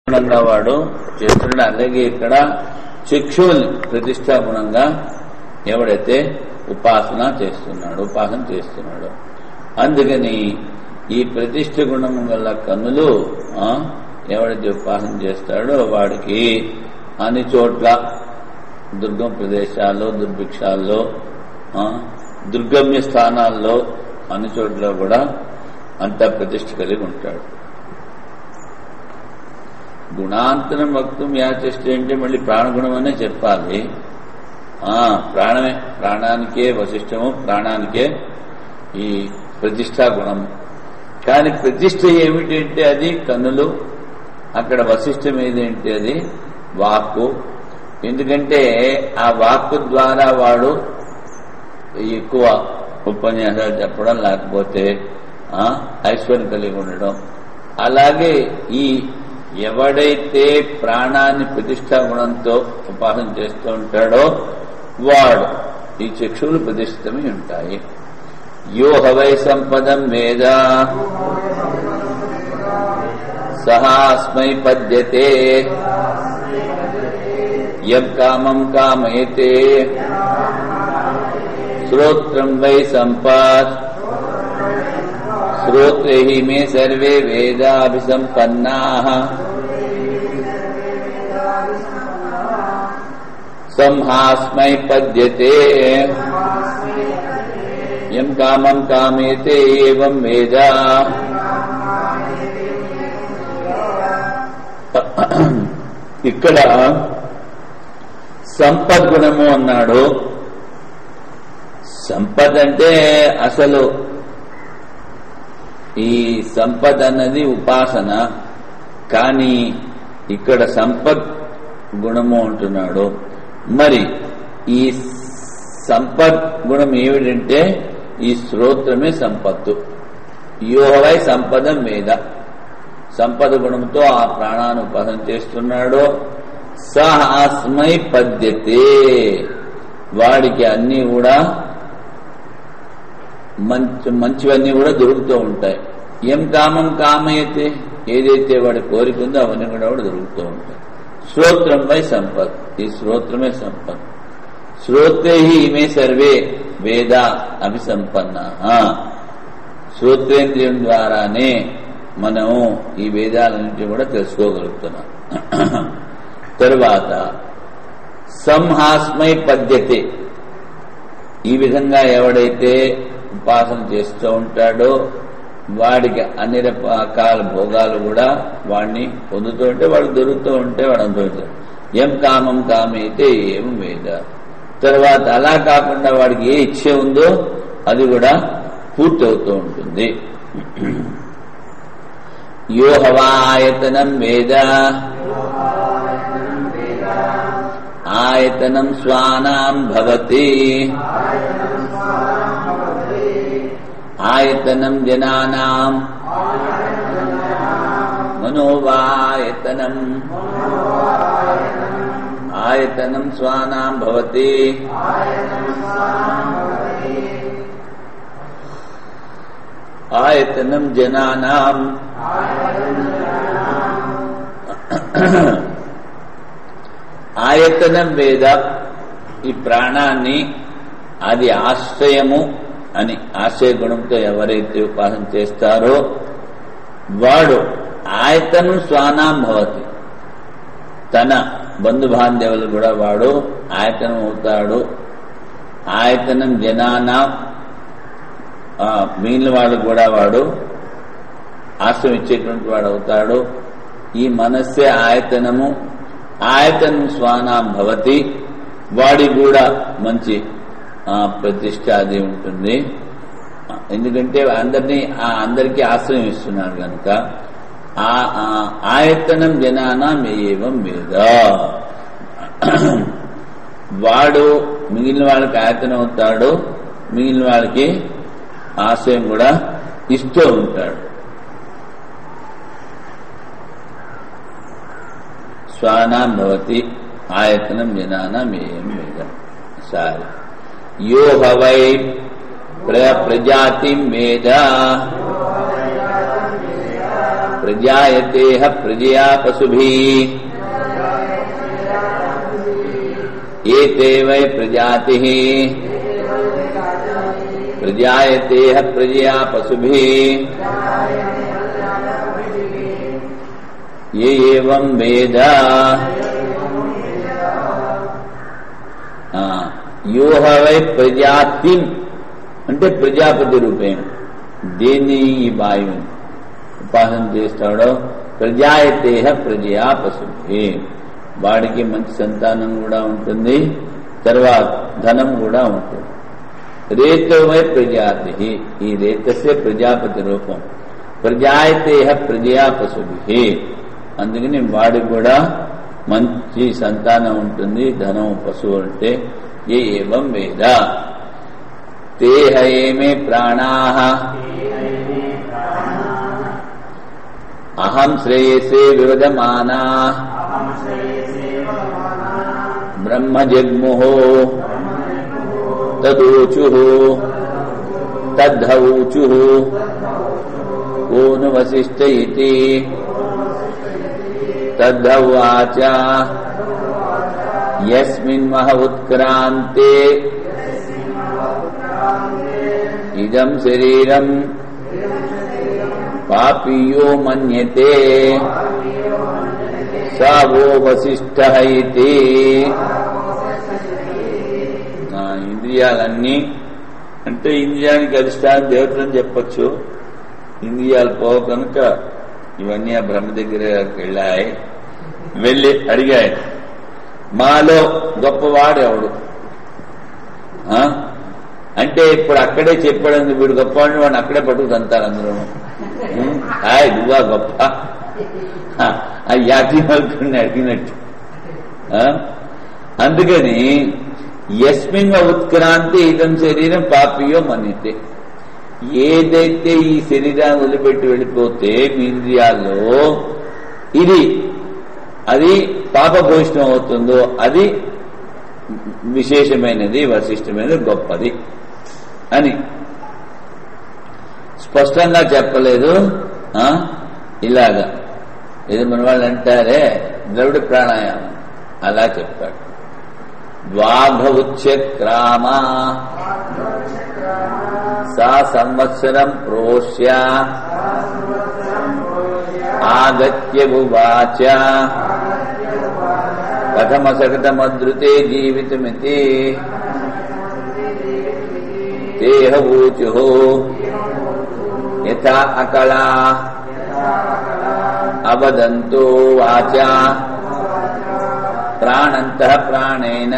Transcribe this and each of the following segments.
వాడు చేస్తున్నాడు. అలాగే ఇక్కడ చక్షువుల్ని ప్రతిష్టా గుణంగా ఎవడైతే ఉపాసన చేస్తున్నాడు. అందుకని ఈ ప్రతిష్ట గుణం గల కన్నులు ఎవడైతే ఉపాసన చేస్తాడో వాడికి అన్ని చోట్ల దుర్గమ ప్రదేశాల్లో, దుర్భిక్షాల్లో, దుర్గమ్య స్థానాల్లో అన్ని చోట్ల కూడా అంత ప్రతిష్ట కలిగి ఉంటాడు. గుణాంతరం వక్తం యాచేష్ట అంటే మళ్ళీ ప్రాణగుణం అనే చెప్పాలి. ప్రాణమే, ప్రాణానికే వశిష్టము, ప్రాణానికే ఈ ప్రతిష్టా గుణము. కానీ ప్రతిష్ట ఏమిటి అంటే అది కన్నులు, అక్కడ వశిష్టం ఏదంటే అది వాక్కు. ఎందుకంటే ఆ వాక్కు ద్వారా వాడు ఎక్కువ ఉపన్యాసాలు చెప్పడం, లేకపోతే ఐశ్వర్యం కలిగి ఉండడం. అలాగే ఈ ఎవడైతే ప్రాణాన్ని ప్రతిష్టా గుణంతో ఉపాసన చేస్తూ ఉంటాడో వాడు ఈ చక్షువులు ప్రతిష్ఠితమై ఉంటాయి. యో హవై సంపదం వేద సహాస్మై పద్యతే యం కామం కామయతే శ్రోత్రం వై సంపత్ శ్రోత్రే హి మే సర్వే వేదాభిసంపన్నాః సంహాస్మై పద్యతే యం కామం కామేతే ఏవం వేద. ఇక్కడ సంపద్గుణము అన్నాడు. సంపద అంటే అసలు ఈ సంపద అన్నది ఉపాసన, కానీ ఇక్కడ సంపద్ గుణము అంటున్నాడు. మరి ఈ సంపద్ గుణం ఏమిటంటే ఈ శ్రోత్రమే సంపత్తు. యోహవై సంపదం మీద సంపద గుణంతో ఆ ప్రాణాన్ని ఉపాసన చేస్తున్నాడు. సహాస్మై పద్యతే, వాడికి అన్నీ కూడా మంచివన్నీ కూడా దొరుకుతూ ఉంటాయి. ఏం కామం కామయతే, ఏదైతే వాడి కోరిక ఉందో అవన్నీ కూడా వాడు దొరుకుతూ ఉంటాయి. శ్రోత్రం వై సంపత్, ఈ శ్రోత్రమే సంపత్. శ్రోత్రే హి ఇమే సర్వే వేద అభిసంపన్న. శ్రోత్రేంద్రియం ద్వారానే మనము ఈ వేదాలన్నింటినీ కూడా తెలుసుకోగలుగుతున్నాం. తరువాత సంహాస్మై పద్యతే, ఈ విధంగా ఎవడైతే ఉపాసన చేస్తూ ఉంటాడో వాడికి అన్ని రకాల భోగాలు కూడా వాడిని పొందుతూ ఉంటే, వాడికి దొరుకుతూ ఉంటే వాడు అనుభవిస్తాడు. ఎం కామం కామైతే ఏం వేద. తర్వాత అలా కాకుండా వాడికి ఏ ఇచ్చ ఉందో అది కూడా పూర్తి అవుతూ ఉంటుంది. యో హవాయతనం వేద ఆయతనం స్వానాం భవతి ఆయతనం జనానాం మనోవాయతనం ఆయతనం స్వానాం భవతి ఆయతనం జనానాం ఆయతనం వేద. ఈ ప్రాణాన్ని అది ఆశ్రయము అని ఆశ్రయ గుణంతో ఎవరైతే ఉపాసన చేస్తారో వాడు ఆయతనం స్వానాం భవతి, తన బంధుబాంధవులు కూడా వాడు ఆయతనం అవుతాడు. ఆయతనం జనానాం, మిగిలిన వాళ్ళు కూడా వాడు ఆశ్రయం ఇచ్చేటువంటి వాడు అవుతాడు. ఈ మనస్సే ఆయతనము. ఆయతనం స్వానాం భవతి, వాడి కూడా మంచి ప్రతిష్ట అది ఉంటుంది. ఎందుకంటే అందరికీ ఆశ్రయం ఇస్తున్నాడు కనుక. ఆయతనం జనానాం ఏవం వేద, వాడు మిగిలిన వాళ్ళకి ఆయతనం అవుతాడు, మిగిలిన వాళ్ళకి ఆశ్రయం కూడా ఇస్తూ ఉంటాడు. స్వానాం భవతి ఆయతనం జనానాం ఏం వేద. సరే, యో హవై ప్రజాతిం వేద ప్రజాయతేహ ప్రజయా పశుభిః ఏతే వై ప్రజాతిః ప్రజాయతేహ ప్రజయా పశుభిః ఏ ఏవం వేద యోహ వై ప్రజాతిం అంటే ప్రజాపతి రూపేణ దేన్ని ఈ వాయువుని ఉపాసన చేస్తాడో ప్రజాయతేహ ప్రజయా పశుభి వాడికి మంచి సంతానం కూడా ఉంటుంది, తర్వాత ధనం కూడా ఉంటుంది. రేతో వై ప్రజాతి ఈ రేతస్య ప్రజాపతి రూపం ప్రజాయతేహ ప్రజయా పశుభి అందుకని వాడికి కూడా మంచి సంతానం ఉంటుంది, ధనం పశువు అంటే. ఏ ఏవం వేద తేహ ఏమే ప్రాణాః అహం శ్రేయసే వివదమానాః బ్రహ్మ జగ్ముః తదూచుః తద్ధౌచుః కోను వశిష్ఠ ఇతి తద్ధౌవాచ యస్మిన్ మహ ఉత్క్రాంతే ఇదం శరీరం పాపీయో మన్యతే స వో వశిష్ఠః ఇతి. ఇంద్రియాలన్నీ అంటే ఇంద్రియానికి అధిష్టానం దేవతలని చెప్పచ్చు. ఇంద్రియాలు పో కనుక ఇవన్నీ ఆ బ్రహ్మ దగ్గరకు వెళ్ళాయి. వెళ్ళి అడిగాయి, మాలో గొప్పవాడు ఎవడు అంటే ఇప్పుడు అక్కడే చెప్పాడు, వీడు గొప్పవాడిని వాడిని అక్కడే పట్టుకుతంటారు అందరూ. హాయ్ నువ్వా గొప్ప ఆ యాజ్ఞవల్కుడిని అడిగినట్టు. అందుకని యస్మిన్ ఉత్క్రాంతి ఇదం శరీరం పాపియో మన్యతే ఏదైతే ఈ శరీరాన్ని వదిలిపెట్టి వెళ్ళిపోతే మీ ఇంద్రియాల్లో అది పాపభూషణం అవుతుందో అది విశేషమైనది, వశిష్టమైనది, గొప్పది అని స్పష్టంగా చెప్పలేదు. ఇలాగా ఇది మన వాళ్ళు అంటారే ద్రవిడ ప్రాణాయామం అలా చెప్పాడు. ద్వాఘవుచ్యక్రామ సా సంవత్సరం ప్రోష్య ఆగత్య ఉవాచ కథమసకటమద్రుతే జీవితమితి దేహవూచుః యథా అకళా అవదంతో వాచ ప్రాణంతః ప్రాణేన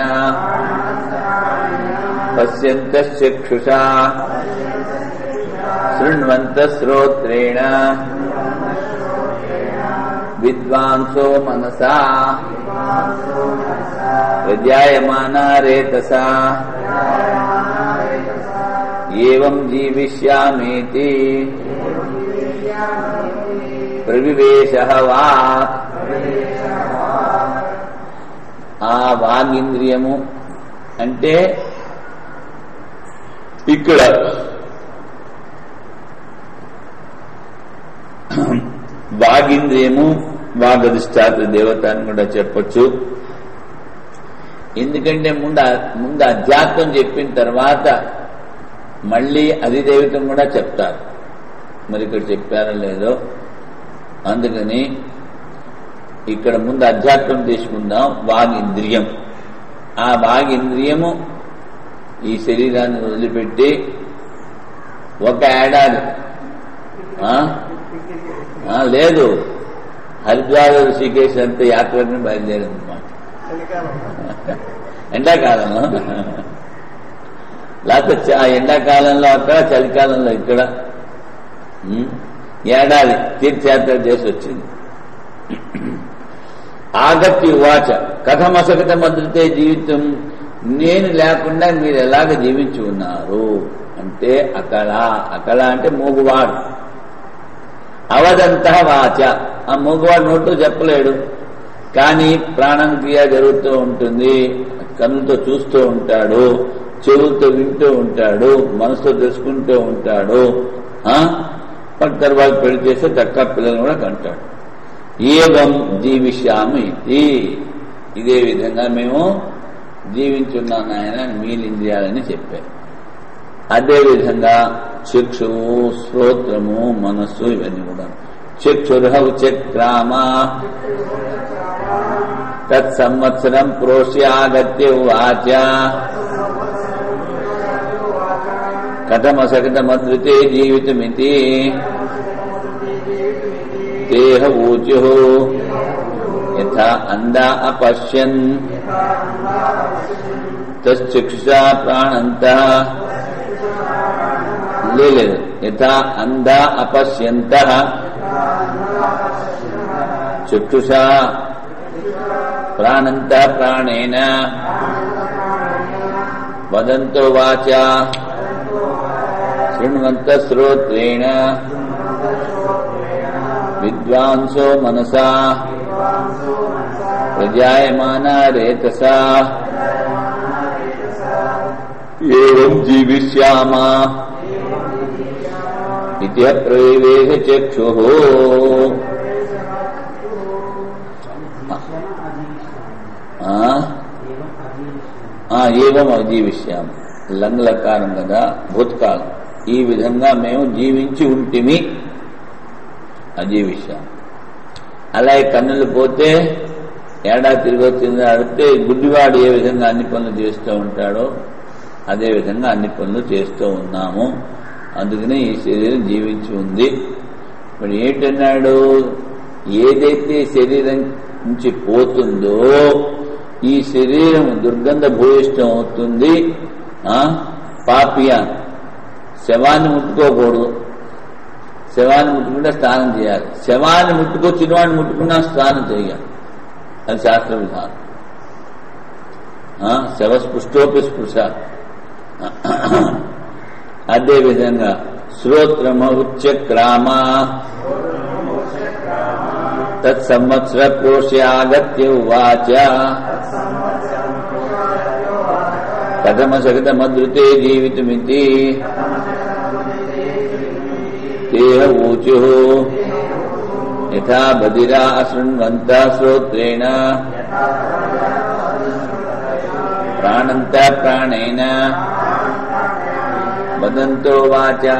పశ్యంతః చక్షుషా శృణ్వంతః శ్రోత్రేణ విద్వాంసో మనసా ప్రజాయమానా రేతసా ఏవం జీవిష్యామేతి ప్రవివేశః వాక్. ఆ వాగింద్రియము అంటే ఇక్కడ వాగింద్రియము వాగధిష్ఠాత దేవత అని కూడా చెప్పచ్చు. ఎందుకంటే ముందు అధ్యాత్మం చెప్పిన తర్వాత మళ్ళీ అధిదేవతం కూడా చెప్తారు. మరి ఇక్కడ చెప్పారో లేదో, అందుకని ఇక్కడ ముందు అధ్యాత్మం తీసుకుందాం. వాగింద్రియం, ఆ వాగింద్రియము ఈ శరీరాన్ని వదిలిపెట్టి ఒక ఏడాది లేదు హరిద్వార్ ఋషికేశ్ అంతా యాత్రని బయలుదేరింది అన్నమాట. ఎండాకాలంలో లేకపోతే ఆ ఎండాకాలంలో అక్కడ, చలికాలంలో ఇక్కడ ఏడాది తీర్థయాత్ర చేసి వచ్చింది. ఆగత్య ఉవాచ కథమసకట మద్రితే జీవితం నేను లేకుండా మీరు ఎలాగ జీవించి ఉన్నారు అంటే అకళ అంటే మూగువాడు. అవదంత వాచ ఆ మూగువాడు నోటు చెప్పలేడు, కానీ ప్రాణం క్రియ జరుగుతూ ఉంటుంది, కన్నులతో చూస్తూ ఉంటాడు, చెవులతో వింటూ ఉంటాడు, మనసుతో తెలుసుకుంటూ ఉంటాడు. పక్కన వాళ్ళు పెళ్లి చేస్తే చక్కగా పిల్లలు కూడా కంటాడు. ఏవం జీవిష్యామి ఇది, ఇదే విధంగా మేము జీవించున్నాం ఆయన మీలింద్రియాలని చెప్పారు. అదేవిధంగా చక్షువు, శ్రోత్రము, మనస్సు ఇవన్నీ కూడా. చక్షుర్హౌ చక్రామ తత్సంవత్సరం ప్రోష్యాగత్య ఉవాచ కథమసకటమద్రుతే జీవితమితి తేహ ఊచుః యథా అంధా అపశ్యన్ తశ్చక్షుషా ప్రాణంతః లేదు యథా అంధా అపశ్యంతః చక్షుషా ప్రాణంతః ప్రాణేన వదంతో వాచా శృణ్వంతః శ్రోత్రేణ విద్వాంసో మనసా ప్రజాయమానా రేతసా ఏవం జీవిష్యామా ఇతి ప్రవివేశ చక్షుః. ఏవం అజీవిష్యామ లంగ్లకారం కదా, భూతకాలం. ఈ విధంగా మేము జీవించి ఉంటిమి, అజీవిష్యాం. అలాగే కన్నులు పోతే ఏడా తిరిగి వచ్చింది అడిగితే గుడ్డివాడు ఏ విధంగా అన్ని పనులు చేస్తూ ఉంటాడో అదే విధంగా అన్ని పనులు చేస్తూ ఉన్నాము. అందుకనే ఈ శరీరం జీవించి ఉంది. ఇప్పుడు ఏంటన్నాడు, ఏదైతే శరీరం నుంచి పోతుందో ఈ శరీరం దుర్గంధ భూయిష్టం అవుతుంది. పాపియాన్ శవాన్ని ముట్టుకోకూడదు, శవాన్ని ముట్టుకుంటే స్నానం చేయాలి. శవాన్ని ముట్టుకో చిన్నవాడిని ముట్టుకున్నా స్నానం చేయాలి, అది శాస్త్ర విధానం. శవస్పృష్టోపి స్పృశ. అదేవిధంగా శ్రోత్రమ ఉచ్చక్రామ తత్సంవత్సర కోశాగత్య ఉవాచ కథమసకటమద్రుతే జీవితమితి తేహ ఊచుః యథా బధిరా అశృణ్వంతః శ్రోత్రేణ ప్రాణంతః ప్రాణేన వదంతో వాచా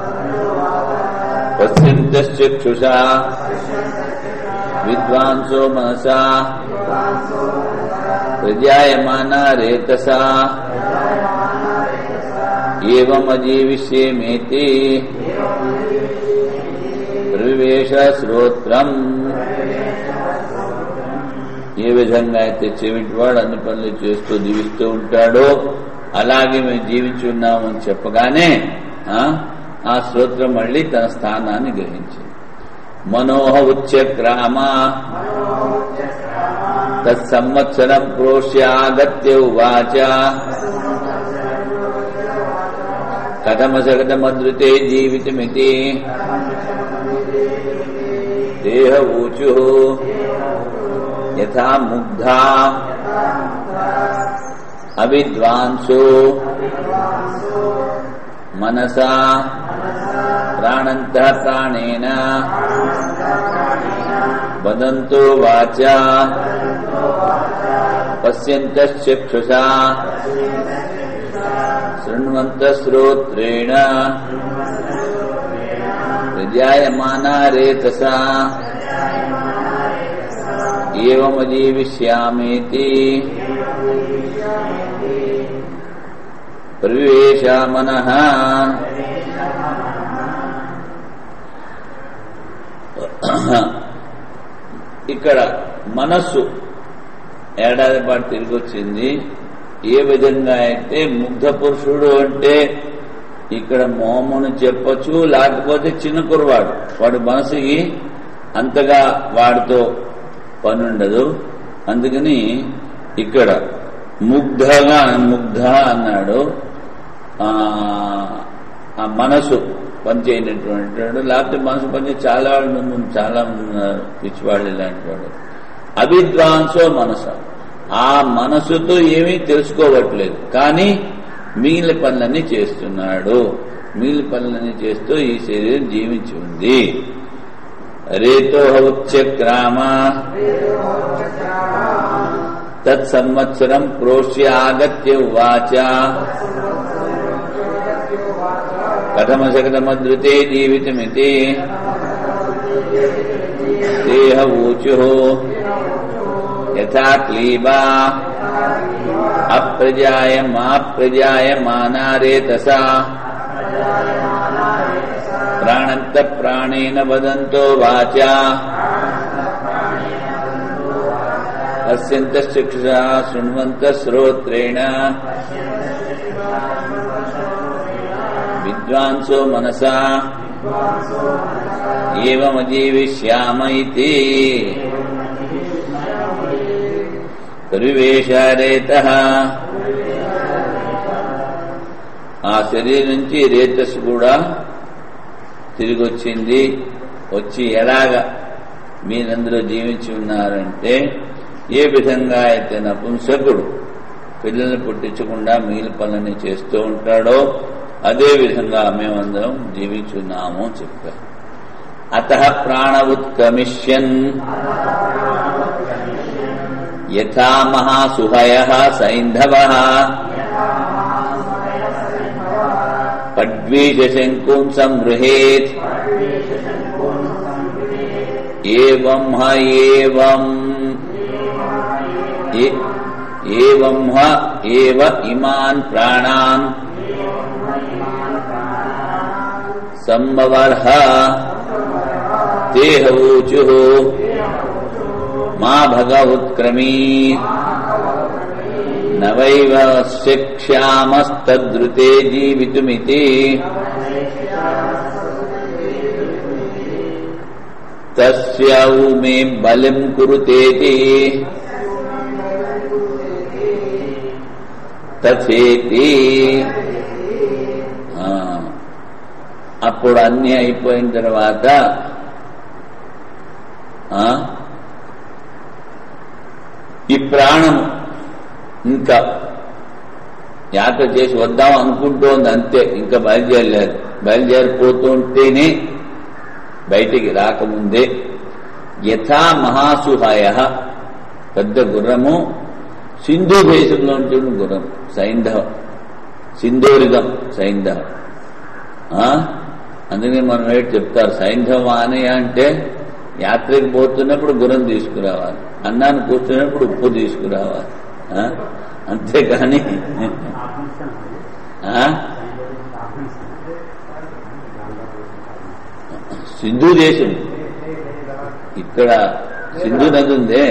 పశ్యంతశ్చక్షుషా విద్వాంసో మనసా ప్రజాయమానా రేతసా ఏవం అజీవిష్యేమేతి ప్రవివేశ శ్రోత్రం. ఏ విధంగా అయితే చెవిటివాడు అన్ని పనులు చేస్తూ జీవిస్తూ ఉంటాడో అలాగే మేము జీవించి ఉన్నామని చెప్పగానే ఆ శ్రోత్రం మళ్ళీ తన స్థానాన్ని గ్రహించింది. మనోహ ఉచ్యక్రామ తత్సంవత్సరం ప్రోష్యాగత్య ఉవాచ కథమసకటమద్రుతే జీవితమితి దేహ ఊచుః యథా ముగ్ధా అవిద్వాంసో మనసా ప్రాణంతః ప్రాణేన వదంతో వాచా పశ్యంతశ్చక్షుషా శృణ్వంతః శ్రోత్రేణ ప్రజాయమానా రేతసా ఏవమజీవిష్యామేతి ప్రవివేశ మనః. ఇక్కడ మనస్సు ఏడాది పాటు తిరిగి వచ్చింది. ఏ విధంగా అయితే ముగ్ధ పురుషుడు అంటే ఇక్కడ మోమును చెప్పచ్చు, లేకపోతే చిన్న కుర్రవాడు, వాడి మనసుకి అంతగా వాడితో పనుండదు. అందుకని ఇక్కడ ముగ్ధ అన్నాడు. ఆ మనసు పనిచేయనటువంటి వాడు, లేకపోతే మనసు పనిచే చాలా మంది ఉన్నారు, పిచ్చివాళ్ళు ఇలాంటి వాడు. అవిద్వాంసో మనస, ఆ మనసుతో ఏమీ తెలుసుకోవట్లేదు, కానీ మిగిలిన పనులన్నీ చేస్తున్నాడు. మిగిలిన పనులన్నీ చేస్తూ ఈ శరీరం జీవించి ఉంది. రేతో ఉచ్యక్రామ తత్సంవత్సరం ప్రోష్య ఆగత్య ఉవాచ కథమశకటమద్రుతే జీవితమితి దేహ ఊచు యథా క్లీబా అప్రజాయమానారేతసా ప్రాణంత ప్రాణేన వదంతో వాచా పశ్యంత చక్షుషా శృణ్వంత శ్రోత్రేణ విద్వాంసో మనసా ఏవమజీవిష్యామ ఇతి పరివేషారేతః. ఆ శరీరం నుంచి రేతస్సు కూడా తిరిగి వచ్చింది. వచ్చి ఎలాగా మీరందరూ జీవించి ఉన్నారంటే, ఏ విధంగా అయితే నపుంసకుడు పిల్లల్ని పుట్టించకుండా మిగిలిన పనులన్నీ చేస్తూ ఉంటాడో అదే విధంగా మేమందరం జీవించున్నాము చెప్పారు. అతః ప్రాణ ఉత్కమిష్యన్ యథా మహాసుహయః సైంధవః పడ్వీశశంకుం సంగృహేత్ ఏవం ఏవ ఇమాన్ ప్రాణాన్ సంభవర్హ దేహ ఊచు మా భగ ఉత్క్రమీ నవైవ శక్ష్యామస్తద్రుతే జీవితుమితి తస్యౌ మే బలిం కురుతేతి తథేతి. అప్పుడు అన్నీ అయిపోయిన తర్వాత ఈ ప్రాణం ఇంకా యాత్ర చేసి వద్దాం అనుకుంటోంది అంతే, ఇంకా బయలుదేరలేదు. బయలుదేరిపోతుంటేనే బయటికి రాకముందే యథా మహాసుహాయ పెద్ద గుర్రము, సింధు దేశంలో ఉంటుంది గుర్రం సైంధవ, సింధూరిదం సైంధవ. అందుకని మనం ఏంటి చెప్తారు, సైంధవ ఆనయ అంటే యాత్రకి పోతున్నప్పుడు గుర్రం తీసుకురావాలి, అన్నాన్ని కూర్చున్నప్పుడు ఉప్పు తీసుకురావాలి, అంతేకాని సింధు దేశం ఇక్కడ సింధు నది ఉందే,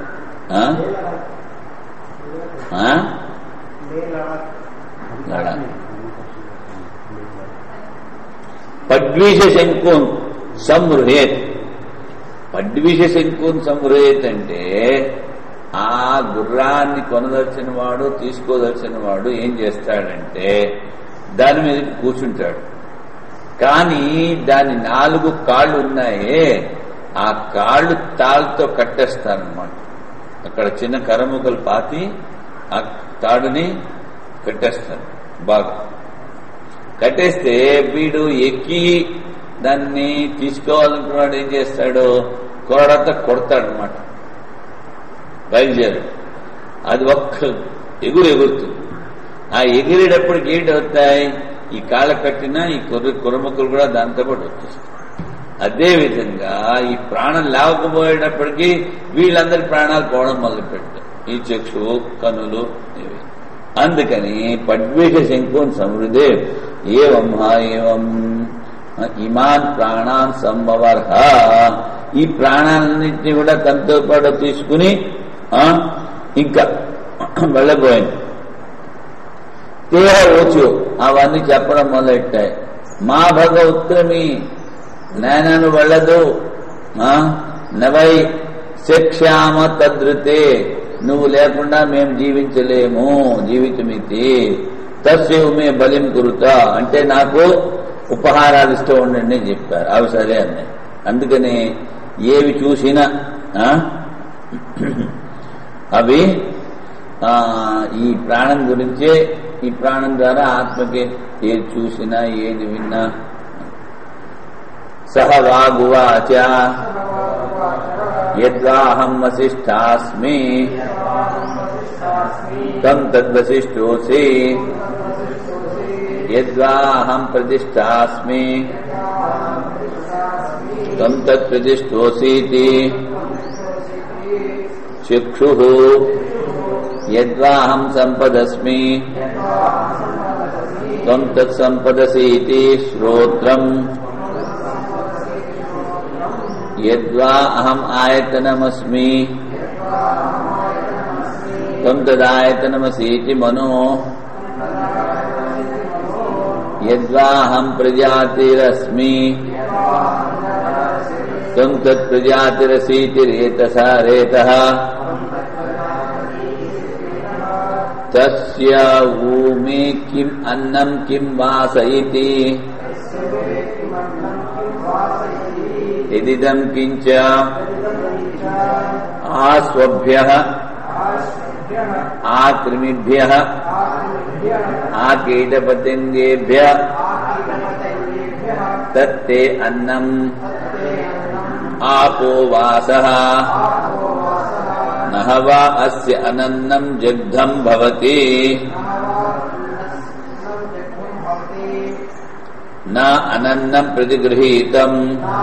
పడ్వీష శంకున్ సంహృహేత్. పడ్వీష శంకున్ సంహృహేత్ అంటే ఆ గుర్రాన్ని కొనదలిచిన వాడు, తీసుకోదలిచిన వాడు ఏం చేస్తాడంటే దాని మీద కూర్చుంటాడు. కానీ దాని 4 కాళ్ళు ఉన్నాయే, ఆ కాళ్ళు తాళ్ళతో కట్టేస్తారనమాట. అక్కడ చిన్న కర్రముకలు పాతి ఆ తాడుని కట్టేస్తారు. బాగా కట్టేస్తే వీడు ఎక్కి దాన్ని తీసుకోవాలనుకున్నాడు ఏం చేస్తాడు, కొరడంతా కొడతాడనమాట. బయలుదేరు అది ఒక్క ఎగురుతుంది. ఆ ఎగిరేటప్పటికి ఏంటి అవుతాయి, ఈ కాళ్ళ కట్టిన ఈ కుర్రముక్కలు కూడా దాంతో పాటు వచ్చేస్తాయి. అదేవిధంగా ఈ ప్రాణం లేవకపోయేటప్పటికీ వీళ్ళందరి ప్రాణాలు పోవడం మొదలుపెట్టారు, ఈ చక్షువు కనులు ఇవి. అందుకని పడ్వీష శంకున్ సమృద్ధే ఏవం ఇమాన్ ప్రాణాన్ సంభవర్హ. ఈ ప్రాణాలన్నింటినీ కూడా తనతో పాటు తీసుకుని ఇంకా వెళ్ళబోయింది. దేహ ఊచు అవన్నీ చెప్పడం మొదలెట్టాయి. మా భగ ఉత్క్రమి, నేనను వెళ్ళదు, నవై శక్ష్యామ తద్రుతే, నువ్వు లేకుండా మేము జీవించలేము, జీవితమితి. తస్యు మే బలిం కురుతా అంటే నాకు ఉపహారాలు ఇస్తూ ఉండండి అని చెప్పారు. అవి సరే అన్నాయి. అందుకని ఏవి చూసినా అవి ఈ ప్రాణం గురించే ఈ ప్రాణం ద్వారా ఆత్మకి ఏది చూసినా ఏది విన్నా. సహ వాగువాచ యద్వాహం వసిష్ఠాస్మి తం తద్వసిష్ఠోసి యద్వాహం ప్రతిష్ఠాస్మి తం తత్ప్రతిష్ఠోసీతి. చక్షుః యద్వాహం సంపదస్మి త్వం తత్సంపదసీతి. శ్రోత్రం యద్వా అహం ఆయతనమస్మి త్వం తదాయతనమసీతి. మనో యద్వాహం ప్రజాతిరస్మి త్వం తత్ప్రజాతిరసీతి. రేతసా రేతః తస్య ఊమే కిం అన్నం కిం వాస ఇతి. ఇదిదం కించ ఆస్వభ్యః ఆకృమిభ్యః ఆకీటపతంగేభ్యః తత్తే అన్నం ఆపో వాసః. నహ వా అస్య అనన్నం జగ్ధం భవతి. న అనన్నం ప్రతిగృహీతం.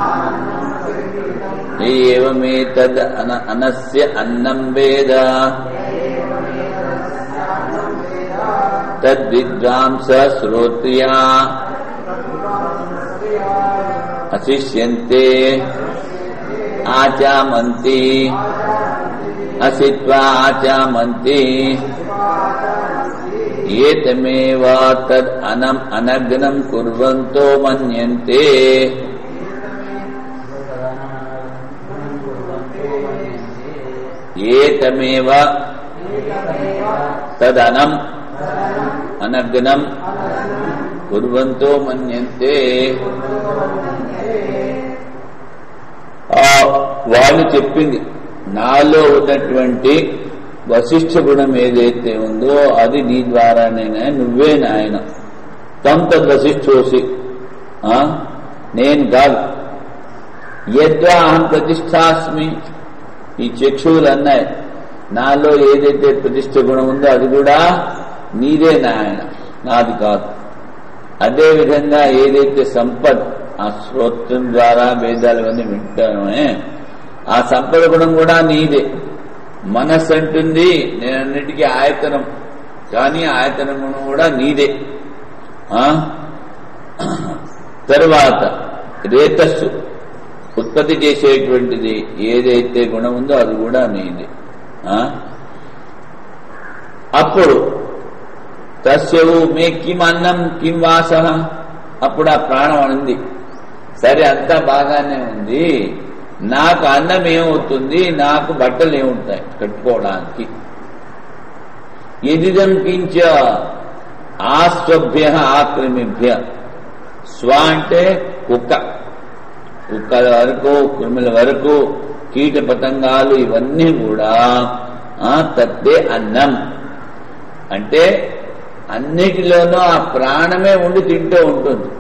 ఏవమేతద్ అనస్య అన్నం వేద తద్విద్వాంస శ్రోత్రియా అశిష్యంతే ఆచామంతి అసిత్వా ఆచామంతి. ఏతమేవ తద్ అనగ్నం కుర్వంతో మన్యంతే. ఏతమేవ తదనం అనగ్నం కుర్వంతో మన్యంతే. వాళ్ళు చెప్పింది నాలో ఉన్నటువంటి వశిష్ఠ గుణం ఏదైతే ఉందో అది నీ ద్వారానే, నువ్వే నాయన. తం తద్వశిష్ఠోసి, నేను కాదు. యద్వా అహం ప్రతిష్ఠాస్మి, ఈ చక్షువులు అన్నాయి నాలో ఏదైతే ప్రతిష్ఠ గుణం ఉందో అది కూడా నీదే నాయన, నాది కాదు. అదేవిధంగా ఏదైతే సంపద ఆ శ్రోత్రం ద్వారా వేదాలు అన్నీ వింటామే ఆ సంపద గుణం కూడా నీదే. మనస్సు అంటుంది నేనన్నిటికీ ఆయతనం, కానీ ఆయతనం గుణం కూడా నీదే. తరువాత రేతస్సు ఉత్పత్తి చేసేటువంటిది ఏదైతే గుణం ఉందో అది కూడా నీదే. అప్పుడు తస్యవు మే కిం అన్నం కిం వాస. అప్పుడు ఆ ప్రాణం అనింది, సరే అంతా బాగానే ఉంది, నాకు అన్నం ఏమవుతుంది, నాకు బట్టలు ఏముంటాయి కట్టుకోవడానికి. ఎదిదం కించ ఆస్వభ్య ఆక్రమిభ్య. స్వ అంటే కుక్క, కుక్కల వరకు క్రిముల వరకు కీట పతంగాలు ఇవన్నీ కూడా తద్దే అన్నం అంటే అన్నిటిలోనూ ఆ ప్రాణమే ఉండి తింటూ ఉంటుంది.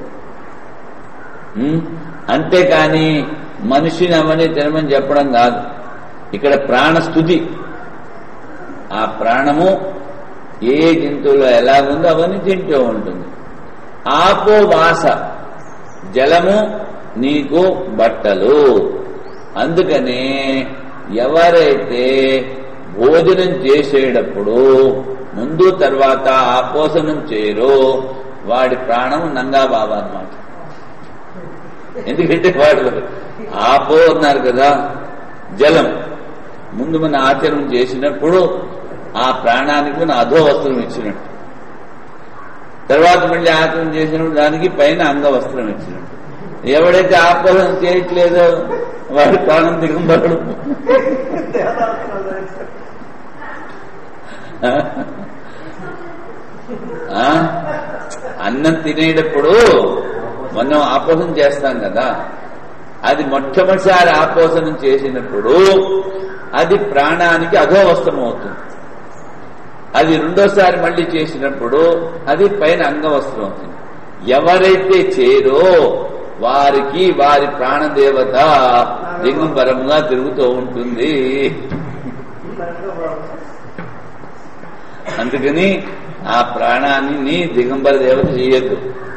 అంతేకాని మనిషిని అవన్నీ తినమని చెప్పడం కాదు. ఇక్కడ ప్రాణస్థుతి, ఆ ప్రాణము ఏ జంతువులో ఎలాగుందో అవన్నీ తింటూ ఉంటుంది. ఆపో వాస, జలము నీకు బట్టలు. అందుకనే ఎవరైతే భోజనం చేసేటప్పుడు ముందు తర్వాత ఆపోసనం చేయరో వాడి ప్రాణం నంగా బాబా అన్నమాట. ఎందుకంటే వాడు ఆపో అన్నారు కదా, జలం ముందు మన ఆచరణ చేసినప్పుడు ఆ ప్రాణానికి మన అధో వస్త్రం ఇచ్చినట్టు, తర్వాత మళ్ళీ ఆచరణ చేసినప్పుడు దానికి పైన అంగవస్త్రం ఇచ్చినట్టు. ఎవడైతే ఆపోసనం చేయట్లేదో వాడి ప్రాణం దిగంబడు. అన్నం తినేటప్పుడు మనం ఆపోసనం చేస్తాం కదా, అది మొట్టమొదటిసారి ఆపోసనం చేసినప్పుడు అది ప్రాణానికి అధోవస్త్రం అవుతుంది. అది రెండోసారి మళ్ళీ చేసినప్పుడు అది పైన అంగవస్త్రం అవుతుంది. ఎవరైతే చేరో వారికి వారి ప్రాణదేవత దిగంబరంగా తిరుగుతూ ఉంటుంది. అందుకని ఆ ప్రాణాన్ని దిగంబర దేవత చేయొద్దు.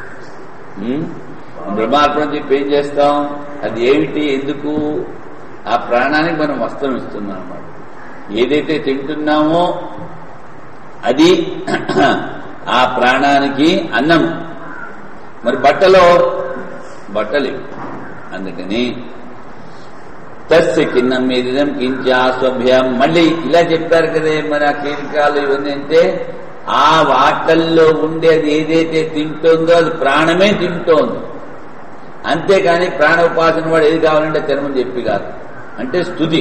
బ్రహ్మార్పణ చెప్పి ఏం చేస్తాం? అది ఏమిటి, ఎందుకు? ఆ ప్రాణానికి మనం వస్త్రం ఇస్తున్నాం అన్నమాట. ఏదైతే తింటున్నామో అది ఆ ప్రాణానికి అన్నం. మరి బట్టలు అందుకని తస్య కిన్నం ఏదిదం కించాస్వభ్యం. మళ్ళీ ఇలా చెప్పారు కదే మరి ఆ కీటకాలు ఇవన్నీ అంటే ఆ వాటల్లో ఉండేది ఏదైతే తింటుందో అది ప్రాణమే తింటోంది. అంతేకాని ప్రాణ ఉపాసన వాడు ఏది కావాలంటే తినమని చెప్పి కాదు. అంటే స్తుతి.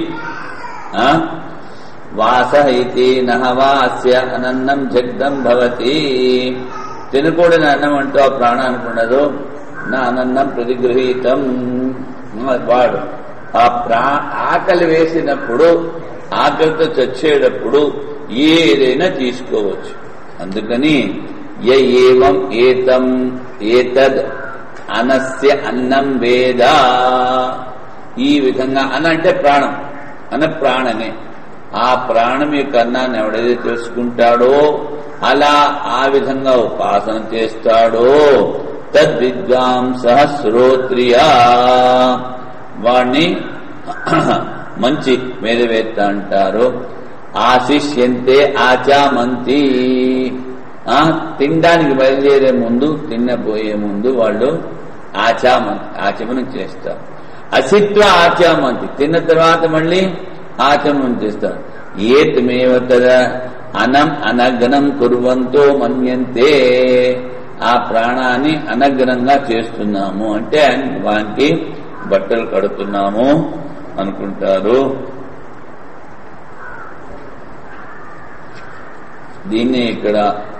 వాస ఇది నహవాస్య అనన్నం జగ్దం భవతి. తినకూడని అన్నం అంటూ ఆ ప్రాణానికి ఉండదు. నా అనన్నం ప్రతిగృహీతం. వాడు ఆ ఆకలి వేసినప్పుడు, ఆకలితో చచ్చేటప్పుడు ఏదైనా తీసుకోవచ్చు. అందుకని ఏవం ఏతద్ అనస్య అన్నం వేద. ఈ విధంగా అంటే ప్రాణం, ప్రాణమే. ఆ ప్రాణం యొక్క అన్నాన్ని ఎవడైతే తెలుసుకుంటాడో, అలా ఆ విధంగా ఉపాసన చేస్తాడో తద్విద్వాంస శ్రోత్రియా, వాణ్ణి మంచి మేధవేత్త అంటారు. ఆశిష్యంతే ఆచామంతి. తినడానికి బయలుదేరే ముందు, తిన్నపోయే ముందు వాళ్ళు ఆచమనం చేస్తారు. అసిత్వ ఆచామంతి. తిన్న తర్వాత మళ్ళీ ఆచమనం చేస్తారు. ఏతమేవ తద అనగ్నం కుర్వంతో మన్యంతే. ఆ ప్రాణాన్ని అనగ్నంగా చేస్తున్నాము అంటే వానికి బట్టలు కడుతున్నాము అనుకుంటారు. దీన్ని ఇక్కడ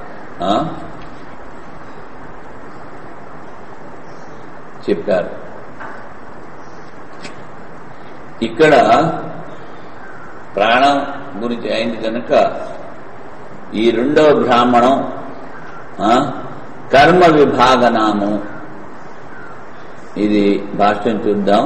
చెప్పారు. ఇక్కడ ప్రాణం గురించి అయింది కనుక ఈ రెండవ బ్రాహ్మణం కర్మ విభాగనాము. ఇది భాష్యం చూద్దాం.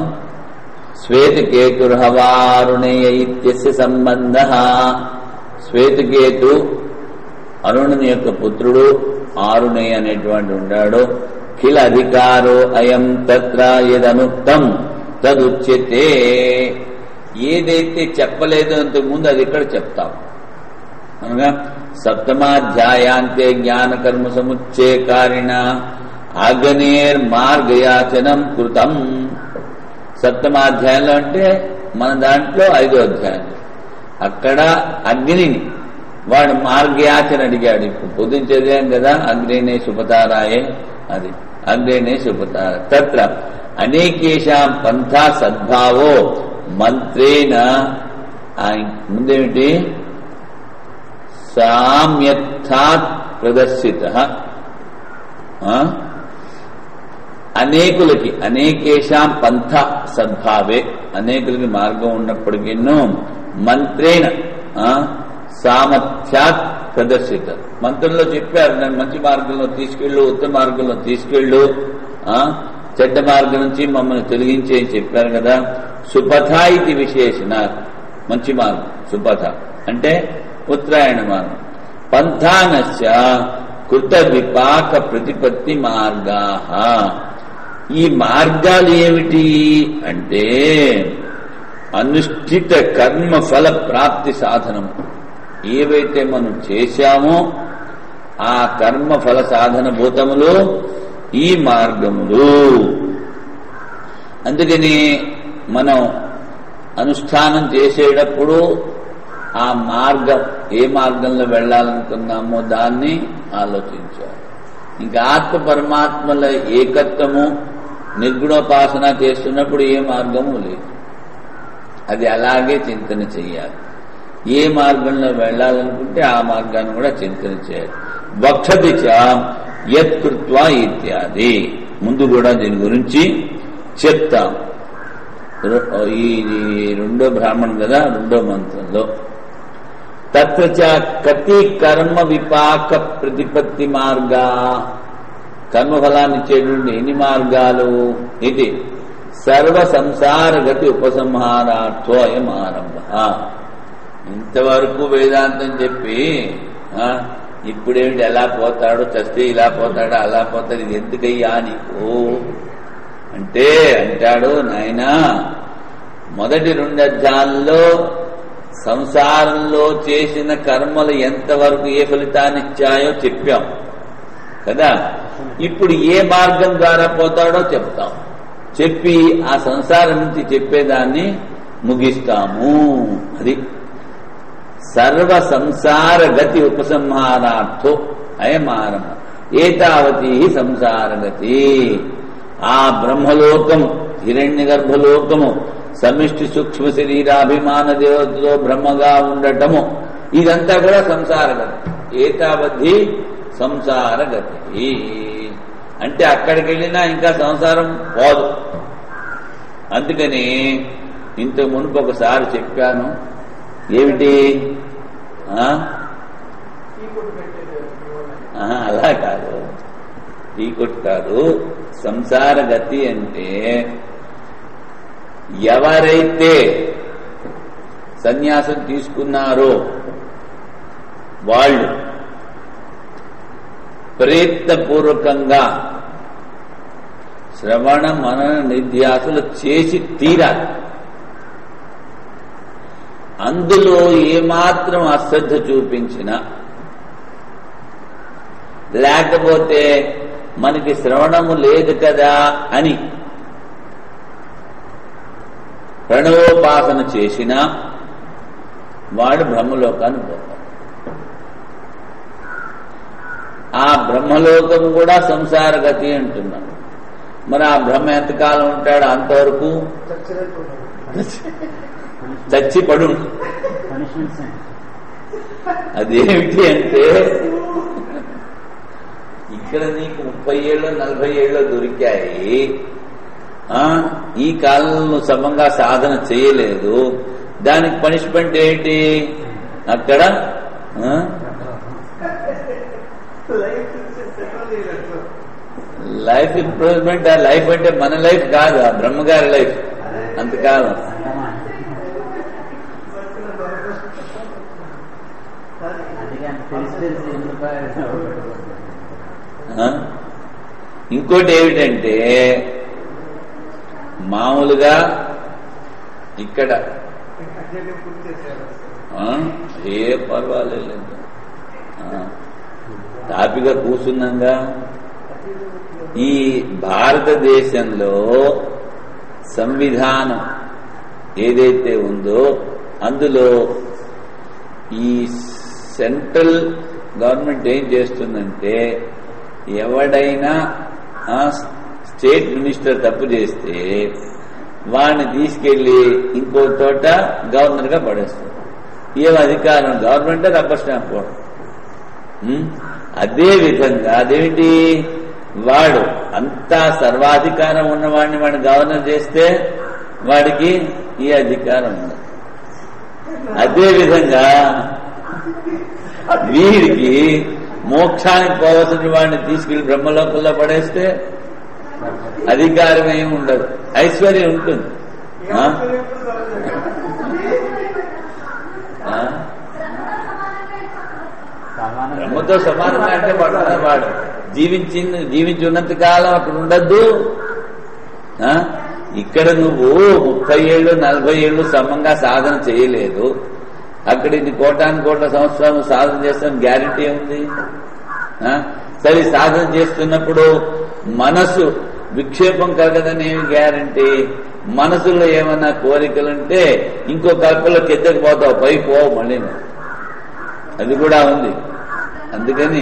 శ్వేతకేతుర్హవారుణేయ ఇత్యస్య సంబంధ. శ్వేతకేతు అరుణుని యొక్క పుత్రుడు, ఆరుణేయ అనేటువంటి ఉన్నాడు. కిల అధికారో అయం తత్ర యదనుక్తం తదుచ్యతే. ఏదైతే చెప్పలేదు అంతకుముందు అది ఇక్కడ చెప్తాం. అనగా సప్తమాధ్యాయాంతే జ్ఞాన కర్మ సముచ్చయకారిణ అగ్నేర్మార్గయాచనం కృతం. సప్తమాధ్యాయంలో అంటే మన దాంట్లో 5వ అధ్యాయం. అక్కడ అగ్నిని వాడు మార్గయాచన అడిగాడు. ఇప్పుడు పొద్దున చదివాం కదా, అగ్నేనే సుపతారాయే. అది అగ్నేనే సుపతార. తత్ర అనేకేషాం పంథా సద్భావో మంత్రేణ. ముందేమిటి? సామ్యర్థాత్ ప్రదర్శిత. అనేకులకి అనేకేషాం పంథ సద్భావే. అనేకులకి మార్గం ఉన్నప్పటికీను మంత్రేణ సామర్థ్యాత్ ప్రదర్శిత. మంత్రంలో చెప్పారు, నన్ను మంచి మార్గంలో తీసుకెళ్ళు, ఉత్తమ మార్గంలో తీసుకెళ్ళు, చెడ్డ మార్గం నుంచి మమ్మల్ని తొలగించే చెప్పారు కదా. సుపథ ఇది విశేషణ. మంచి మార్గం సుపథ అంటే ఉత్తరాయణ మార్గం. పంథానశ్చ కృత విపాక ప్రతిపత్తి మార్గా. ఈ మార్గాలు ఏమిటి అంటే అనుష్ఠిత కర్మ ఫల ప్రాప్తి సాధనం. ఏవైతే మనం చేశామో ఆ కర్మ ఫల సాధన భూతములు ఈ మార్గములు. అందుకని మనం అనుష్ఠానం చేసేటప్పుడు ఆ మార్గం, ఏ మార్గంలో వెళ్లాలనుకున్నామో దాన్ని ఆలోచించాలి. ఇంకా ఆత్మ పరమాత్మల ఏకత్వము, నిర్గుణోపాసన చేస్తున్నప్పుడు ఏ మార్గము లేదు. అది అలాగే చింతన చెయ్యాలి. ఏ మార్గంలో వెళ్లాలనుకుంటే ఆ మార్గాన్ని కూడా చింతన చేయాలి. వక్షతి చ యత్కృత్వా ఇత్యాది. ముందు కూడా దీని గురించి చెప్తాం. ఈ రెండో బ్రాహ్మణం కదా, రెండో మంత్రంలో తత్ర చ కతి కర్మ విపాక ప్రతిపత్తి మార్గా, కర్మఫలాన్ని ఇచ్చేటువంటి ఎన్ని మార్గాలు? ఇది సర్వ సంసార గతి ఉపసంహారార్థో అయం ఆరంభ. ఇంతవరకు వేదాంతం చెప్పి ఇప్పుడేమిటి ఎలా పోతాడు, చస్తే ఇలా పోతాడు, అలా పోతాడు, ఇది ఎందుకయ్యా నీకు అంటే అంటాడు, నాయనా మొదటి 2 అధ్యాయాల్లో సంసారంలో చేసిన కర్మలు ఎంతవరకు ఏ ఫలితాన్ని ఇచ్చాయో చెప్పాం కదా. ఇప్పుడు ఏ మార్గం ద్వారా పోతాడో చెప్తాం. చెప్పి ఆ సంసారం నుంచి చెప్పేదాన్ని ముగిస్తాము. అది సర్వ సంసార గతి ఉపసంహారార్థో అయం ఆరంభ. ఏతావతి సంసార గతి. ఆ బ్రహ్మలోకము, హిరణ్య గర్భలోకము, సమిష్టి సూక్ష్మ శరీరాభిమాన దేవతలో బ్రహ్మగా ఉండటము, ఇదంతా కూడా సంసార గతి. ఏతావధి సంసార గతి అంటే అక్కడికి వెళ్ళినా ఇంకా సంసారం పోదు. అందుకని ఇంతకు మునుపు ఒకసారి చెప్పాను, ఏమిటి అలా కాదు, టీ కొట్టు కాదు. సంసార గతి అంటే ఎవరైతే సన్యాసం తీసుకున్నారో వాళ్ళు ప్రయత్నపూర్వకంగా శ్రవణ మనన నిధ్యాసలు చేసి తీరాలి. అందులో ఏమాత్రం అశ్రద్ధ చూపించినా, లేకపోతే మనకి శ్రవణము లేదు కదా అని ప్రణవోపాసన చేసినా వాడు బ్రహ్మలోకాన్ని పోతాడు. ఆ బ్రహ్మలోకం కూడా సంసార గతి అంటున్నాడు. మరి ఆ బ్రహ్మ ఎంతకాలం ఉంటాడు? అంతవరకు చచ్చిపడు. అదేమిటి అంటే ఇక్కడ నీకు 30 ఏళ్ళు 40 ఏళ్ళు దొరికాయి, ఈ కాలంలో సమంగా సాధన చేయలేదు, దానికి పనిష్మెంట్ ఏంటి? అక్కడ లైఫ్ ఇంప్రూవ్మెంట్. ఆ లైఫ్ అంటే మన లైఫ్ కాదు, ఆ బ్రహ్మగారి లైఫ్ అంతకాలం. ఇంకోటి ఏమిటంటే మామూలుగా ఇక్కడ ఏ పర్వాలేదు, తాపిగా కూర్చున్నాగా. ఈ భారతదేశంలో సంవిధానం ఏదైతే ఉందో అందులో ఈ సెంట్రల్ గవర్నమెంట్ ఏం చేస్తుందంటే, ఎవడైనా స్టేట్ మినిస్టర్ తప్పు చేస్తే వాడిని తీసుకెళ్లి ఇంకో చోట గవర్నర్ గా పడేస్తారు. ఏం అధికారం? గవర్నమెంటే రబ్బర్ స్టాంప్ పోవడం. అదే విధంగా అదేంటి, వాడు అంతా సర్వాధికారం ఉన్నవాడిని వాడిని గవర్నర్ చేస్తే వాడికి ఈ అధికారం ఉండదు. అదే విధంగా వీడికి మోక్షానికి పోవలసిన వాడిని తీసుకెళ్లి బ్రహ్మలోకంలో పడేస్తే అధికారం ఏమి ఉండదు, ఐశ్వర్యం ఉంటుంది. బ్రహ్మతో సమానంగా అంటే వాడు జీవించి ఉన్నంత కాలం అక్కడ ఉండద్దు. ఇక్కడ నువ్వు 30 ఏళ్ళు 40 ఏళ్ళు సమంగా సాధన చేయలేదు, అక్కడ ఇది కోటాను సంవత్సరాలు సాధన చేస్తాను గ్యారంటీ ఉంది. సరే, సాధన చేస్తున్నప్పుడు మనసు విక్షేపం కలగదని ఏమి గ్యారంటీ? మనసులో ఏమన్నా కోరికలుంటే ఇంకో కల్పలోకి ఎత్తకపోతావు, పైకి పోవు మళ్ళీ. అది కూడా ఉంది. అందుకని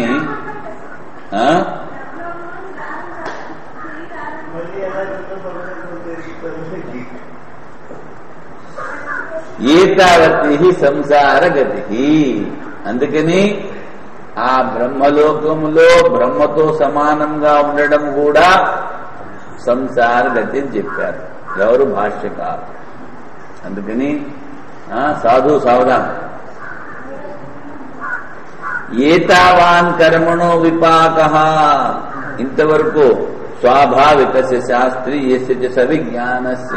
ఏతావతి సంసార గతి. అందుకని ఆ బ్రహ్మలోకములో బ్రహ్మతో సమానంగా ఉండడం కూడా సంసార గతి అని చెప్పారు ఎవరు? భాష్యకారు. అందుకని సాధు సావధానం. ఏతావాన్ కర్మణో విపాకః ఇంతవరకు స్వాభావికస్య శాస్త్రీయస్య చ సవిజ్ఞానస్య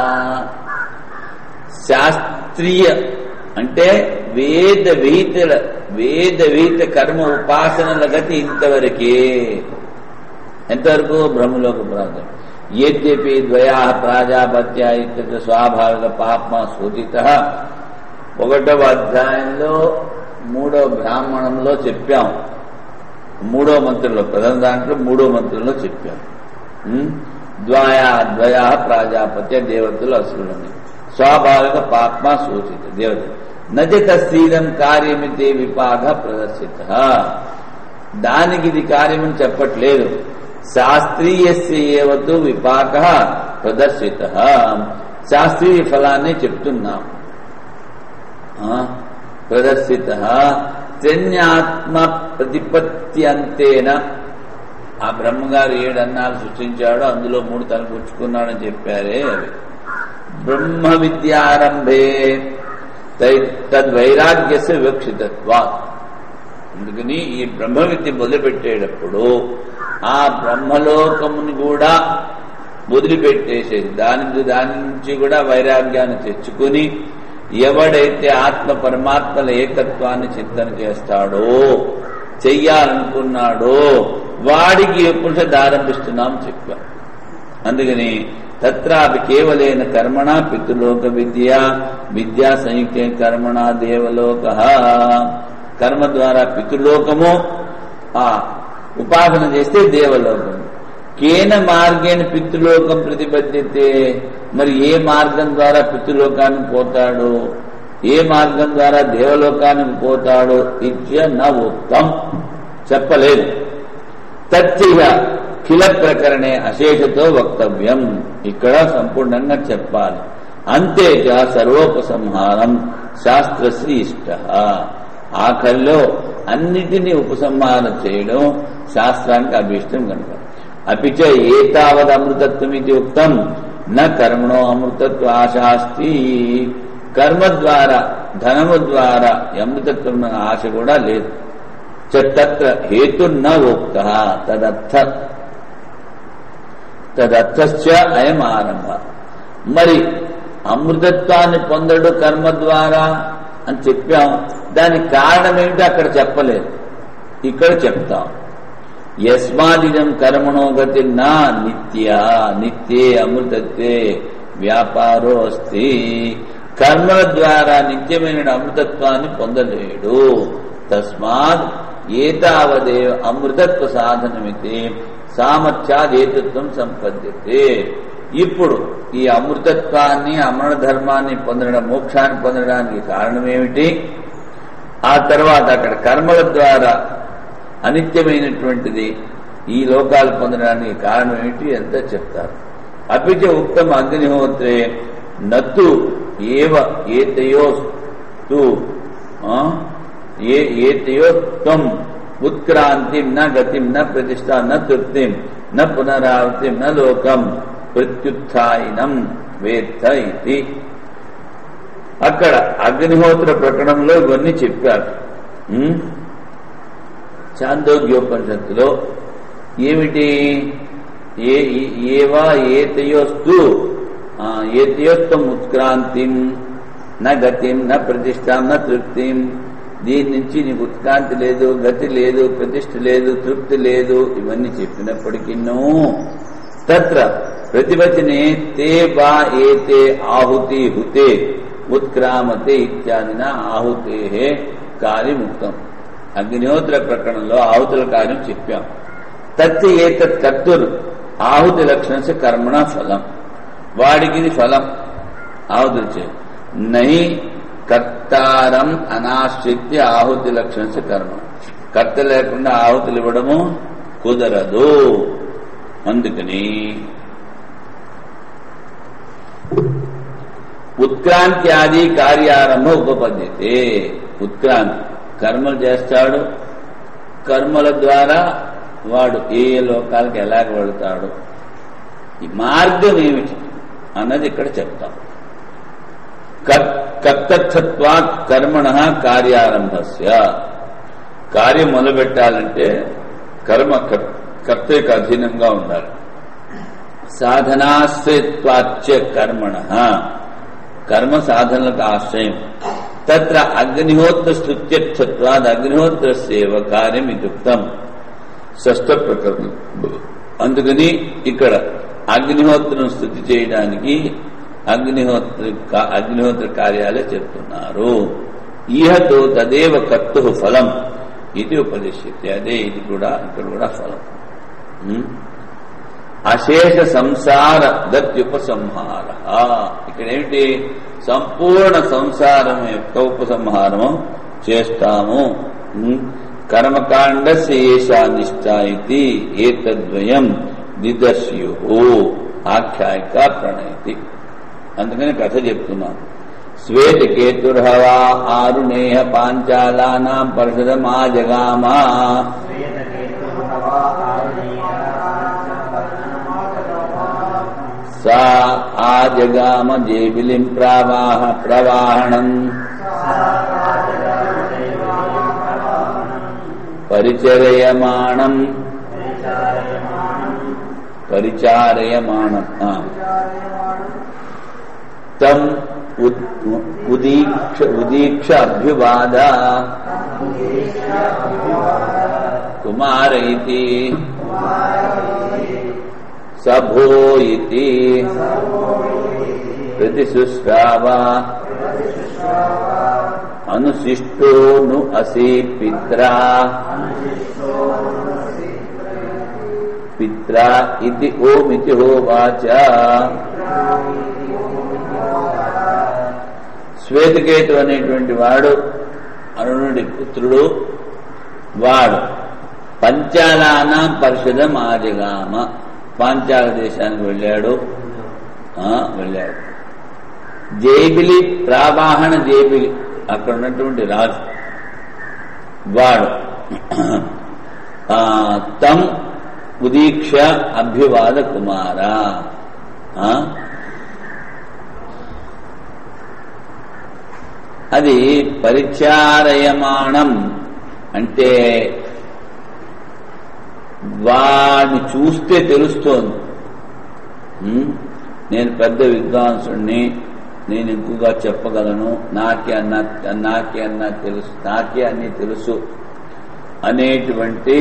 శాస్త్రీయ అంటే వేద విహిత కర్మ ఉపాసనల గతి ఇంతవరకే. ఎంతవరకు? బ్రహ్మలోక ప్రాప్తం. యద్యపి ద్వయా ప్రాజాపత్య ఇత్యత్ర స్వాభావిక పాప్మ సూచితః 1వ అధ్యాయంలో 3వ బ్రాహ్మణంలో చెప్పాం. 3వ మంత్రంలో ప్రధాన దాంట్లో 3వ మంత్రంలో చెప్పాం. ద్వయా ప్రాజాపత్య దేవతలు అసురులని స్వాభావిక పాప్మ సూచిత దేవత నచ తస్సీదం కార్యమితే విపాక ప్రదర్శిత. దానికి ఇది కార్యమని చెప్పట్లేదు. శాస్త్రీయస్య ఏవతు విపాక ప్రదర్శిత. శాస్త్రీయ ఫలాన్ని చెప్తున్నాం. ప్రదర్శిత త్రన్యాత్మ ప్రతిపత్త్యంతేన. ఆ బ్రహ్మగారు 7 అన్నాలు సృష్టించాడు, అందులో 3 తలపుచ్చుకున్నాడని చెప్పారే అవి. బ్రహ్మ విద్యారంభే తద్వైరాగ్యస్య వివక్షితత్వాత్. అందుకని ఈ బ్రహ్మ విద్య మొదలుపెట్టేటప్పుడు ఆ బ్రహ్మలోకముని కూడా వదిలిపెట్టేసేది, దాని నుంచి కూడా వైరాగ్యాన్ని తెచ్చుకుని ఎవడైతే ఆత్మ పరమాత్మల ఏకత్వాన్ని చింతన చేస్తాడో, చెయ్యాలనుకున్నాడో వాడికి ఉపనిషత్తు ఆరంభిస్తున్నాం చెప్పాం. అందుకని తత్రాపి కేవలేన కర్మణ పితృలోక విద్యా సంయుక్తే కర్మణ దేవలోక. కర్మ ద్వారా పితృలోకము, ఆ ఉపాసన చేస్తే దేవలోకం. కేన మార్గేణ పితృలోకం ప్రతిపద్యతే. మరి ఏ మార్గం ద్వారా పితృలోకానికి పోతాడు, ఏ మార్గం ద్వారా దేవలోకానికి పోతాడు ఇత్య న ఉక్తం, చెప్పలేదు. తత్య కిల ప్రకరణే అశేషతో వక్తవ్యం, ఇక్కడ సంపూర్ణంగా చెప్పాలి. అంతేచ సర్వోపసంహారం శాస్త్రశ్రీ ఇష్ట. ఆఖరిలో అన్నిటినీ ఉపసంహారం చేయడం శాస్త్రానికి అభీష్టం కనుక. అపిచ ఏతావద్ అమృతత్వమితి ఉక్తం న కర్మణో అమృతత్వ ఆశాస్తి. కర్మ ద్వారా ధనము ద్వారా అమృతత్వం ఆశ కూడా లేదు. తత్ర హేతుర్న ఉక్త తదర్థశ్చ అయం ఆరంభ. మరి అమృతత్వాన్ని పొందడు కర్మ ద్వారా అని చెప్పాం, దానికి కారణం ఏమిటో అక్కడ చెప్పలేదు, ఇక్కడ చెప్తాం. యస్మాదిదం కర్మణో గతి నా నిత్యే అమృతత్వే వ్యాపారో అస్తి. కర్మల ద్వారా నిత్యమైన అమృతత్వాన్ని పొందలేడు. తస్మాత్ ఏతావదేవ అమృతత్వ సాధనమితే సామర్థ్యాదేతత్వం సంపద్యతే. ఇప్పుడు ఈ అమృతత్వాన్ని అమర ధర్మాన్ని పొందడం, మోక్షాన్ని పొందడానికి కారణం ఏమిటి? ఆ తర్వాత అక్కడ కర్మల ద్వారా అనిత్యమైనటువంటిది ఈ లోకాలు పొందడానికి కారణం ఏమిటి అంతా చెప్తారు. అపిచ ఉక్తం అగ్నిహోత్రే నత్తు ఏవ ఏతయోస్తు ఏతయోత్వం ఉత్క్రాంతిం న గతిం న ప్రతిష్ట న తృప్తిం న పునరావృతిం న లోకం ప్రత్యుత్థాయినం వేత్త ఇది. అక్కడ అగ్నిహోత్ర ప్రకటనలో ఇవన్నీ చెప్పారు. చాందోగ్యోపనిషత్తులో ఏమిటి? ఏవా ఏతయోస్తు ఏతయోస్తం ఉత్క్రాంతిం న గతిం న ప్రతిష్టాం న తృప్తిం. దీని నుంచి నీకు ఉత్క్రాంతి లేదు, గతి లేదు, ప్రతిష్ఠ లేదు, తృప్తి లేదు. ఇవన్నీ చెప్పినప్పటికీ తత్ర ప్రతివచనే తే వా ఏతే ఆహుతి హుతే ఉత్క్రామతే ఇత్యాదిన ఆహుతే కార్యముక్తం. అగ్నిహోత్ర ప్రకరణంలో ఆహుతుల కార్యం చెప్పాం. తత్తి ఏతత్ కర్తుర్ ఆహుతి లక్షణ కర్మణ ఫలం. వాడికి ఇది ఫలం ఆహుతులు చే. నహి కర్తారం అనాశ్రిత్య ఆహుతి లక్షణ కర్మ. కర్త లేకుండా ఆహుతులు ఇవ్వడము కుదరదు. అందుకని ఉత్క్రాంతి ఆది కార్యారంభ ఉపపద్యతే. ఉత్క్రాంతి కర్మలు చేస్తాడు, కర్మల ద్వారా వాడు ఏ లోకాలకు ఎలాగ వెళతాడు, ఈ మార్గం ఏమిటి అన్నది ఇక్కడ చెప్తాం. కర్తృత్వాత్ కర్మణ కార్యారంభస్య. కార్యం మొదలుపెట్టాలంటే కర్మ కర్త యొక్క అధీనంగా ఉండాలి. సాధనాశ్రయత్వాచ్య కర్మణ, కర్మ సాధనలకు ఆశ్రయం. తత్ర అగ్నిహోత్ర స్తుత్యర్థత్వాద్ అగ్నిహోత్రస్యేవ కార్యం ఇత్యుక్తం. షష్ఠ ప్రకరణం. అందుకని ఇక్కడ అగ్నిహోత్రం స్తుతి చేయడానికి అగ్నిహోత్ర కార్యాలే చెప్తున్నారు. ఈహతో తదేవ కర్తు ఫలం ఇది ఉపదేశిస్తే, అదే ఇది కూడా ఇక్కడ కూడా ఫలం. అశేష సంసార దత్యుపసంహార, ఇక్కడేమిటి? సంపూర్ణ సంసారం యొక్క ఉపసంహారము చేస్తాము. కర్మకాండస్య ఏషా నిష్ఠా ఇతి ఏతద్వయం దిదర్శ్యు ఆఖ్యాయిక ప్రణయతి. అందుకని కథ చెప్తున్నాను. శ్వేతకేతుర్హవా ఆరుణేయ పాంచాలానాం పరిషదమాజగామా. సా ఆజగామ జేబిలిం ప్రవాహణం పరిచారయమాణం తం ఉదీక్ష అభ్యువాద కుమార ఇతి సభో ఇతి ప్రతిశుశ్రావ అనుశిష్టో ను అసి పిత్రా ఇది ఓమితి హోవాచ. శ్వేతకేతు అనేటువంటి వాడు అరుణుడి పుత్రుడు. వాడు పంచాలానాం పరిషదం ఆజగామ, పాంచాల దేశానికి వెళ్ళాడు. జైబిలి ప్రావాహణ జైబిలి, అక్కడ ఉన్నటువంటి రాజు వాడు. తం ఉదీక్ష అభ్యువాద కుమార, అది పరిచారయమాణం అంటే వాడిని చూస్తే తెలుస్తోంది. నేను పెద్ద విద్వాంసుడిని, నేను ఎక్కువగా చెప్పగలను, నాకే అన్నీ తెలుసు అనేటువంటి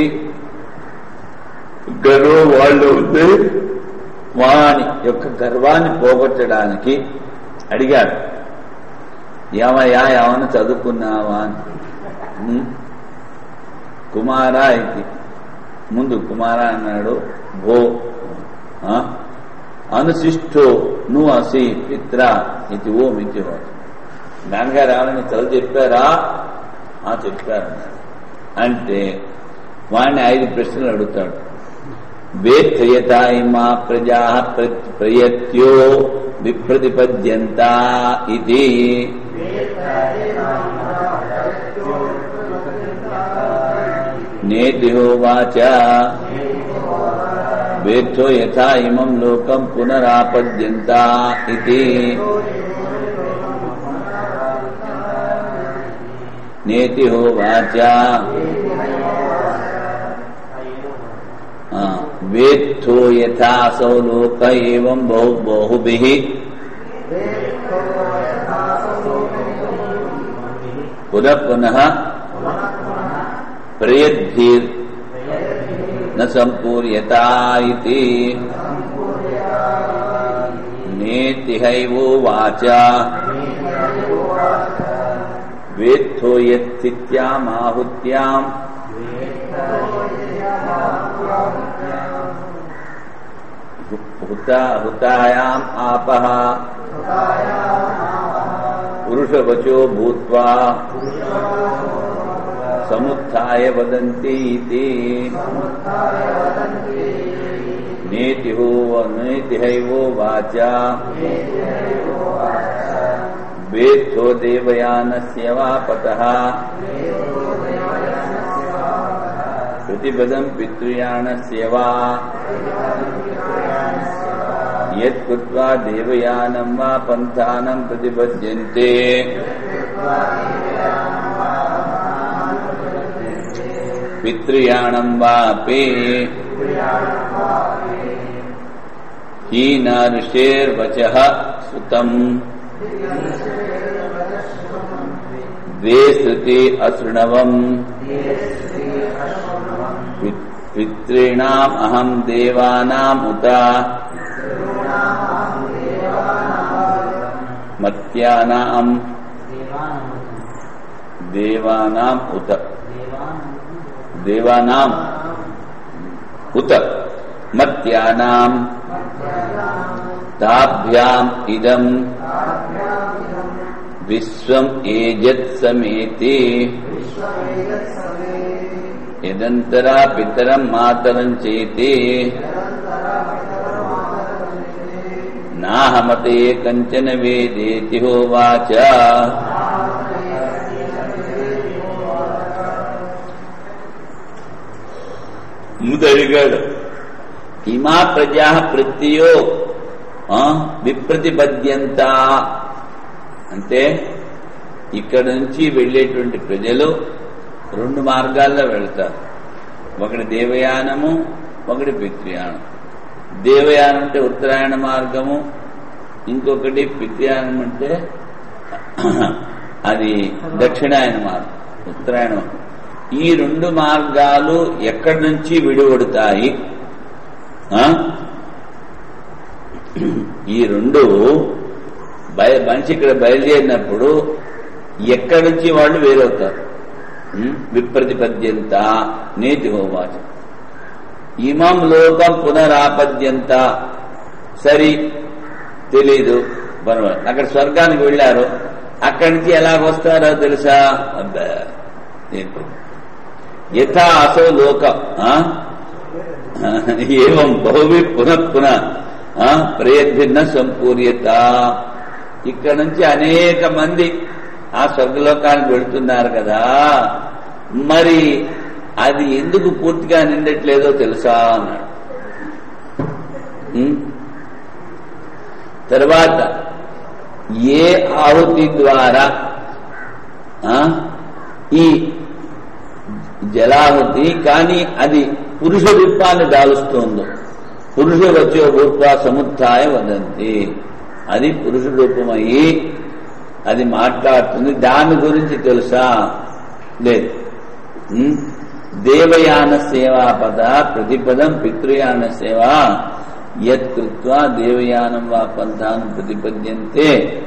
గర్వం వాళ్ళు ఉంది. వాని యొక్క గర్వాన్ని పోగొట్టడానికి అడిగాడు, ఏమయ్యా ఏమన్నా చదువుకున్నావా అని. కుమారా ఇది ముందు కుమారా అన్నాడు. భో అనుశిష్టో నువ్వు అసి పిత్ర ఇది ఓం ఇది ఓ. నాన్నగారు ఏమన్నా చదువు చెప్పారా? చెప్పారన్నాడు. అంటే వాడిని 5 ప్రశ్నలు అడుగుతాడు. వేత్తయతా ఇమా ప్రజా ప్రయత్యో విప్రతిపద్యంత ఇది. నేతి హోవాచ వేత్తో యథా ఇమం లోకం పునరాపద్యంత ఇది. నేతి హోవాచ వేత్తో యథాసౌ లోక ఏవం బహుభిః పునః ప్రయద్భిర్ న సంపూర్యతా ఇతి. నేతి హైవోవాచ వేత్తో యత్తిత్యాం ఆహుత్యాం హుతాయాం ఆపః పురుషవచో భూత్వా సముత్థాయ వదంతి ఇతి. నేతి హైవోవాచ వేత్తో దేవయానస్య వాపతః ప్రతిపదం పితృయానస్య వా యత్కృత్వా దేవయానం వా పంథానం ప్రతిపద్యంతే. పితృయాణం వాపి హీన ఋషేర్వచః సుతం ద్వే శృతి అశృణవం పితॄణాం అహం దేవానాం ఉత మత్యానాం దేవానాం ఉత దేవానాం ఉత మత్యానాం తాభ్యాం ఇదం విశ్వం ఏజత్ సమేతి యదంతరా పితరం మాతరం చేతి నాహమతే కంచన వేదేతి హోవాచ. ముందడిగాడు ఇమా ప్రజా ప్రత్యయో విప్రతిపద్యంత అంటే ఇక్కడ నుంచి వెళ్లేటువంటి ప్రజలు రెండు మార్గాల్లో వెళ్తారు. ఒకటి దేవయానము, ఒకటి పితృయానం. దేవయానం అంటే ఉత్తరాయణ మార్గము, ఇంకొకటి పితృయానం అంటే అది దక్షిణాయన మార్గం, ఉత్తరాయణం. ఈ రెండు మార్గాలు ఎక్కడి నుంచి విడివడతాయి? ఈ రెండు మనిషి ఇక్కడ బయలుదేరినప్పుడు ఎక్కడి నుంచి వాళ్ళు వేరవుతారు. విప్రతిపద్యంత నేతి హోవాచ. ఇమం లోకం పునరాపద్యంత. సరి తెలీదు, బరబర్. అక్కడ స్వర్గానికి వెళ్లారు, అక్కడి నుంచి ఎలాగొస్తారో తెలుసా? అబ్బా, యథా అసో లోక ఏవం బహువి పునః ప్రయత్న సంపూర్యత. ఇక్కడ నుంచి అనేక మంది ఆ స్వర్గలోకానికి వెళుతున్నారు కదా, మరి అది ఎందుకు పూర్తిగా నిండట్లేదో తెలుసా అన్నాడు. తర్వాత ఏ ఆహుతి ద్వారా ఈ జలాహుతి కానీ అది పురుష రూపాన్ని దాలుస్తోందో, పురుష వచ్చో రూప సముత్థాయ వదంతి, అది పురుష రూపమయ్యి అది మాట్లాడుతుంది. దాని గురించి తెలుసా? లేదు. దేవయాన సేవా పద ప్రతిపదం పితృయాన సేవ యత్కృత్వా దేవయానం వా పంథాను ప్రతిపద్యంతే.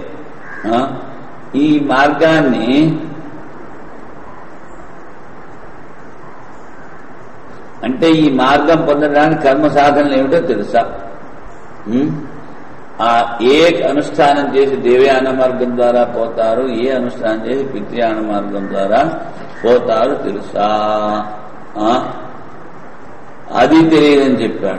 ఈ మార్గాన్ని అంటే ఈ మార్గం పొందడానికి కర్మ సాధనలు ఏమిటో తెలుసా? ఏ అనుష్ఠానం చేసి దేవయాన మార్గం ద్వారా పోతారు, ఏ అనుష్ఠానం చేసి పితృయాన మార్గం ద్వారా పోతారు తెలుసా? అది తెలియదని చెప్పాడు.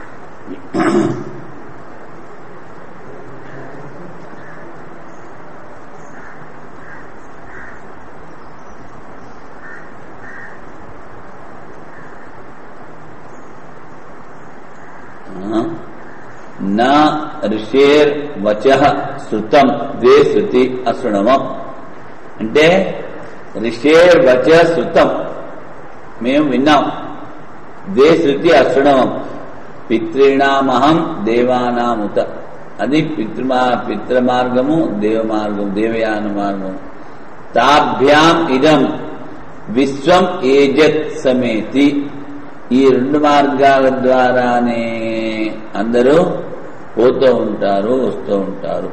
నా ఋషేర్ వచః శృతం ద్వే శృతి అశృణవం. అంటే ఋషేర్ వచః శృతం మేము విన్నాం, ద్వే శృతి అశృణవం పితృణామహం దేవానాముత. అది పితృమార్గము, దేవమార్గం, దేవయాన మార్గము. తాభ్యాం ఇదం విశ్వం ఏజత్ సమేతి. ఈ రెండు మార్గాల ద్వారానే అందరూ పోతూ ఉంటారు, వస్తూ ఉంటారు.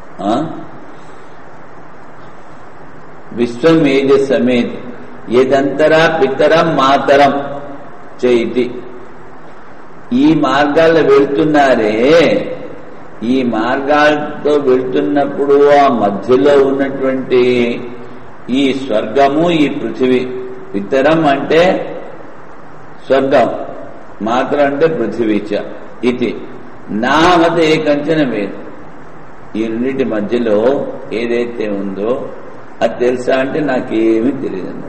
విశ్వం ఏజ సమేతి ఏదంతరా పితరం మాతరం చేతి. ఈ మార్గాల్లో వెళ్తున్నారే, ఈ మార్గాలతో వెళ్తున్నప్పుడు ఆ మధ్యలో ఉన్నటువంటి ఈ స్వర్గము, ఈ పృథివీ. పితరం అంటే స్వర్గం, మాతరం అంటే పృథివీచ. ఇది నామత ఏకంచన వేరు. ఈ రెండింటి మధ్యలో ఏదైతే ఉందో అది తెలుసా అంటే నాకేమీ తెలియదు అన్నాడు.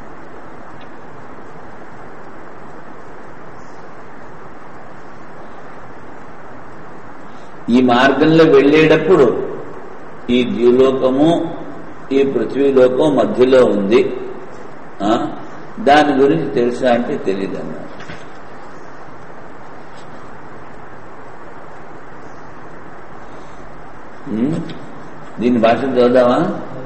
ఈ మార్గంలో వెళ్లేటప్పుడు ఈ ద్యులోకము, ఈ పృథ్వీలోకం మధ్యలో ఉంది. దాని గురించి తెలుసా అంటే తెలియదు అన్నారు. దీని భాష చూద్దామా?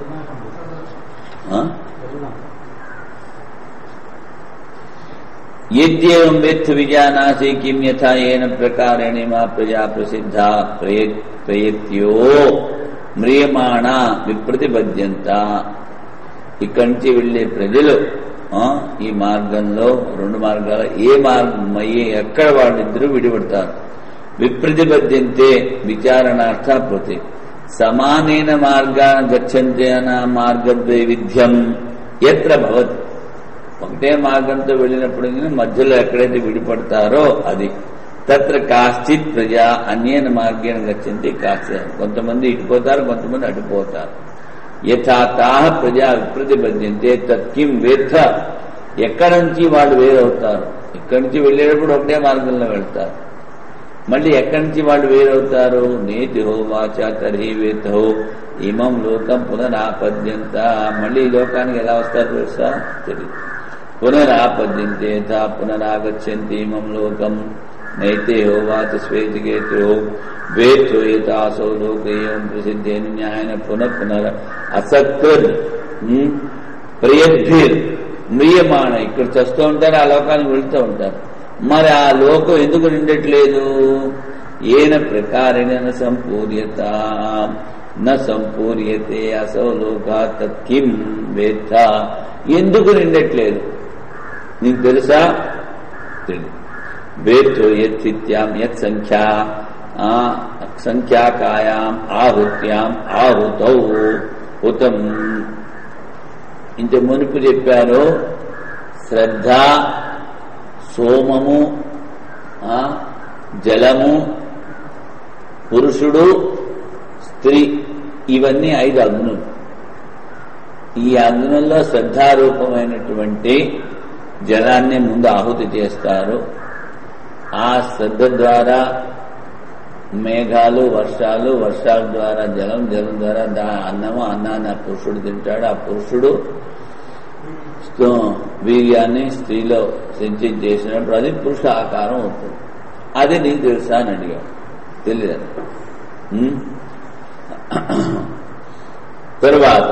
యద్యేవం వేత్థ విజానాసి కిం యథా ఏన ప్రకారేణ మా ప్రజా ప్రసిద్ధ ప్రయత్యో మ్రియమాణ విప్రతిబద్ధ్యంత. ఇక్కడి నుంచి వెళ్లే ప్రజలు ఈ మార్గంలో రెండు మార్గాలు ఏ మార్గం ఎక్కడ వాళ్ళిద్దరూ విడిపడతారు. విప్రతిబద్ధ్యంతే విచారణార్థ ప్రతి సమానేన మార్గాన గచ్చంతేన మార్గద్వైవిధ్యం ఎత్ర భవతి. ఒకటే మార్గంతో వెళ్ళినప్పుడు మధ్యలో ఎక్కడైతే విడిపడతారో అది తత్ర కాశ్చిత్ ప్రజా అన్యేన మార్గేణ గచ్చంతి కాశ్చిత్. కొంతమంది ఇటుపోతారు, కొంతమంది అటుపోతారు. యథాతాహ ప్రజా విప్రతిబద్ధ్యంతే తత్కిం వేత్థ. ఎక్కడి నుంచి వాళ్ళు వేరవుతారు. ఇక్కడి నుంచి వెళ్ళేటప్పుడు ఒకటే మార్గంలో వెళ్తారు. మళ్ళీ ఎక్కడి నుంచి వాళ్ళు వేరవుతారు. నేతి హో వాచ తర్హి వేత్హో ఇమం లోకం పునరాపద్యంత. మళ్ళీ ఈ లోకానికి ఎలా వస్తారు తెలుసా? తెలియదు. పునరాపద్యంతే యథా పునరాగచ్చంతి ఇమం లోకం నైతే హో వాచ శ్వేతకేతో వేత్తో యథాసో లోకేయం ప్రసిద్ధేన న్యాయన పునః అసక్తుర్ ప్రయద్భిర్ మ్రియమాణ. ఇక్కడ చస్తూ ఉంటారు, ఆ లోకానికి వెళ్తూ ఉంటారు. మరి ఆ లోకం ఎందుకు నిండట్లేదు? ఏన ప్రకారేణ సంపూర్యత న సంపూర్యతే అసౌ లోకా తత్కిం వేత్త. ఎందుకు నిండట్లేదు నీకు తెలుసా? తెలియదు. వేత్తో యత్సిత్యాం యత్ సంఖ్యా సంఖ్యాకాయాం ఆహుత్యాం ఆహుతౌ హుతం. ఇంత మునుపు చెప్పారు శ్రద్ధ, సోమము, జలము, పురుషుడు, స్త్రీ, ఇవన్నీ 5 అగ్నులు. ఈ అగ్నుల్లో శ్రద్ధారూపమైనటువంటి జలాన్ని ముందు ఆహుతి చేస్తారు. ఆ శ్రద్ధ ద్వారా మేఘాలు, వర్షాలు, వర్షాల ద్వారా జలం, జలం ద్వారా అన్నము, అన్నాన్ని ఆ పురుషుడు తింటాడు. ఆ పురుషుడు వీర్యాన్ని స్త్రీలో సంచిత్ చేసినప్పుడు అది పురుష ఆకారం అవుతుంది. అది నీకు తెలుసా అని అడిగాడు. తెలియదు. తరువాత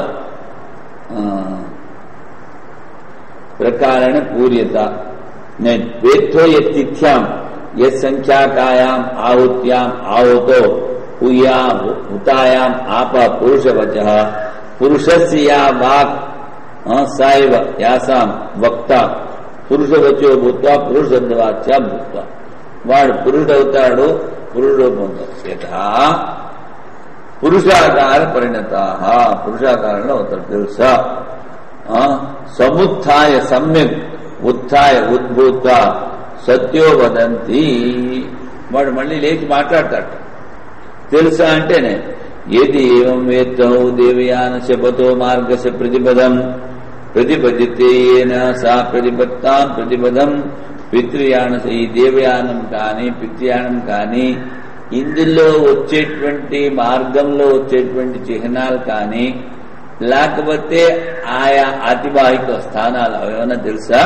ప్రకారేణ పూర్యత వేత్తో యత్తిథ్యాం యత్సంఖ్యాకాయాం ఆహుత్యాం ఆహుతో హుతాయాం ఆప పురుషవచ పురుషస్య యా వాక్ సాయివ యాసాం వక్త పురుషవచో భూత్వా పురుషశబ్దవాచ్య భూత్వా. వాడు పురుషుడవుతాడు, పురుషుడు పొందాడు. యథా పురుషాకార పరిణత, పురుషాకారంలో అవుతాడు. తెలుసా? సముత్థాయ సమ్యక్ ఉత్థాయ ఉద్భూత సత్యో వదంతి. వాడు మళ్ళీ లేచి మాట్లాడతాడు. తెలుసా అంటేనే ఏది ఏం వేత్తో దేవయాన శపథో మార్గశ ప్రతిపదం ప్రతిపదితేన సా ప్రతిపత్తాం ప్రతిపదం పితృయాన. ఈ దేవయానం కానీ పితృయానం కానీ ఇందులో వచ్చేటువంటి మార్గంలో వచ్చేటువంటి చిహ్నాలు కానీ లేకపోతే ఆయా అతివాహిక స్థానాలు ఏమన్నా తెలుసా?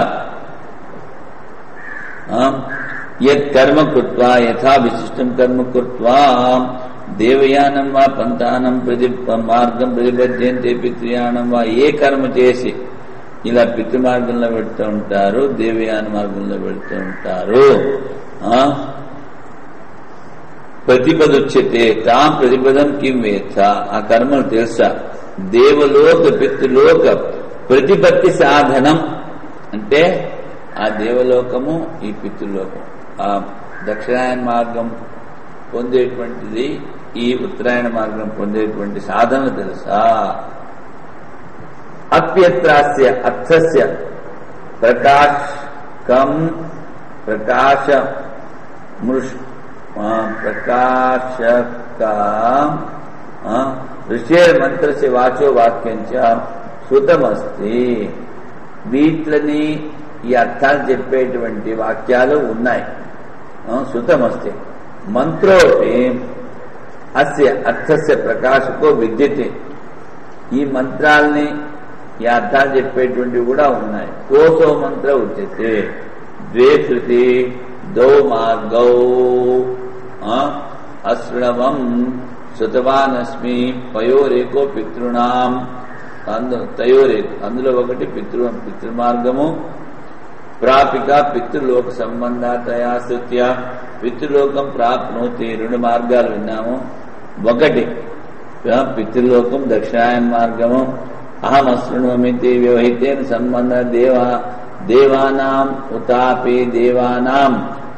యత్ కర్మ కృత్వా యథా విశిష్టం కర్మ కృత్వా దేవయానం వా పంతానం మార్గం ప్రతిపద్యంతే పితృయానం వా. ఏ కర్మ చేసి ఇలా పితృమార్గంలో పెడుతూ ఉంటారు, దేవయాన మార్గంలో పెడుతూ ఉంటారు. ప్రతిపదుచ్యతే తాం ప్రతిపదం కిం వేత్త. ఆ కర్మలు తెలుసా? దేవలోక పితృలోక ప్రతిపత్తి సాధనం అంటే ఆ దేవలోకము, ఈ పితృలోకం. ఆ దక్షిణాయన మార్గం పొందేటువంటిది, ఈ ఉత్తరాయణ మార్గం పొందేటువంటి సాధన తెలుసా? అప్యత్రాస్య అర్థస్య ప్రకాశకం ప్రకాశ ప్రకాశక ఋషేర్ మంత్రస్య వాచో వాక్యంచ శృతమస్తి. వీట్లని ఈ అర్థాలు చెప్పేటువంటి వాక్యాలు ఉన్నాయి. శృతమస్తి. మంత్రోపి అస్య అర్థస్య ప్రకాశకో విద్యతే. ఈ మంత్రాల్ని ఈ అర్థాలు చెప్పేటువంటివి కూడా ఉన్నాయి. కోసో మంత్ర ఉచ్యతే ద్వే శృతి దౌ మార్గౌ అశృణవం శృతవానస్మి పయోరేకో పితృణాం తయోరేకు అందులో ఒకటి పితృమార్గము ప్రాపిక పితృలోక సంబంధాతయా శ్రుత్య పితృలోకం ప్రాప్నోతి రెండు మార్గాలు విన్నాము. ఒకటి పితృలోకం దక్షిణాయన మార్గము అహమశృణోమితి వ్యవహితేన సంబంధ దేవానాం ఉతాపి దేవానాం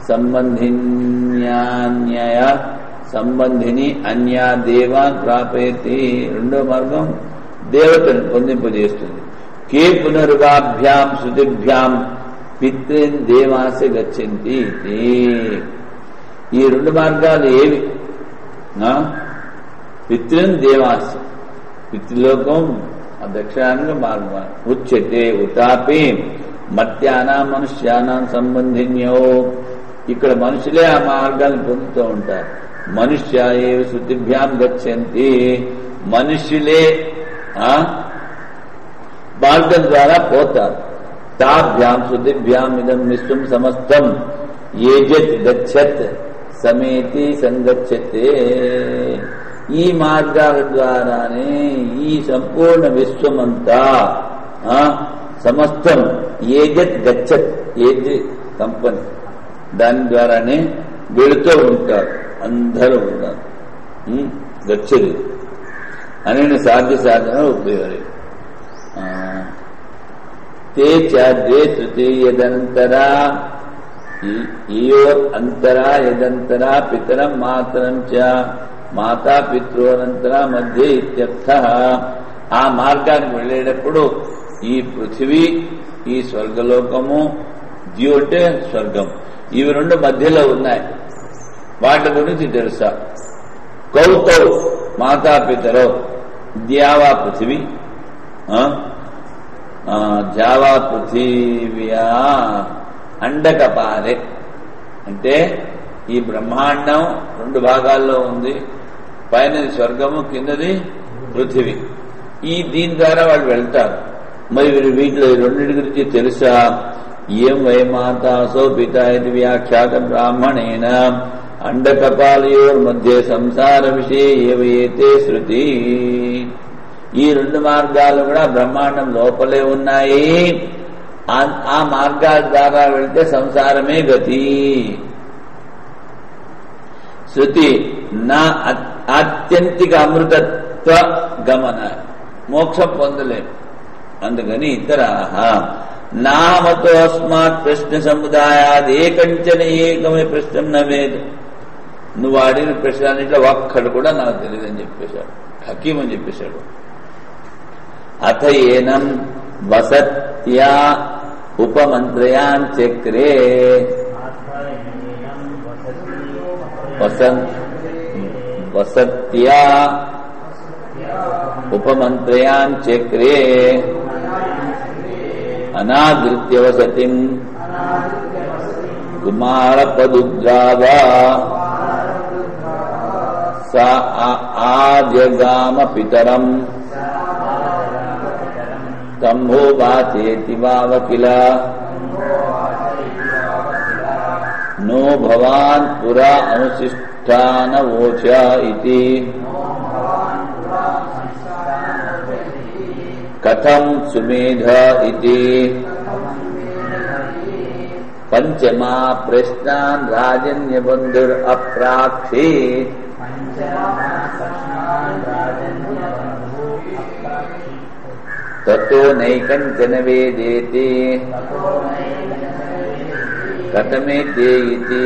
సంబంధిని అన్యా దేవాన్ ప్రాపయతి రెండో మార్గం దేవతను పొందింపజేస్తుంది. కే పునర్వాభ్యాం శృతిభ్యాం పితృన్ దేవాసి గచ్చంతి. ఈ రెండు మార్గాలు ఏవి? పితృన్ దేవాసి పితృలోకం దక్షిణానికి మార్గం ఉచ్యతే ఉతాపి మర్త్యానాం మనుష్యానాం సంబంధిన్యో ఇక్కడ మనుషులే ఆ మార్గాన్ని పొందుతూ ఉంటారు. మనుష్య ఏవ శృతిభ్యాం గచ్చంతి మనుష్యులే మార్గం ద్వారా పోతారు. తాభ్యాం శృతిభ్యాం ఇదం విశ్వం సమస్తం ఏజత్ గచ్చత్ సమేతి సంగచ్చతే. ఈ మార్గాల ద్వారానే ఈ సంపూర్ణ విశ్వమంతా సమస్తం ఏజత్ గచ్చత్ ఏజ్ కంపెనీ దాని ద్వారానే వెళుతూ ఉంటారు. అందరూ ఉంటారు. గచ్చది అనే సాధ్య సాధన ఉపయోగం. తే చాద్వే శృతి యదంతరా ఈయోర్ అంతరా యదంతరా పితరం మాతరం చ మాతా పితృనంతరా మధ్య ఇత్యర్థ. ఆ మార్గానికి వెళ్ళేటప్పుడు ఈ పృథివీ ఈ స్వర్గలోకము జీవు అంటే స్వర్గం ఇవి రెండు మధ్యలో ఉన్నాయి. వాటి గురించి తెలుసా? కౌతౌ మాతాపితరో ద్యావా పృథివీ జావా పృథివ్యా అండకపాలే అంటే ఈ బ్రహ్మాండం రెండు భాగాల్లో ఉంది. పైనది స్వర్గము కిందది పృథివీ. దీని ద్వారా వాళ్ళు వెళ్తారు. మరి వీటిలో రెండింటి గురించి తెలుసా? ఏం వై మాతాసో పిత ఇది వ్యాఖ్యాత బ్రాహ్మణేన అండకపాలయోర్ మధ్య సంసార విషయ ఏవైతే శృతి. ఈ రెండు మార్గాలు కూడా బ్రహ్మాండం లోపలే ఉన్నాయి. ఆ మార్గాల ద్వారా వెళ్తే సంసారమే గతి. శృతి నా ఆత్యంతిక అమృతత్వ గమన మోక్షం పొందలేము. అందుకని ఇతరాహ నామతో అస్మాత్ ప్రశ్న సముదాయాది ఏకంచన ఏకమే ప్రశ్నం నవేదు. నువ్వు అడిగిన ప్రశ్నలన్నింటిలో ఒక్కడు కూడా నాకు తెలియదని చెప్పేశాడు. హకీం అని చెప్పేశాడు. అథ ఏనం వసత్యా ఉపమంత్రయాన్ చక్రే వసత్యా ఉపమంత్రయాన్ చక్రే అనాదృత్య వసతిం కుమారపదుద్రావా సా ఆజగామ పితరం తంభో వాచేతి వావకిల నో భవాన్ పురా అనుశిష్టానవోచ ఇతి కథం సుమేధ ఇతి పంచమా ప్రశ్నాన్ రాజన్యబంధుర్ అప్రాక్షి తతో నైకంచన వేదేతి కథమేతే ఇతి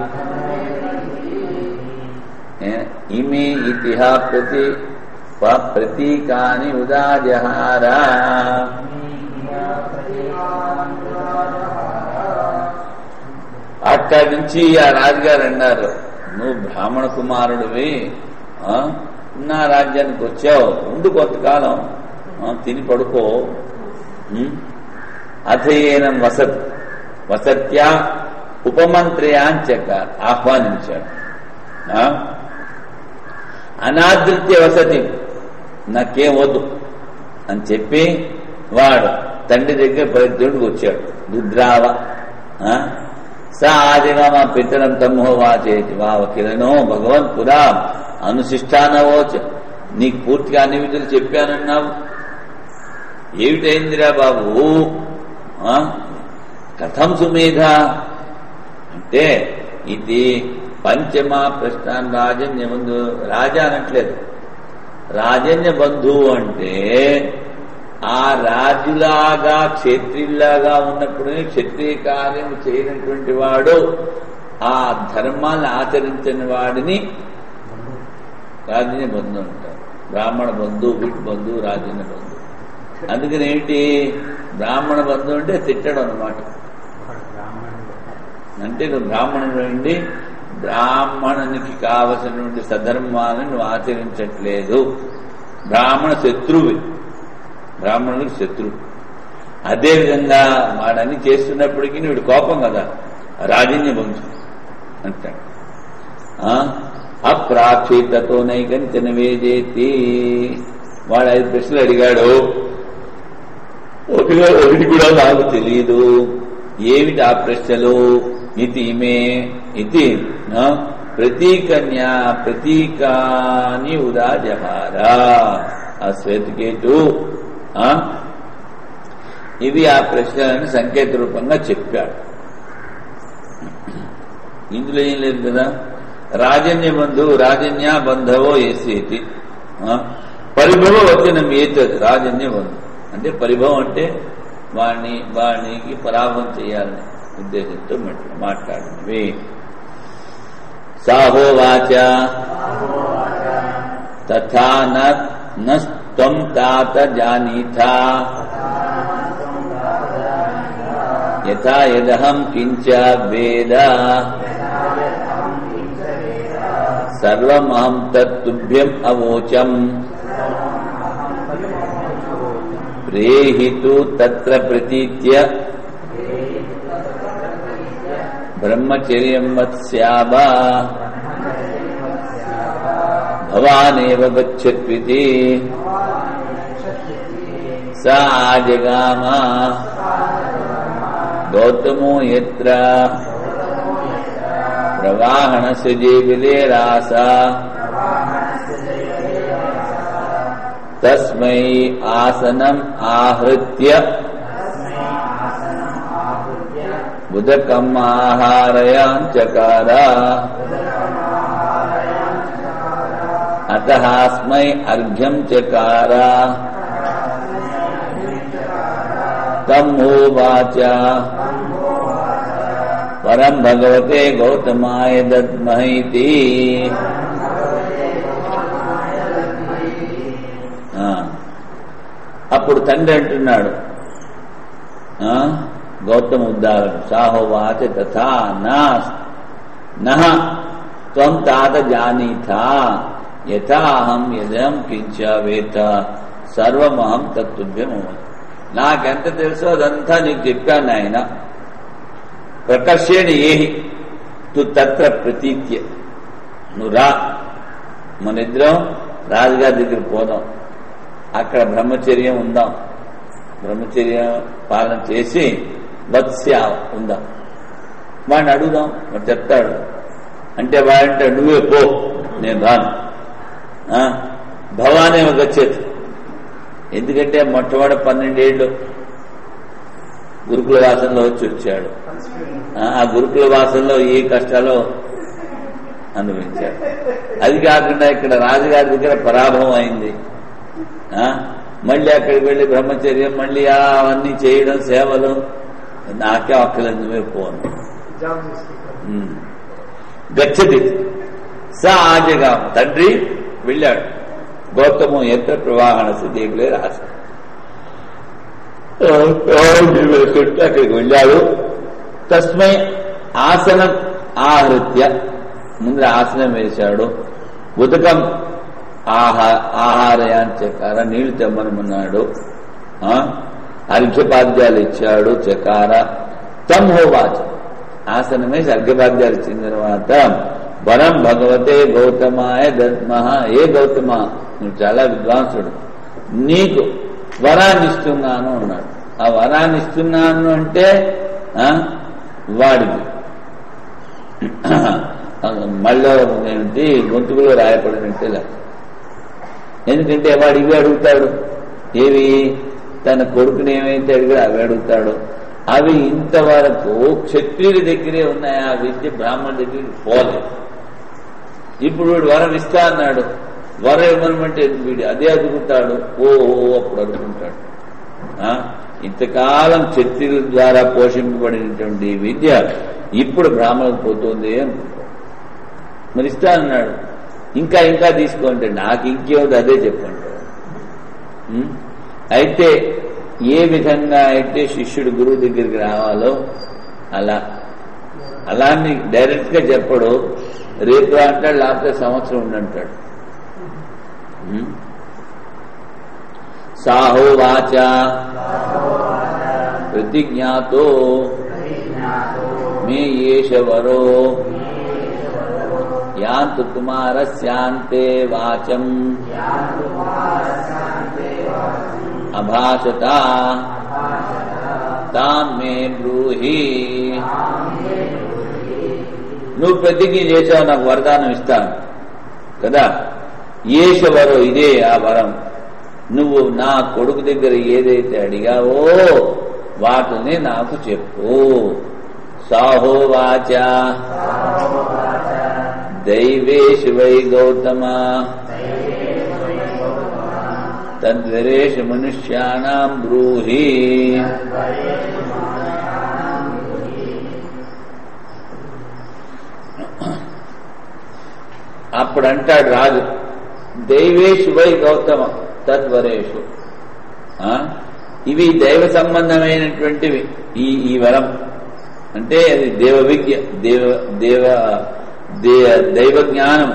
ఇమే ఇతిహ ప్రతీకాని ఉదాజహార. అక్కడి నుంచి ఆ రాజుగారు అన్నారు, నువ్వు బ్రాహ్మణ కుమారుడివి, నా రాజ్యానికి వచ్చావు, ఉండు కొంతకాలం, తిని పడుకో. అథయేనం వసత్యా ఉపమంత్రయాన్ చక్కారు, ఆహ్వానించాడు. అనాదృత్య వసతి నాకేం వద్దు అని చెప్పి వాడు తండ్రి దగ్గర పరిత్యుడికి వచ్చాడు. రుద్రావ స ఆదిగా మా పితరం తమ్మో వాచేతి వావ కిరణో భగవన్ పురా అనుశిష్టానవోచ. నీకు పూర్తిగా అన్ని విధులు చెప్పానన్నావు, ఏమిటైందిరా బాబు? కథం సుమేధ అంటే ఇది పంచమా ప్రశ్నాన్ రాజన్య బంధు. రాజా అనట్లేదు, రాజన్య బంధువు అంటే ఆ రాజులాగా క్షత్రియులాగా ఉన్నప్పుడు క్షత్రియ కార్యం చేయనటువంటి వాడు, ఆ ధర్మాన్ని ఆచరించని వాడిని రాజన్య బంధు అంటారు. బ్రాహ్మణ బంధు, వీటి బంధు, రాజన్య బంధు. అందుకని ఏంటి బ్రాహ్మణ బంధు అంటే తిట్టడం అన్నమాట. అంటే నువ్వు బ్రాహ్మణుడు నుండి బ్రాహ్మణునికి కావలసినటువంటి సధర్మాలను నువ్వు ఆచరించట్లేదు, బ్రాహ్మణ శత్రువు, బ్రాహ్మణుడికి శత్రువు. అదేవిధంగా వాడన్ని చేస్తున్నప్పటికీ వీడు కోపం కదా, రాజన్య బంధు అంటాడు. అప్రాక్షితతో నైకంచన వేదేతి. వాడు 5 ప్రశ్నలు అడిగాడు, ఒకటి కూడా నాకు తెలియదు. ఏమిటి ఆ ప్రశ్నలు? ఇది ఇమే ఇది ప్రతీకన్యా ప్రతీకాని ఉదాజహారా. ఆ శ్వేతకేతు ఇవి ఆ ప్రశ్నలను సంకేత రూపంగా చెప్పాడు. ఇందులో ఏం లేదు కదా. రాజన్య బంధు రాజన్య బంధవో ఏసేతి పరిభవ వచనం ఏతది. రాజన్య బంధు అంటే పరిభవం అంటే వాణికి పరాభవం చేయాలని ఉద్దేశంతో మాట్లాడినవి. సాహోవాచ తథా నస్త్వం తాత జానీథా యథా యదహం కించ వేద సర్వమహం తత్తుభ్యం అవోచం ప్రేహితు తత్ర ప్రతీత్య బ్రహ్మచర్యం వత్స్యావా భవానేవ గచ్చత్వితి. సా ఆజగామ గౌతమో యత్ర ప్రవాహణస్య జేబిలేరాస తస్మై ఆసనం ఆహృత్య ఉదకం ఆహారయాంచకార. అతస్మై అర్ఘ్యం చకార. తమ్మోవాచ పరం భగవతే గౌతమాయ దద్మహైతి. అప్పుడు తండ్రి అంటున్నాడు గౌతమ ఉద్దారణ. సాహోవాచ తథా నః త్వం తాత జానీథా యథాహం యదహం కించ వేత సర్వమహం తత్తుభ్యం. నాకెంత తెలుసో అదంతా నీకు చెప్పాను ఆయన. ప్రకర్షేణ ఏహి తు తత్ర ప్రతీత్య. నువ్వు రా, మనిద్దరం రాజుగారి దగ్గర పోదాం, అక్కడ బ్రహ్మచర్యం ఉందాం, బ్రహ్మచర్యం పాలన చేసి వత్స్య ఉందాం. వాడిని అడుగుదాం, వాడు చెప్తాడు. అంటే వాడంటే నువ్వే పో, నేను రాను. భవానే గచ్చేది. ఎందుకంటే మొట్టమొదటి 12 ఏళ్ళు గురుకుల వాసంలో వచ్చాడు. ఆ గురుకుల వాసంలో ఏ కష్టాలు అనుభవించాడు. అది కాకుండా ఇక్కడ రాజుగారి దగ్గర పరాభవం అయింది. మళ్ళీ అక్కడికి వెళ్లి బ్రహ్మచర్యం, మళ్ళీ అవన్నీ చేయడం, సేవలు. నాకే ఒక్కలేదు, నువ్వే పోను. గచ్చతి స ఆజగా. తండ్రి వెళ్ళాడు. గౌతము ఎత్ర ప్రవాహణ స్థితిలో రాశ అక్కడికి వెళ్ళాడు. తస్మై ఆసనం ఆహృత్య. ముందర ఆసనం వేశాడు. ఉదకం ఆహారయాంచకార. నీళ్లు తెమ్మనమన్నాడు. అర్ఘ్యపాద్యాలు ఇచ్చాడు. చకార. తం హోవాచ. ఆసనం వేసి అర్ఘ్యపాద్యాలు ఇచ్చిన తర్వాత వరం భగవతే గౌతమాయ దద్మః. ఏ గౌతమ, నువ్వు చాలా విద్వాంసుడు, నీకు వరాన్ని ఇస్తున్నాను అన్నాడు. ఆ వరాన్ని ఇస్తున్నాను అంటే వాడికి మళ్ళీ ఏమిటి గొంతుకులో రాయపడినట్టే లేదు. ఎందుకంటే వాడు ఇవి అడుగుతాడు. ఏవి? తన కొడుకుని ఏమైతే అడిగాడు అవి అడుగుతాడు. అవి ఇంతవరకు క్షత్రియుడి దగ్గరే ఉన్నాయి. ఆ విద్య బ్రాహ్మణుడి దగ్గరికి పోలేదు. ఇప్పుడు వీడు వరం ఇస్తా అన్నాడు. వరం ఇవ్వమంటే వీడు అదే అడుగుతాడు. అప్పుడు అడుగుకుంటాడు. ఇంతకాలం క్షత్రియుల ద్వారా పోషింపబడినటువంటి విద్య ఇప్పుడు బ్రాహ్మణులకు పోతుంది అనుకుంటాడు. మరి ఇస్తా అన్నాడు. ఇంకా ఇంకా తీసుకోండి. నాకు ఇంకేముంది అదే చెప్పంటాడు. అయితే ఏ విధంగా అయితే శిష్యుడు గురువు దగ్గరికి రావాలో అలాన్ని డైరెక్ట్ గా చెప్పడు. రేపు అంటాడు, లేకపోతే సంవత్సరం ఉండంటాడు. సాహోవాచ ప్రతిజ్ఞాతో మే ఏష వరో యాంతు కుమారస్యాంతే వాచం అభాషత తాం మే బ్రూహి. నువ్వు ప్రతిజ్ఞ చేసావు, నాకు వరదానం ఇస్తాను కదా. ఏష వరో, ఇదే ఆ వరం. నువ్వు నా కొడుకు దగ్గర ఏదైతే అడిగావో వాటిని నాకు చెప్పు. సాహోవాచ దైవేషు వై గౌతమ తద్వరేషు మనుష్యానాం బ్రూహి. అప్పుడు అంటాడు రాజు, దైవేషు వై గౌతమ తద్వరేషు. ఇవి దైవ సంబంధమైనటువంటివి. ఈ వరం అంటే అది దేవ విద్య, దైవ జ్ఞానం.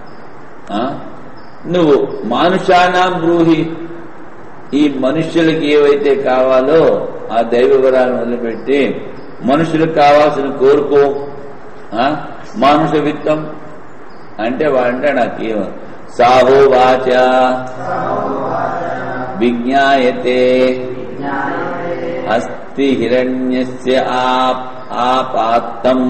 నువ్వు మానుషానాం బ్రూహి, ఈ మనుష్యులకి ఏవైతే కావాలో ఆ దైవ వరాలను వదిలిపెట్టి మనుషులకు కావాల్సిన కోరుకో. మానుష విత్తం అంటే వాడంటే నాకేమ. సాహోవాచ విజ్ఞాయతే అస్తి హిరణ్యస్య ఆపాత్తం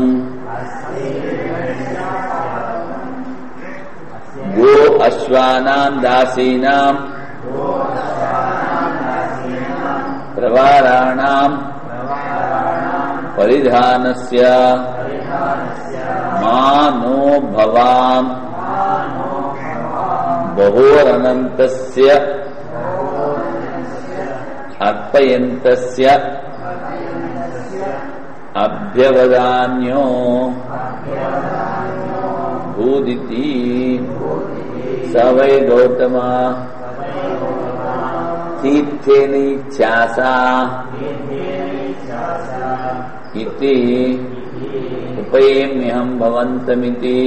గో అశ్వానాం దాసీనాం ప్రవారాణాం పరిధానస్య మానో భవాం బహోరనంతస్య అర్పయంతస్య అభ్యవదాన్యో భూదితి. స వై గౌతమ తీర్థేనైచ్ఛాసా ఇతి ఉపయేమ్యహం భవంతమితి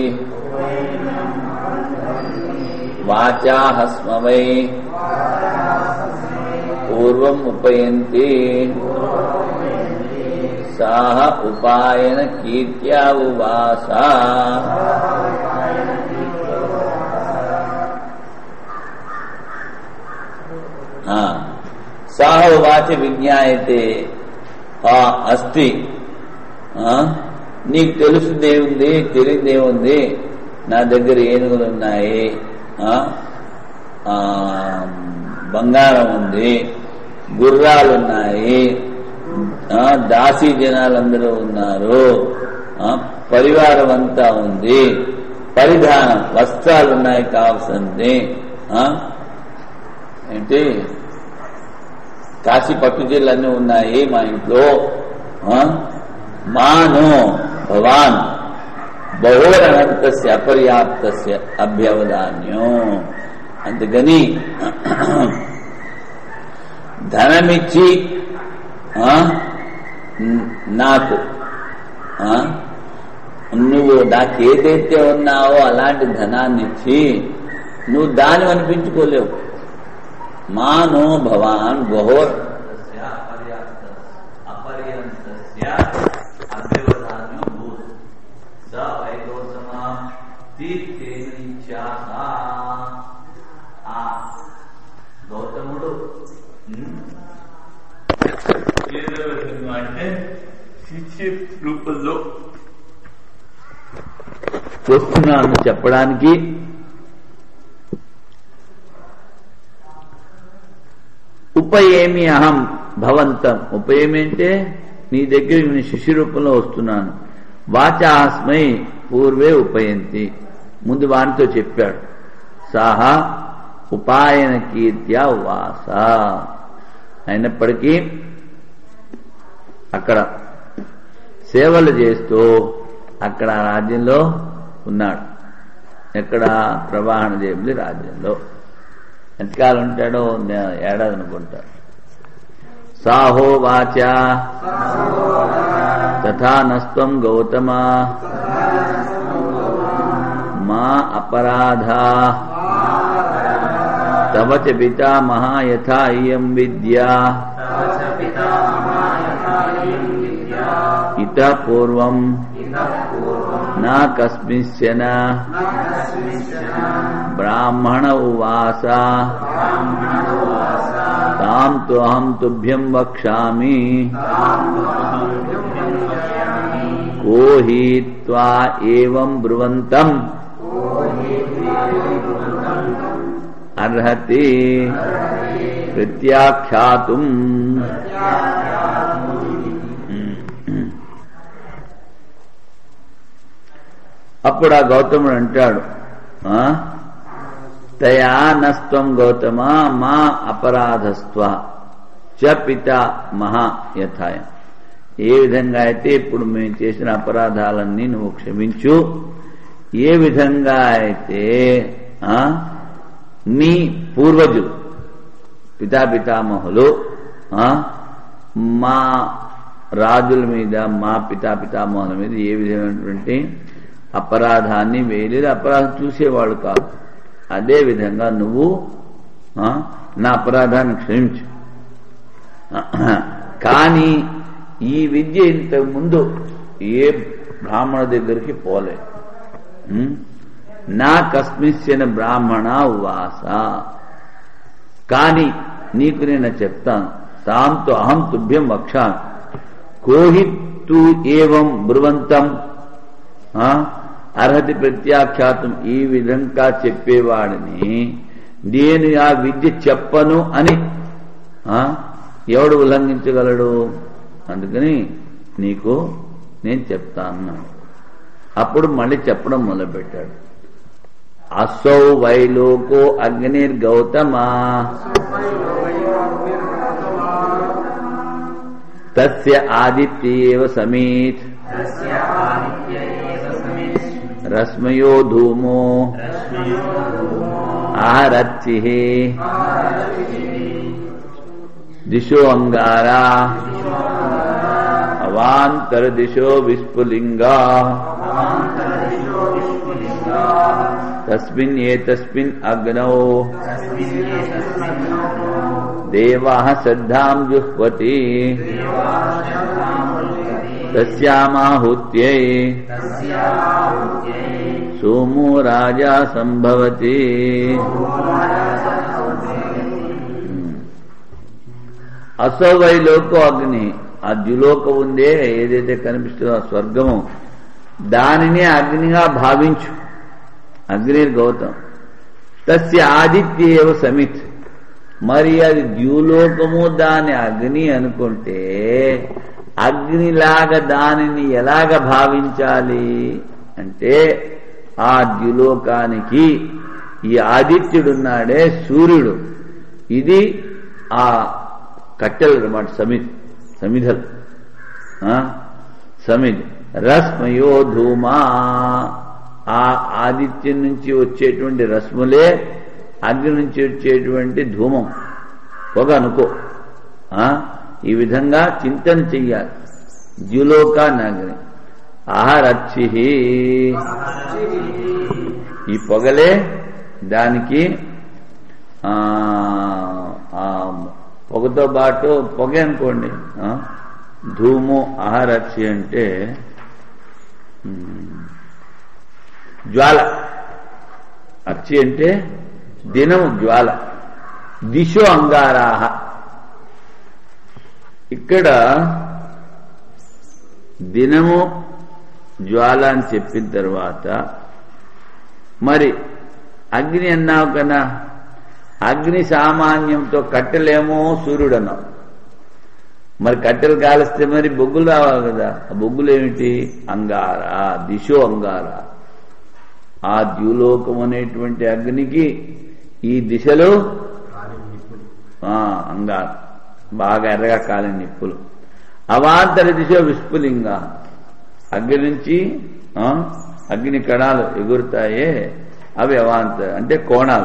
వాచాహస్మ వై పూర్వం ఉపయంతి. సాహ ఉపాయన కీర్త్యా ఉవాస. సాహ ఉవాచ విజ్ఞాయతే అస్తి. నీకు తెలుసుదేముంది, తెలియదేముంది, నా దగ్గర ఏనుగులు ఉన్నాయి, బంగారం ఉంది, గుర్రాలున్నాయి, దాసీ జనాలందరూ ఉన్నారు, పరివారం అంతా ఉంది, పరిధానం వస్త్రాలున్నాయి కావాల్సింది. ఏంటి కాశీ పట్టు చీరలన్నీ ఉన్నాయి మా ఇంట్లో. మానో భవాన్ బహోరనంతస్య అపర్యాప్తస్య అభ్యవదాన్యం. అందుకని ధనమిచ్చి నాకు నువ్వు నాకేదైతే ఉన్నావో అలాంటి ధనాన్ని ఇచ్చి నువ్వు దాన్ని అనిపించుకోలేవు. మానో భవాన్ బహోర్ గౌతముడు అంటే శిష్య రూపంలో వస్తున్నాను చెప్పడానికి ఉపయేమి అహం భవంతం. ఉపయేమి అంటే నీ దగ్గరికి నేను శిష్య రూపంలో వస్తున్నాను. వాచాస్మై పూర్వే ఉపయంతి, ముందు వానితో చెప్పాడు. సాహా ఉపాయన కీర్త్యా ఉవాస. అయినప్పటికీ అక్కడ సేవలు చేస్తూ అక్కడ రాజ్యంలో ఉన్నాడు. ఎక్కడ? ప్రవాహన దేవుడి రాజ్యంలో. ఎంతకాలం ఉంటాడో? ఏడాది అనుకుంటాడు. సాహో వాచ తథా నస్త్వం గౌతమ మా అపరాధా తవ చ పితామహ యథా ఇయం విద్యా ఇతః పూర్వం నా కస్మిశ్చన బ్రాహ్మణ ఉవాస తాం తు అహం తుభ్యం వక్ష్యామి కో హి త్వా ఏవం బ్రువంతం అర్హతి ప్రత్యాఖ్యాతుం. అప్పుడు ఆ గౌతముడు అంటాడు, తయా నస్త్వం గౌతమ మా అపరాధస్త్వ చ పితా మహా యథాయ. ఏ విధంగా అయితే ఇప్పుడు మేము చేసిన అపరాధాలన్నీ నువ్వు క్షమించు. ఏ విధంగా అయితే నీ పూర్వజులు పితాపితామహులు మా రాజుల మీద, మా పితాపితామహుల మీద ఏ విధమైనటువంటి అపరాధాన్ని వేయలేదు, అపరాధం చూసేవాడు కాదు. అదే విధంగా నువ్వు నా అపరాధాన్ని క్షమించు. కానీ ఈ విద్య ఇంతకు ముందు ఏ బ్రాహ్మణ దగ్గరికి పోలే. నా కస్మిశ్చన బ్రాహ్మణ ఉవాస. కానీ నీకు నేను చెప్తాను. తాంతో అహం తుభ్యం వక్షామి కోహి తు ఏవం బ్రువంతం అర్హతి ప్రత్యాఖ్యాతం. ఈ విధంగా చెప్పేవాడిని నేను ఆ విద్య చెప్పను అని ఎవడు ఉల్లంఘించగలడు? అందుకని నీకు నేను చెప్తాను. అప్పుడు మళ్ళీ చెప్పడం మొదలుపెట్టాడు. అసౌ వైలోకో అగ్నిర్గౌతమా తస్య ఆదిత్యేవ సమీత్ రశ్మయో ధూమో ఆరచ్చిః దిశో అంగారా అవాంతర దిశో విస్ఫులింగా తస్మిన్ ఏతస్మిన్ అగ్నౌ దేవాః శ్రద్ధాం జుహ్వతి తస్యామాహుత్యై సోమో రాజా సంభవతి. అసౌవైలోకో అగ్ని. ఆ ద్యులోకం ఉందే, ఏదైతే కనిపిస్తుందో ఆ స్వర్గము, దానినే అగ్నిగా భావించు. అగ్నిర్ గౌతం. తస్య ఆదిత్యేవ సమిత్. మరి అది ద్యులోకము, దాని అగ్ని అనుకుంటే అగ్నిలాగా దానిని ఎలాగ భావించాలి అంటే, ఆ ద్యులోకానికి ఈ ఆదిత్యుడున్నాడే సూర్యుడు, ఇది ఆ కట్టెలు అన్నమాట. సమిధలు సమిధి. రశ్మయో ధూమా. ఆ ఆదిత్యం నుంచి వచ్చేటువంటి రశ్ములే అగ్ని నుంచి వచ్చేటువంటి ధూమం, పొగ అనుకో. ఈ విధంగా చింతన చెయ్యాలి. ద్యులోకాన్ని అగ్ని. ఆహారచ్చిః. ఈ పొగలే దానికి పొగతో పాటు పొగ అనుకోండి. ధూము ఆహారచ్చి అంటే జ్వాల. అచ్చి అంటే దినము, జ్వాల. దిశో అంగారాహ. ఇక్కడ దినము జ్వాల అని చెప్పిన తర్వాత మరి అగ్ని అన్నావు కదా, అగ్ని సామాన్యంతో కట్టెలేమో సూర్యుడు అన్నావు. మరి కట్టెలు కాలిస్తే మరి బొగ్గులు రావాలి కదా. ఆ బొగ్గులు ఏమిటి? అంగార, దిశో అంగార. ఆ ద్యులోకం అనేటువంటి అగ్నికి ఈ దిశలో అంగారు, బాగా ఎర్రగా కాలిన నిప్పులు. అవాంతర దిశ విస్ఫులింగ, అగ్ని నుంచి అగ్ని కణాలు ఎగురుతాయే అవి అవాంతర అంటే కోణాలు.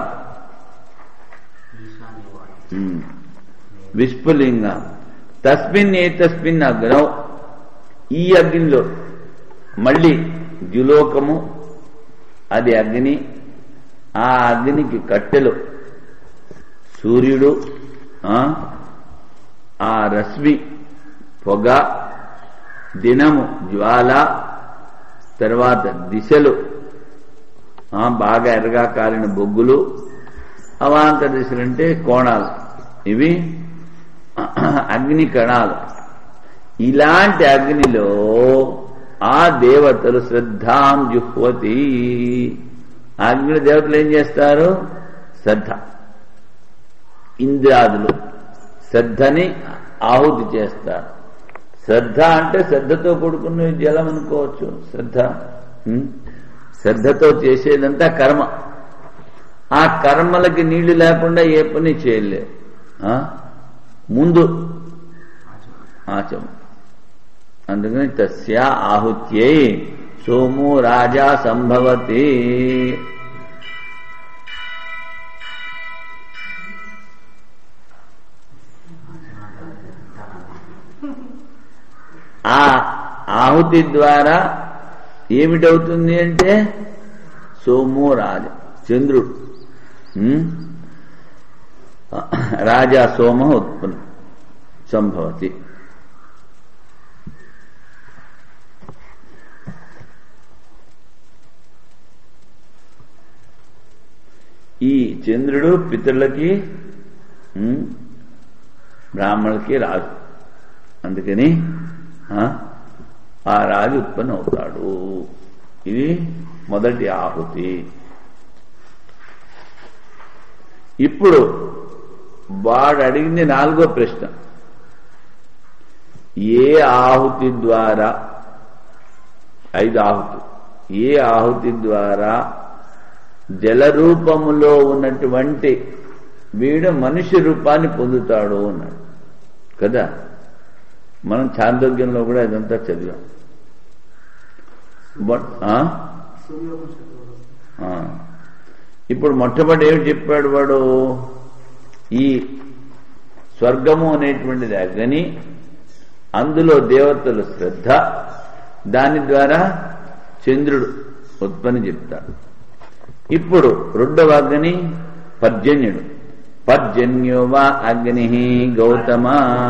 విస్ఫులింగ తస్మిన్ ఏతస్మిన్ అగ్నౌ, ఈ అగ్నిలో మళ్ళీ ద్యులోకము అది అగ్ని, ఆ అగ్నికి కట్టెలు సూర్యుడు, ఆ రశ్మి పొగ, దినము జ్వాల, తర్వాత దిశలు బాగా ఎర్రగా కాలిన బొగ్గులు, అవాంతర దిశలంటే కోణాలు, ఇవి అగ్ని కణాలు. ఇలాంటి అగ్నిలో ఆ దేవతలు శ్రద్ధాం జుహ్వతి, అగ్ని దేవతలు ఏం చేస్తారు? శ్రద్ధ. ఇంద్రాదులు శ్రద్ధని ఆహుతి చేస్తారు. శ్రద్ధ అంటే శ్రద్ధతో కూడుకున్న జలం అనుకోవచ్చు. శ్రద్ధతో చేసేదంతా కర్మ. ఆ కర్మలకి నీళ్లు లేకుండా ఏ పని చేయలేవు. ముందు ఆచమం. అందుకని తస్య ఆహుత్యై సోము రాజా సంభవతి. ఆ ఆహుతి ద్వారా ఏమిటవుతుంది అంటే సోము రాజ, చంద్రుడు, రాజా సోమ ఉత్పన్న సంభవతి. ఈ చంద్రుడు పితరులకి బ్రాహ్మణులకి రాజు. అందుకని ఆ రాజు ఉత్పన్న అవుతాడు. ఇది మొదటి ఆహుతి. ఇప్పుడు వాడు అడిగింది 4వ ప్రశ్న. ఏ ఆహుతి ద్వారా, 5 ఆహుతి, ఏ ఆహుతి ద్వారా జల రూపములో ఉన్నటువంటి వీడు మనుష్య రూపాన్ని పొందుతాడు అన్నాడు కదా. మనం చాందోగ్యంలో కూడా ఇదంతా చదివాం. ఇప్పుడు మొట్టమొదటి ఏమి చెప్పాడు వాడు? ఈ స్వర్గము అనేటువంటిది అగ్ని, అందులో దేవతలు శ్రద్ధ, దాని ద్వారా చంద్రుడు ఉత్పత్తి చెప్తాడు. ఇప్పుడు 2వ అగ్ని పర్జన్యుడు. పర్జన్యో వా అగ్ని గౌతమ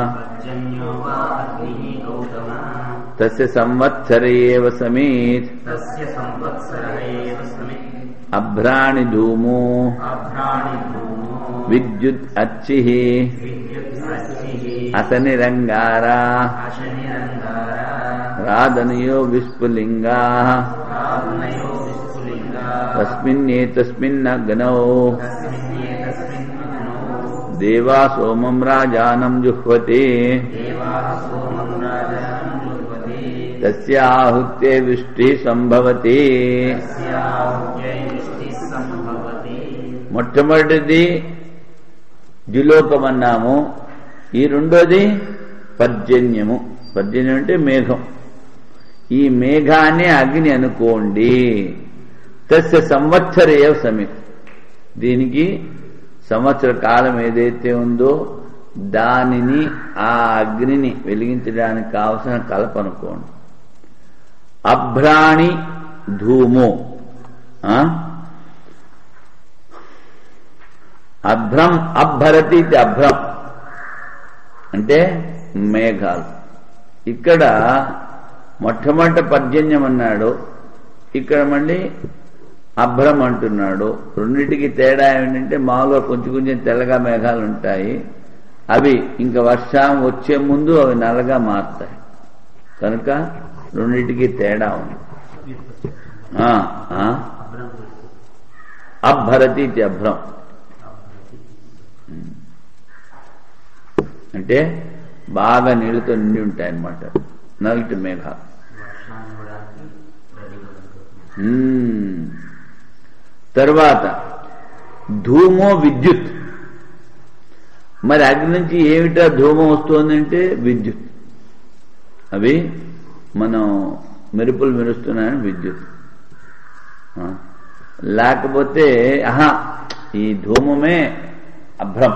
తస్య సంవత్సర ఏవ సమేత్ అభ్రాణి ధూమో విద్యుత్ అచ్చిః అసనిరంగారా రాధనయో విస్ఫులింగాః తస్మిన్నేతస్మిన్నగ్నౌ దేవా సోమం రాజానం జుహ్వతే తస్య ఆహుత్యై వృష్టి సంభవతి. మొట్టమొదటిది ద్యులోకమన్నాము, ఈ 2వది పర్జన్యము. పర్జన్యం అంటే మేఘం. ఈ మేఘాన్ని అగ్ని అనుకోండి. తస్య సంవత్సర ఏవ సమీత్, దీనికి సంవత్సర కాలం ఏదైతే ఉందో దానిని ఆ అగ్నిని వెలిగించడానికి కావలసిన కలప అనుకోండి. అభ్రాణి ధూమో, అభ్రం అభ్భరతి అభ్రం అంటే మేఘాలు. ఇక్కడ మొట్టమొదట పర్జన్యం అన్నాడు, ఇక్కడ మళ్ళీ అభ్రం అంటున్నాడు. రెండింటికి తేడా ఏమిటంటే మామూలుగా కొంచెం తెల్లగా మేఘాలు ఉంటాయి, అవి ఇంకా వర్షం వచ్చే ముందు అవి నల్లగా మారుతాయి. కనుక రెండింటికి తేడా ఉంది. అభ్భరతి ఇది అభ్రం అంటే బాగా నీళ్లతో నిండి ఉంటాయన్నమాట నల్లటి మేఘాలు. తర్వాత ధూమో విద్యుత్. మరి అగ్ని నుంచి ఏమిటా ధూమం వస్తుందంటే విద్యుత్. అవి మనం మెరుపులు మెరుస్తున్నాయని విద్యుత్. లేకపోతే ఈ ధూమమే అభ్రం.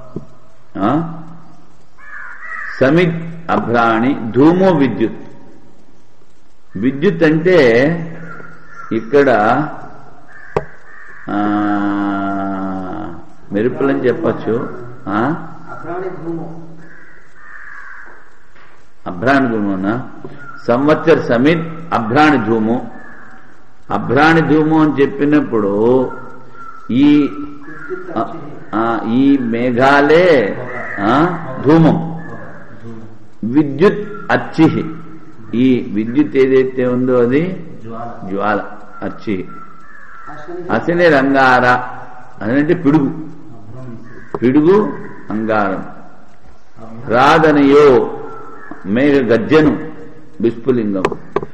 సమిత్ అభ్రాణి ధూమో విద్యుత్. విద్యుత్ అంటే ఇక్కడ మెరుపులని చెప్పచ్చు. అభ్రాణి ధూమోనా సంవత్సర సమిత్ అభ్రాణి ధూము. అభ్రాణి ధూము అని చెప్పినప్పుడు ఈ మేఘాలే ధూమం. విద్యుత్ అచ్చి. ఈ విద్యుత్ ఏదైతే ఉందో అది జ్వాల అచ్చి. అసని రంగార అదంటే పిడుగు. పిడుగు అంగారం. రాధనయో మేఘ గర్జను విస్ఫులింగం.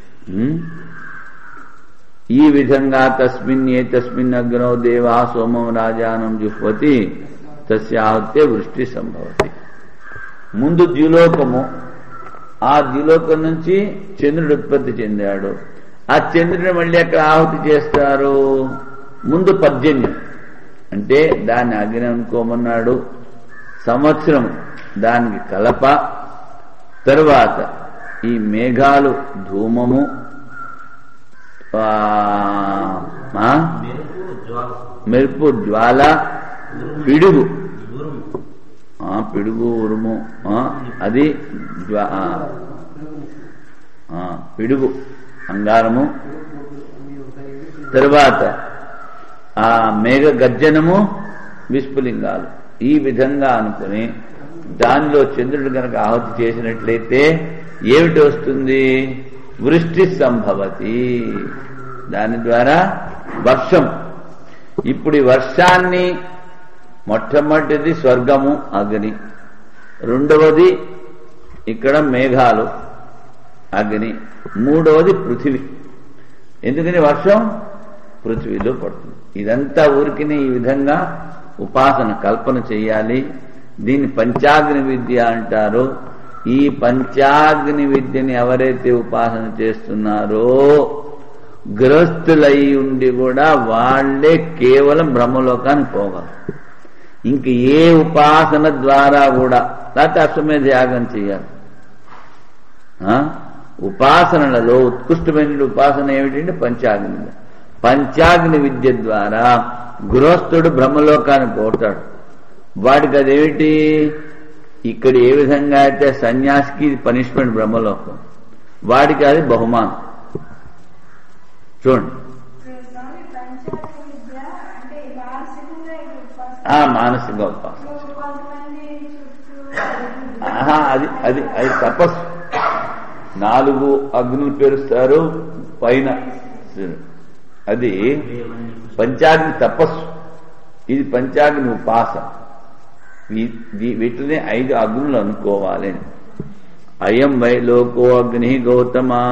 ఈ విధంగా తస్మిన్ అగ్నో దేవా సోమం రాజానం జుహ్వతి తస్యాహుత్య వృష్టి సంభవతి. ముందు ద్యులోకము, ఆ ద్యులోకం నుంచి చంద్రుడు ఉత్పత్తి చెందాడు. ఆ చంద్రుడిని మళ్ళీ అక్కడ ఆహుతి చేస్తారు. ముందు పర్జన్యం అంటే దాన్ని అగ్ని అనుకోమన్నాడు. సంవత్సరం దానికి కలప. తరువాత ఈ మేఘాలు ధూమము, మెరుపు జ్వాల, పిడుగు. పిడుగు ఉరుము అది పిడుగు అంగారము. తరువాత ఆ మేఘ గర్జనము విస్ఫులింగాలు. ఈ విధంగా అనుకుని దానిలో చంద్రుడు గనక ఆహుతి చేసినట్లయితే ఏమిటి వస్తుంది? వృష్టి సంభవతి. దాని ద్వారా వర్షం. ఇప్పుడు ఈ వర్షాన్ని మొట్టమొదటిది స్వర్గము అగ్ని, రెండవది ఇక్కడ మేఘాలు అగ్ని, మూడవది పృథివీ. ఎందుకని వర్షం పృథివీలో పడుతుంది. ఇదంతా ఊరికినే ఈ విధంగా ఉపాసన కల్పన చేయాలి. దీన్ని పంచాగ్ని విద్య అంటారు. ఈ పంచాగ్ని విద్యని ఎవరైతే ఉపాసన చేస్తున్నారో గృహస్థులై ఉండి కూడా వాళ్లే కేవలం బ్రహ్మలోకానికి పోగలరు. ఇంక ఏ ఉపాసన ద్వారా కూడా, లేకపోతే అశ్వమేధ యాగం చేయాలి. ఉపాసనలలో ఉత్కృష్టమైన ఉపాసన ఏమిటంటే పంచాగ్ని. పంచాగ్ని విద్య ద్వారా గృహస్థుడు బ్రహ్మలోకానికి పోతాడు. వాడికి అదేమిటి? ఇక్కడ ఏ విధంగా అయితే సన్యాసికి పనిష్మెంట్ బ్రహ్మలోకం, వాడికి అది బహుమానం. చూడండి, మానసిక ఉపాసన. అది అది అది తపస్సు. 4 అగ్నులు పేరుస్తారు పైన. అది పంచాగ్ని తపస్సు, ఇది పంచాగ్ని ఉపాసన. వీటిని 5 అగ్నులు అనుకోవాలి. అయం వై లోకో అగ్ని గౌతమా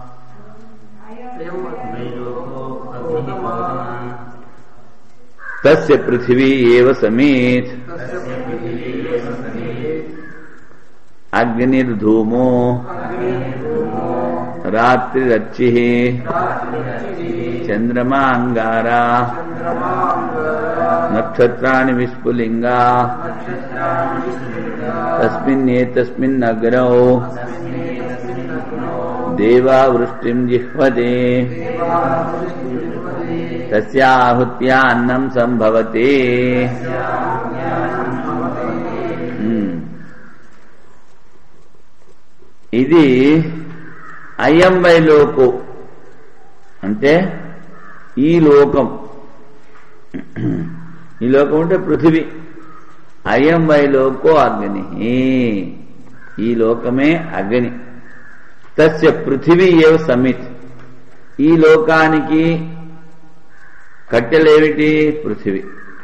తస్య పృథివీ ఏవ సమేత్ అగ్నిర్ధూమో రాత్రిరచ్చి చంద్రమా అంగారా నక్షత్రాణి విస్ఫులింగా తస్మిన్నేతస్మిన్నగ్రౌ దేవా వృష్టిం జిహ్వతే తస్యాహుత్యా అన్నం సంభవతే. ఇది అయం వై లోకో అంటే ఈ లోకం. ఈ లోకం అంటే పృథివీ. అయం వై లోకో అగ్ని, ఈ లోకమే అగ్ని. తస్య పృథివీ ఏవ సమిత్. ఈ లోకానికి కట్టెలేమిటి? పృథివీ.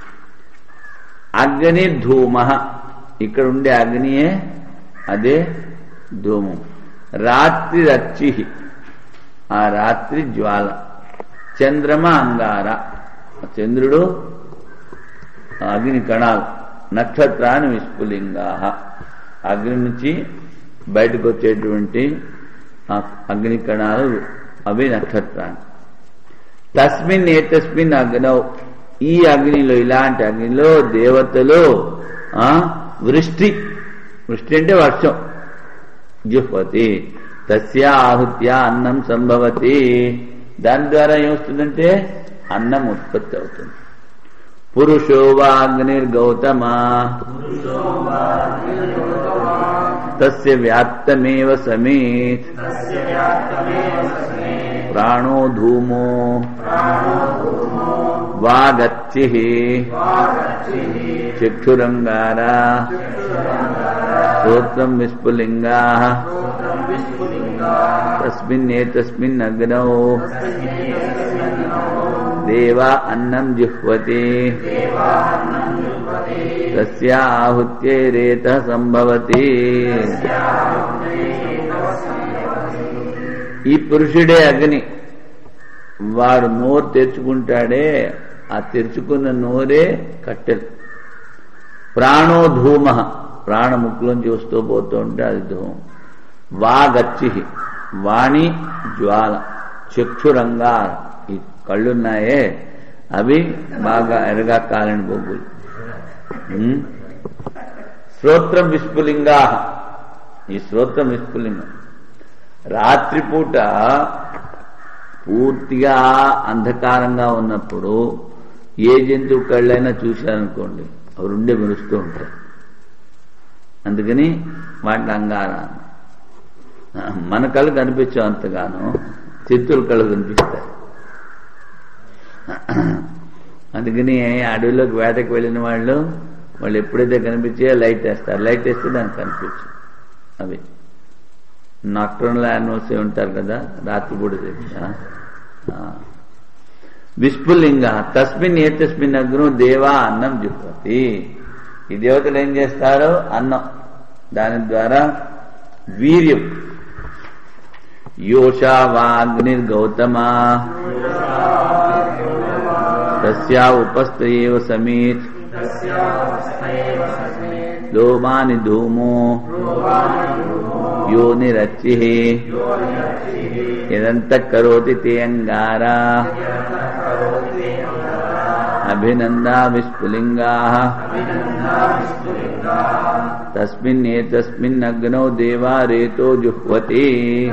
అగ్ని ధూమ, ఇక్కడ ఉండే అగ్నియే అదే ధూమం. రాత్రి రచ్చి, ఆ రాత్రి జ్వాల. చంద్రమ అంగార, చంద్రుడు అగ్ని కణాలు. నక్షత్రాన్ని విస్ఫులింగా, అగ్ని నుంచి బయటకు వచ్చేటువంటి అగ్ని కణాలు అవి నక్షత్రాన్ని. తస్మిన్ ఏతస్మిన్ అగ్నౌ, ఈ అగ్నిలో, ఇలాంటి అగ్నిలో దేవతలు వృష్టి, వృష్టి అంటే వర్షం, జుహ్వతి. తస్య ఆహుత్య అన్నం సంభవతి, దాని ద్వారా ఏమొస్తుందంటే అన్నం ఉత్పత్తి అవుతుంది. పురుషో వా అగ్నిర్గౌతమా తస్య వ్యాప్తమేవ సమేత్. ప్రాణో ధూమో వాగచ్చిః చక్షురంగారా శ్రోత్రం విస్ఫులింగాః తస్మిన్నేతస్మిన్ అగ్నౌ దేవా అన్నం జిహ్వతి తస్య ఆహుత్యైరేతః సంభవతి. ఈ పురుషుడే అగ్ని, వాడు నోరు తెరుచుకుంటాడే, ఆ తెరుచుకున్న నోరే కట్టెలు. ప్రాణో ధూమ, ప్రాణముఖంలోంచి వస్తూ పోతూ ఉంటే అది ధూమం. వాగచ్చి, వాణి జ్వాల. చక్షురంగా, ఈ కళ్ళున్నాయే అవి బాగా ఎరగా కాలని బొగ్గులు. శ్రోత్రం విస్ఫులింగా, ఈ శ్రోత్రం విస్ఫులింగం. రాత్రిపూట పూర్తిగా అంధకారంగా ఉన్నప్పుడు ఏ జంతువు కళ్ళైనా చూశారనుకోండి, అవి రెండే మెరుస్తూ ఉంటాయి. అందుకని వాటిని అంగారా. మన కళ్ళు కనిపించావు అంతగానో, చిత్తుల కళ్ళు కనిపిస్తాయి. అందుకని అడవిలోకి వేటకు వెళ్ళిన వాళ్ళు ఎప్పుడైతే కనిపించే లైట్ వేస్తారు, లైట్ వేస్తే దానికి కనిపించు. అవి నాక్టర్నల్ యానిమల్స్ ఉంటారు కదా, రాత్రిపూట దగ్గర. విస్ఫులింగ తస్మిన్ ఏతస్మిన్ అగ్ను దేవా అన్నం జుహ్వతి. ఈ దేవతలు ఏం చేస్తారు? అన్నం, దాని ద్వారా వీర్యం. యోషా వాగ్నిర్గౌతమా తస్యా ఉపస్థయేవ సమేత్ లోమాని ధూమో యోనిరచ్చిః యదంతః కరోతి తే అంగారా అభినందా విస్ఫులింగాః తస్మిన్నేతస్మిన్ అగ్నౌ దేవా రేతో జుహ్వతి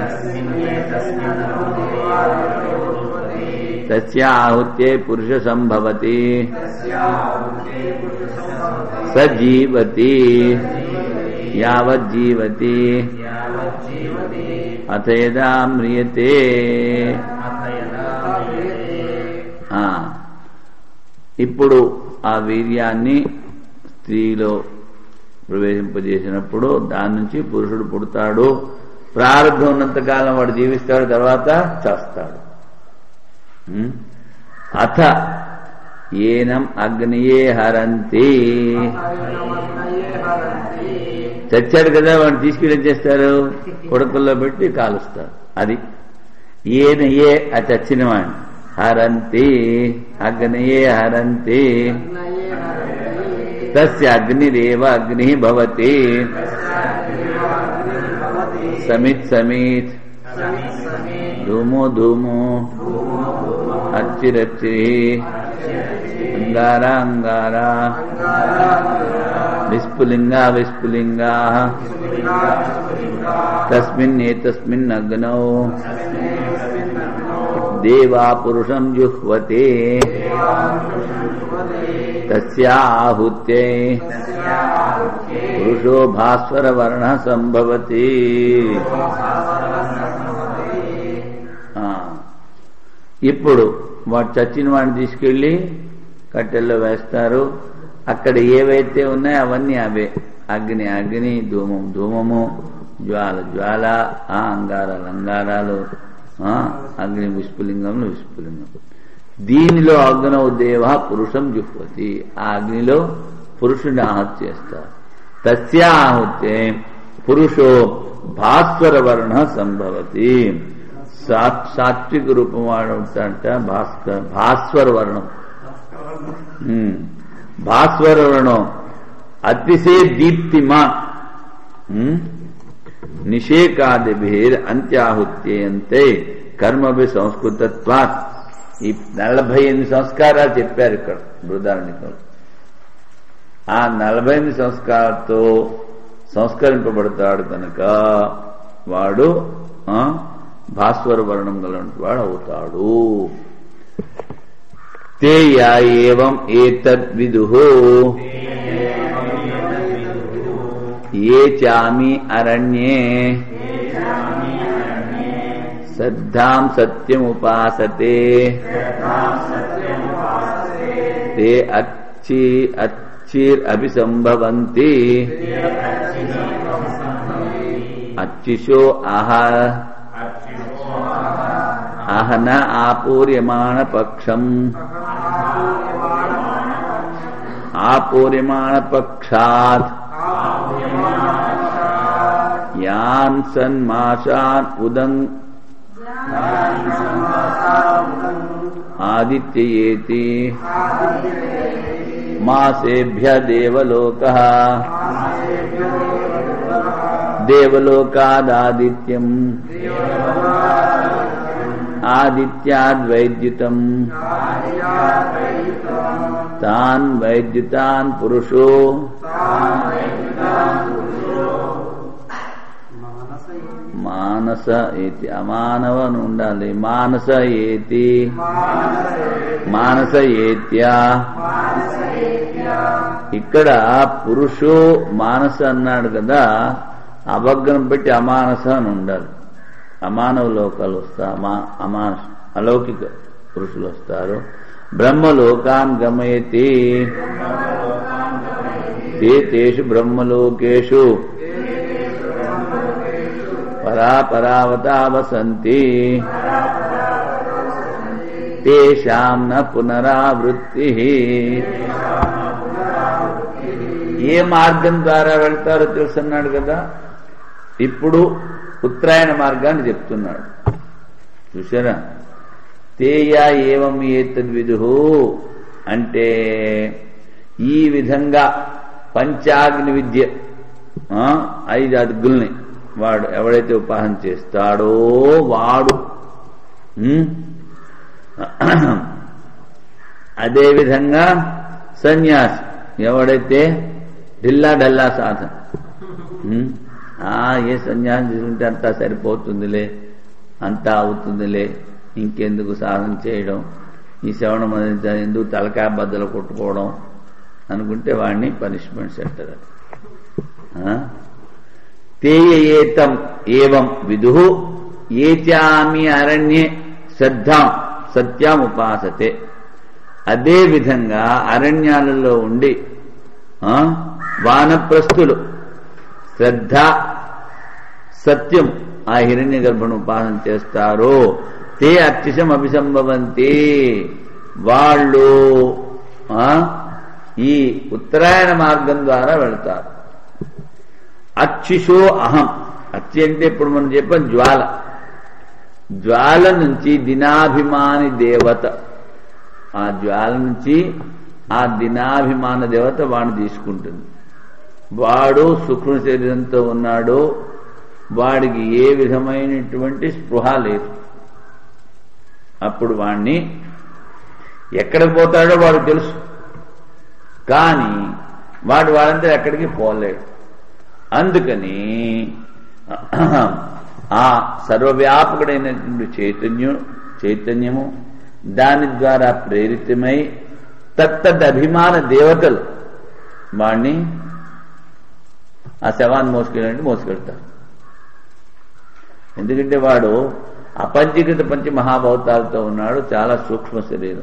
తస్య ఆహుత్యై పురుష సంభవతి స జీవతి యావజ్జీవతి అథ యదా మ్రియతే. ఇప్పుడు ఆ వీర్యాన్ని స్త్రీలో ప్రవేశింపజేసినప్పుడు దాని నుంచి పురుషుడు పుడతాడు. ప్రారంభం ఉన్నంతకాలం వాడు జీవిస్తాడు, తర్వాత చేస్తాడు. అథ ఏనం అగ్నియే హరంతి, చచ్చాడు కదా వాడిని తీసుకెళ్ళి ఏం చేస్తారు? కొడకల్లో పెట్టి కాలుస్తారు. అది ఏన ఏ ఆ చచ్చిన వాడిని హరంతి, అగ్నియే హరంతి. తస్య అగ్నిరేవ అగ్ని భవతి సమిత్ సమిత్ ధూమో ధూమో అచ్చిరచ్చి అంగారా అంగారా విస్ఫులింగా విస్ఫులింగా తస్మిన్నేతస్మిన్ అగ్నౌ దేవా పురుషం జుహ్వతే తస్యా ఆహుత్యై పురుషో భాస్వర వర్ణ సంభవతి. ఇప్పుడు వాడు చచ్చిన వాడిని తీసుకెళ్లి కట్టెల్లో వేస్తారు. అక్కడ ఏవైతే ఉన్నాయో అవన్నీ అవే. అగ్ని అగ్ని, ధూమం ధూమము, జ్వాల జ్వాల, అంగారాలు అంగారాలు, అగ్ని విస్ఫులింగంలో విస్ఫులింగం. దీనిలో అగ్నౌ దేవ పురుషం జుహ్వతి, ఆ అగ్నిలో పురుషుని ఆహుతి చేస్తారు. తస్యా ఆహుతే పురుషో భాస్వర వర్ణ సంభవతి. సాత్విక రూపం వాడుంట భాస్వర వర్ణం. భాస్వర వర్ణం అతిశయ దీప్తిమాన్ నిషేకాదిభిర్ అంత్యాహుత్యంతే కర్మభి సంస్కృతత్వాత్. ఈ 48 సంస్కారాలు చెప్పారు ఇక్కడ బృహదారణ్యకంలో. ఆ 48 సంస్కారాలతో సంస్కరింపబడతాడు కనుక వాడు భాస్వర వర్ణం గలటి వాడు అవుతాడు. తే యా ఏవం ఏతద్విదుః ఏ చామి అరణ్యే శ్రద్ధాం సత్యముపాసతే తే అచ్చిరభిసంభవంతి అచ్చిషో అహన ఆపూర్యమాణ పక్షం ఆపూర్యమాణ పక్షాత్ యాన్ సన్మాసాన్ ఉదం ఆదిత్యేతి మాసేభ్య దేవలోకః దేవలోకాదాదిత్యం ఆదిత్యాద్వైద్యుతం తాన్ వైద్యుతాన్ పురుషో మానస ఏతి అమానవ అని ఉండాలి. మానస ఏతి మానస ఏత్యా. ఇక్కడ పురుషో మానస అన్నాడు కదా, అభగ్నం పెట్టి అమానస అని ఉండాలి. అమానవ లోకాలు వస్తారు, అమానస అలౌకిక పురుషులు వస్తారు. బ్రహ్మలోకాన్ గమయతి తేషు బ్రహ్మలోకేషు పరాపరావతా వసంతి తేషాం న పునరావృత్తి. ఏ మార్గం ద్వారా వెళ్తారో తెలుసున్నాడు కదా. ఇప్పుడు ఉత్తరాయణ మార్గాన్ని చెప్తున్నాడు. చూసారా? తేయా ఏవం ఏతద్విదుః అంటే ఈ విధంగా పంచాగ్ని విద్య 5 అగ్గుల్ని వాడు ఎవడైతే ఉపాసన చేస్తాడో వాడు, అదేవిధంగా సన్యాసి ఎవడైతే ఢిల్లా డల్లా సాధన, ఏ సన్యాసం తీసుకుంటే అంతా సరిపోతుందిలే, అంతా అవుతుందిలే, ఇంకెందుకు సాధన చేయడం, ఈ శ్రవణం ఎందుకు తలకాయ బద్దలు కొట్టుకోవడం అనుకుంటే వాడిని పనిష్మెంట్ సెంటర్. తేయేతం ఏవం విదుః ఏ చామి అరణ్యే శ్రద్ధాం సత్యం ఉపాసతే. అదే విధంగా అరణ్యాలలో ఉండి వానప్రస్థులు శ్రద్ధ సత్యం ఆ హిరణ్య గర్భను ఉపాసన చేస్తారో తే అర్చిషం అభిసంభవంతి. వాళ్ళు ఈ ఉత్తరాయణ మార్గం ద్వారా వెళ్తారు. అచ్చిషో అహం. అచ్చి అంటే ఇప్పుడు మనం చెప్పాం జ్వాల. జ్వాల నుంచి దినాభిమాని దేవత, ఆ జ్వాల నుంచి ఆ దినాభిమాన దేవత వాడిని తీసుకుంటుంది. వాడు సూక్ష్మ శరీరంతో ఉన్నాడు, వాడికి ఏ విధమైనటువంటి స్పృహ లేదు. అప్పుడు వాణ్ణి ఎక్కడికి పోతాడో వాడు తెలుసు, కానీ వాడంతా ఎక్కడికి పోలేడు. అందుకని ఆ సర్వవ్యాపకుడైనటువంటి చైతన్యము దాని ద్వారా ప్రేరితమై తత్తదభిమాన దేవతలు వాణ్ణి ఆ శవాన్ని మోసుకెళ్తారు. ఎందుకంటే వాడు అపంచీకృత పంచ మహాభౌతాలతో ఉన్నాడు, చాలా సూక్ష్మ శరీరం.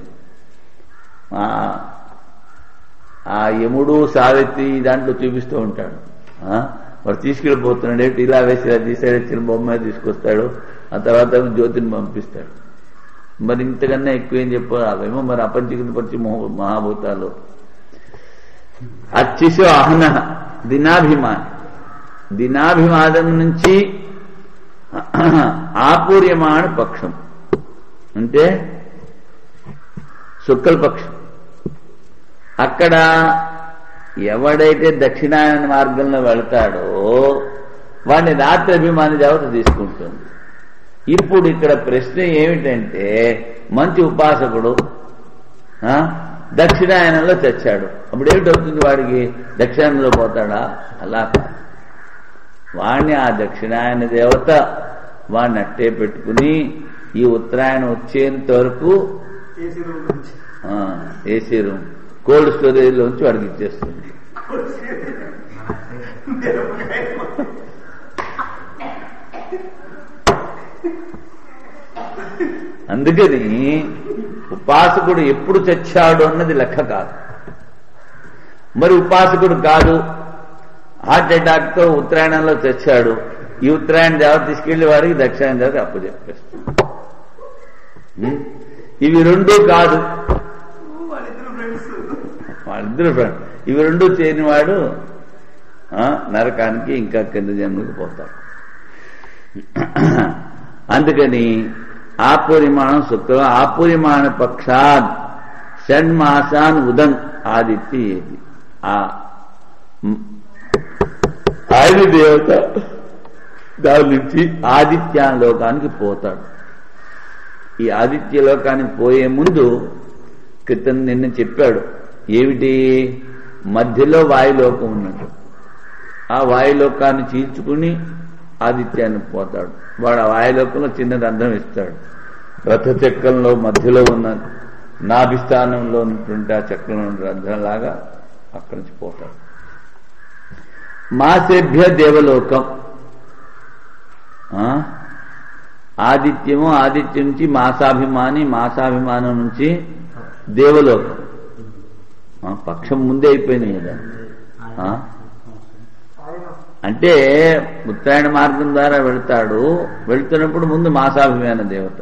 ఆ యముడు సావిత్రి దాంట్లో చూపిస్తూ ఉంటాడు. వాడు తీసుకెళ్ళిపోతున్నాడు ఏంటి ఇలా వేసి ఇలా తీసాడు చిన్న బొమ్మ తీసుకొస్తాడు ఆ తర్వాత జ్యోతిని పంపిస్తాడు మరి ఇంతకన్నా ఎక్కువ ఏం చెప్పారు అవేమో మరి అపంచకృత పరిచి మహాభూతాలు అచ్చిశో అహన దినాభిమానం నుంచి ఆపూర్యమాణ పక్షం అంటే శుక్లపక్షం అక్కడ ఎవడైతే దక్షిణాయన మార్గంలో వెళ్తాడో వాడిని రాత్రి అభిమాని దేవత తీసుకుంటుంది. ఇప్పుడు ఇక్కడ ప్రశ్న ఏమిటంటే మంచి ఉపాసకుడు దక్షిణాయనంలో చచ్చాడు, అప్పుడు ఏమిటవుతుంది వాడికి? దక్షిణాయనంలో పోతాడా? అలా కాదు, వాణ్ణి ఆ దక్షిణాయన దేవత వాడిని అట్టే పెట్టుకుని ఈ ఉత్తరాయణం వచ్చేంత వరకు ఏసీ రూమ్ కోల్డ్ స్టోరేజ్ లోంచి వాడికి ఇచ్చేస్తుంది. అందుకని ఉపాసకుడు ఎప్పుడు చచ్చాడు అన్నది లెక్క కాదు. మరి ఉపాసకుడు కాదు, హార్ట్ అటాక్ తో ఉత్తరాయణంలో చచ్చాడు, ఈ ఉత్తరాయణ దేవత తీసుకెళ్లి వాడికి దక్షిణాయన దేవత అప్పచెప్పేస్తుంది. ఇవి రెండూ కాదు, వాళ్ళిద్దరు ఫ్రెండ్, ఇవి రెండూ చేయనివాడు నరకానికి ఇంకా కింద జన్మలకు పోతాడు. అందుకని ఆపూర్యమాణం శుక్ర ఆపూర్యమాణ పక్షాద్ షణ్మాసాన్ ఉదం ఆదిత్య ఏది ఆయన దేవత దాని నుంచి ఆదిత్య లోకానికి పోతాడు. ఈ ఆదిత్య లోకానికి పోయే ముందు క్రితం నిన్న చెప్పాడు ఏమిటి, మధ్యలో వాయులోకం ఉన్నట్టు, ఆ వాయులోకాన్ని చీల్చుకుని ఆదిత్యానికి పోతాడు. వాడు ఆ వాయులోకంలో చిన్నది అర్థం ఇస్తాడు. రథచక్రంలో మధ్యలో ఉన్న నాభిస్థానంలో ఉన్నటువంటి ఆ చక్రంలో ఉన్న రంధ్రంలాగా అక్కడి నుంచి పోతాడు. మాసేభ్య దేవలోకం, ఆదిత్యము, ఆదిత్యం నుంచి మాసాభిమాని, మాసాభిమానం నుంచి దేవలోకం. పక్షం ముందే అయిపోయింది కదా. అంటే ఉత్తరాయణ మార్గం ద్వారా వెళ్తాడు, వెళ్తున్నప్పుడు ముందు మాసాభిమాన దేవత,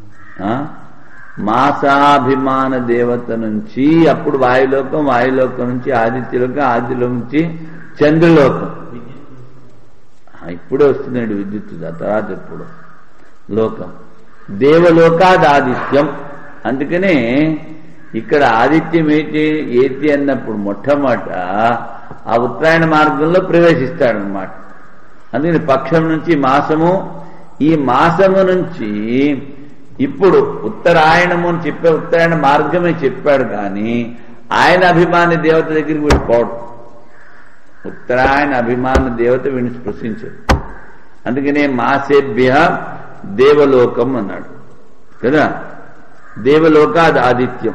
మాసాభిమాన దేవత నుంచి అప్పుడు వాయులోకం, వాయులోకం నుంచి ఆదిత్యలోకం, ఆదిత్యలోకం నుంచి చంద్రలోకం. ఇప్పుడే వస్తుందండి విద్యుత్, తర్వాత ఎప్పుడు లోకం. దేవలోకాది ఆదిత్యం. అందుకనే ఇక్కడ ఆదిత్యం ఏతి అన్నప్పుడు మొట్టమొదట ఆ ఉత్తరాయణ మార్గంలో ప్రవేశిస్తాడనమాట. అందుకని పక్షం నుంచి మాసము, ఈ మాసము నుంచి ఇప్పుడు ఉత్తరాయణము అని చెప్పే ఉత్తరాయణ మార్గమే చెప్పాడు, కానీ ఆయన అభిమాన దేవత దగ్గరికి వీడు పోవడం. ఉత్తరాయణ అభిమాన దేవత వీడిని స్పృశించదు. అందుకనే మాసేభ్య దేవలోకం అన్నాడు కదా. దేవలోకాది ఆదిత్యం,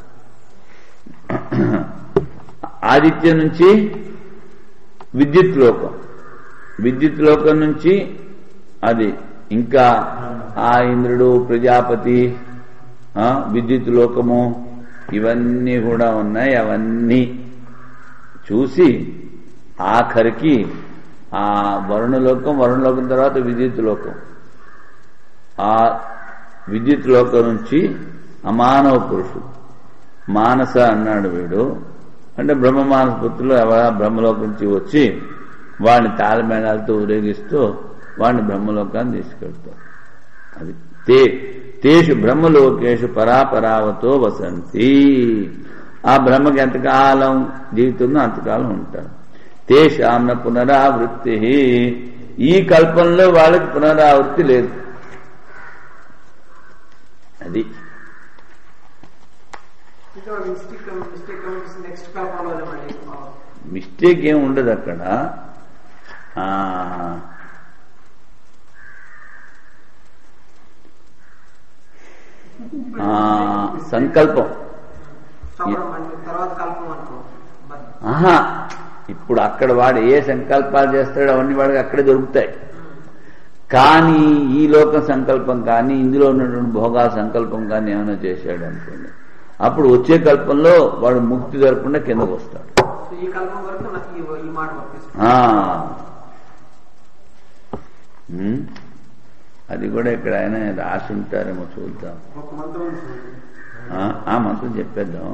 ఆదిత్యం నుంచి విద్యుత్ లోకం, విద్యుత్ లోకం నుంచి అది ఇంకా ఆ ఇంద్రుడు, ప్రజాపతి, విద్యుత్ లోకము ఇవన్నీ కూడా ఉన్నాయి. అవన్నీ చూసి ఆఖరికి ఆ వరుణలోకం, వరుణలోకం తర్వాత విద్యుత్ లోకం, ఆ విద్యుత్ లోకం నుంచి అమానవ పురుషుడు మానస అన్నాడు వీడు. అంటే బ్రహ్మమానస పుత్రులు బ్రహ్మలోకం నుంచి వచ్చి వాడిని తాళమేళాలతో ఊరేగిస్తూ వాడిని బ్రహ్మలోకాన్ని తీసుకెళ్తారు. అది తేషు బ్రహ్మలోకేషు పరాపరావతో వసంతి. ఆ బ్రహ్మకి ఎంతకాలం జీవితంలో అంతకాలం ఉంటారు. తేషాంన పునరావృత్తి, ఈ కల్పంలో వాళ్ళకి పునరావృత్తి లేదు. అది మిస్టేక్ ఏం ఉండదు అక్కడ. సంకల్పం ఇప్పుడు అక్కడ వాడు ఏ సంకల్పాలు చేస్తాడో అవన్నీ వాడికి అక్కడే దొరుకుతాయి. కానీ ఈ లోక సంకల్పం కానీ ఇందులో ఉన్నటువంటి భోగాల సంకల్పం కానీ ఏమైనా చేశాడు అనుకోండి, అప్పుడు వచ్చే కల్పంలో వాడు ముక్తి జరగకుండా కిందకు వస్తాడు. అది కూడా ఇక్కడ ఆయన రాసి ఉంటారేమో చూద్దాం. ఆ మంత్రం చెప్పేద్దాం.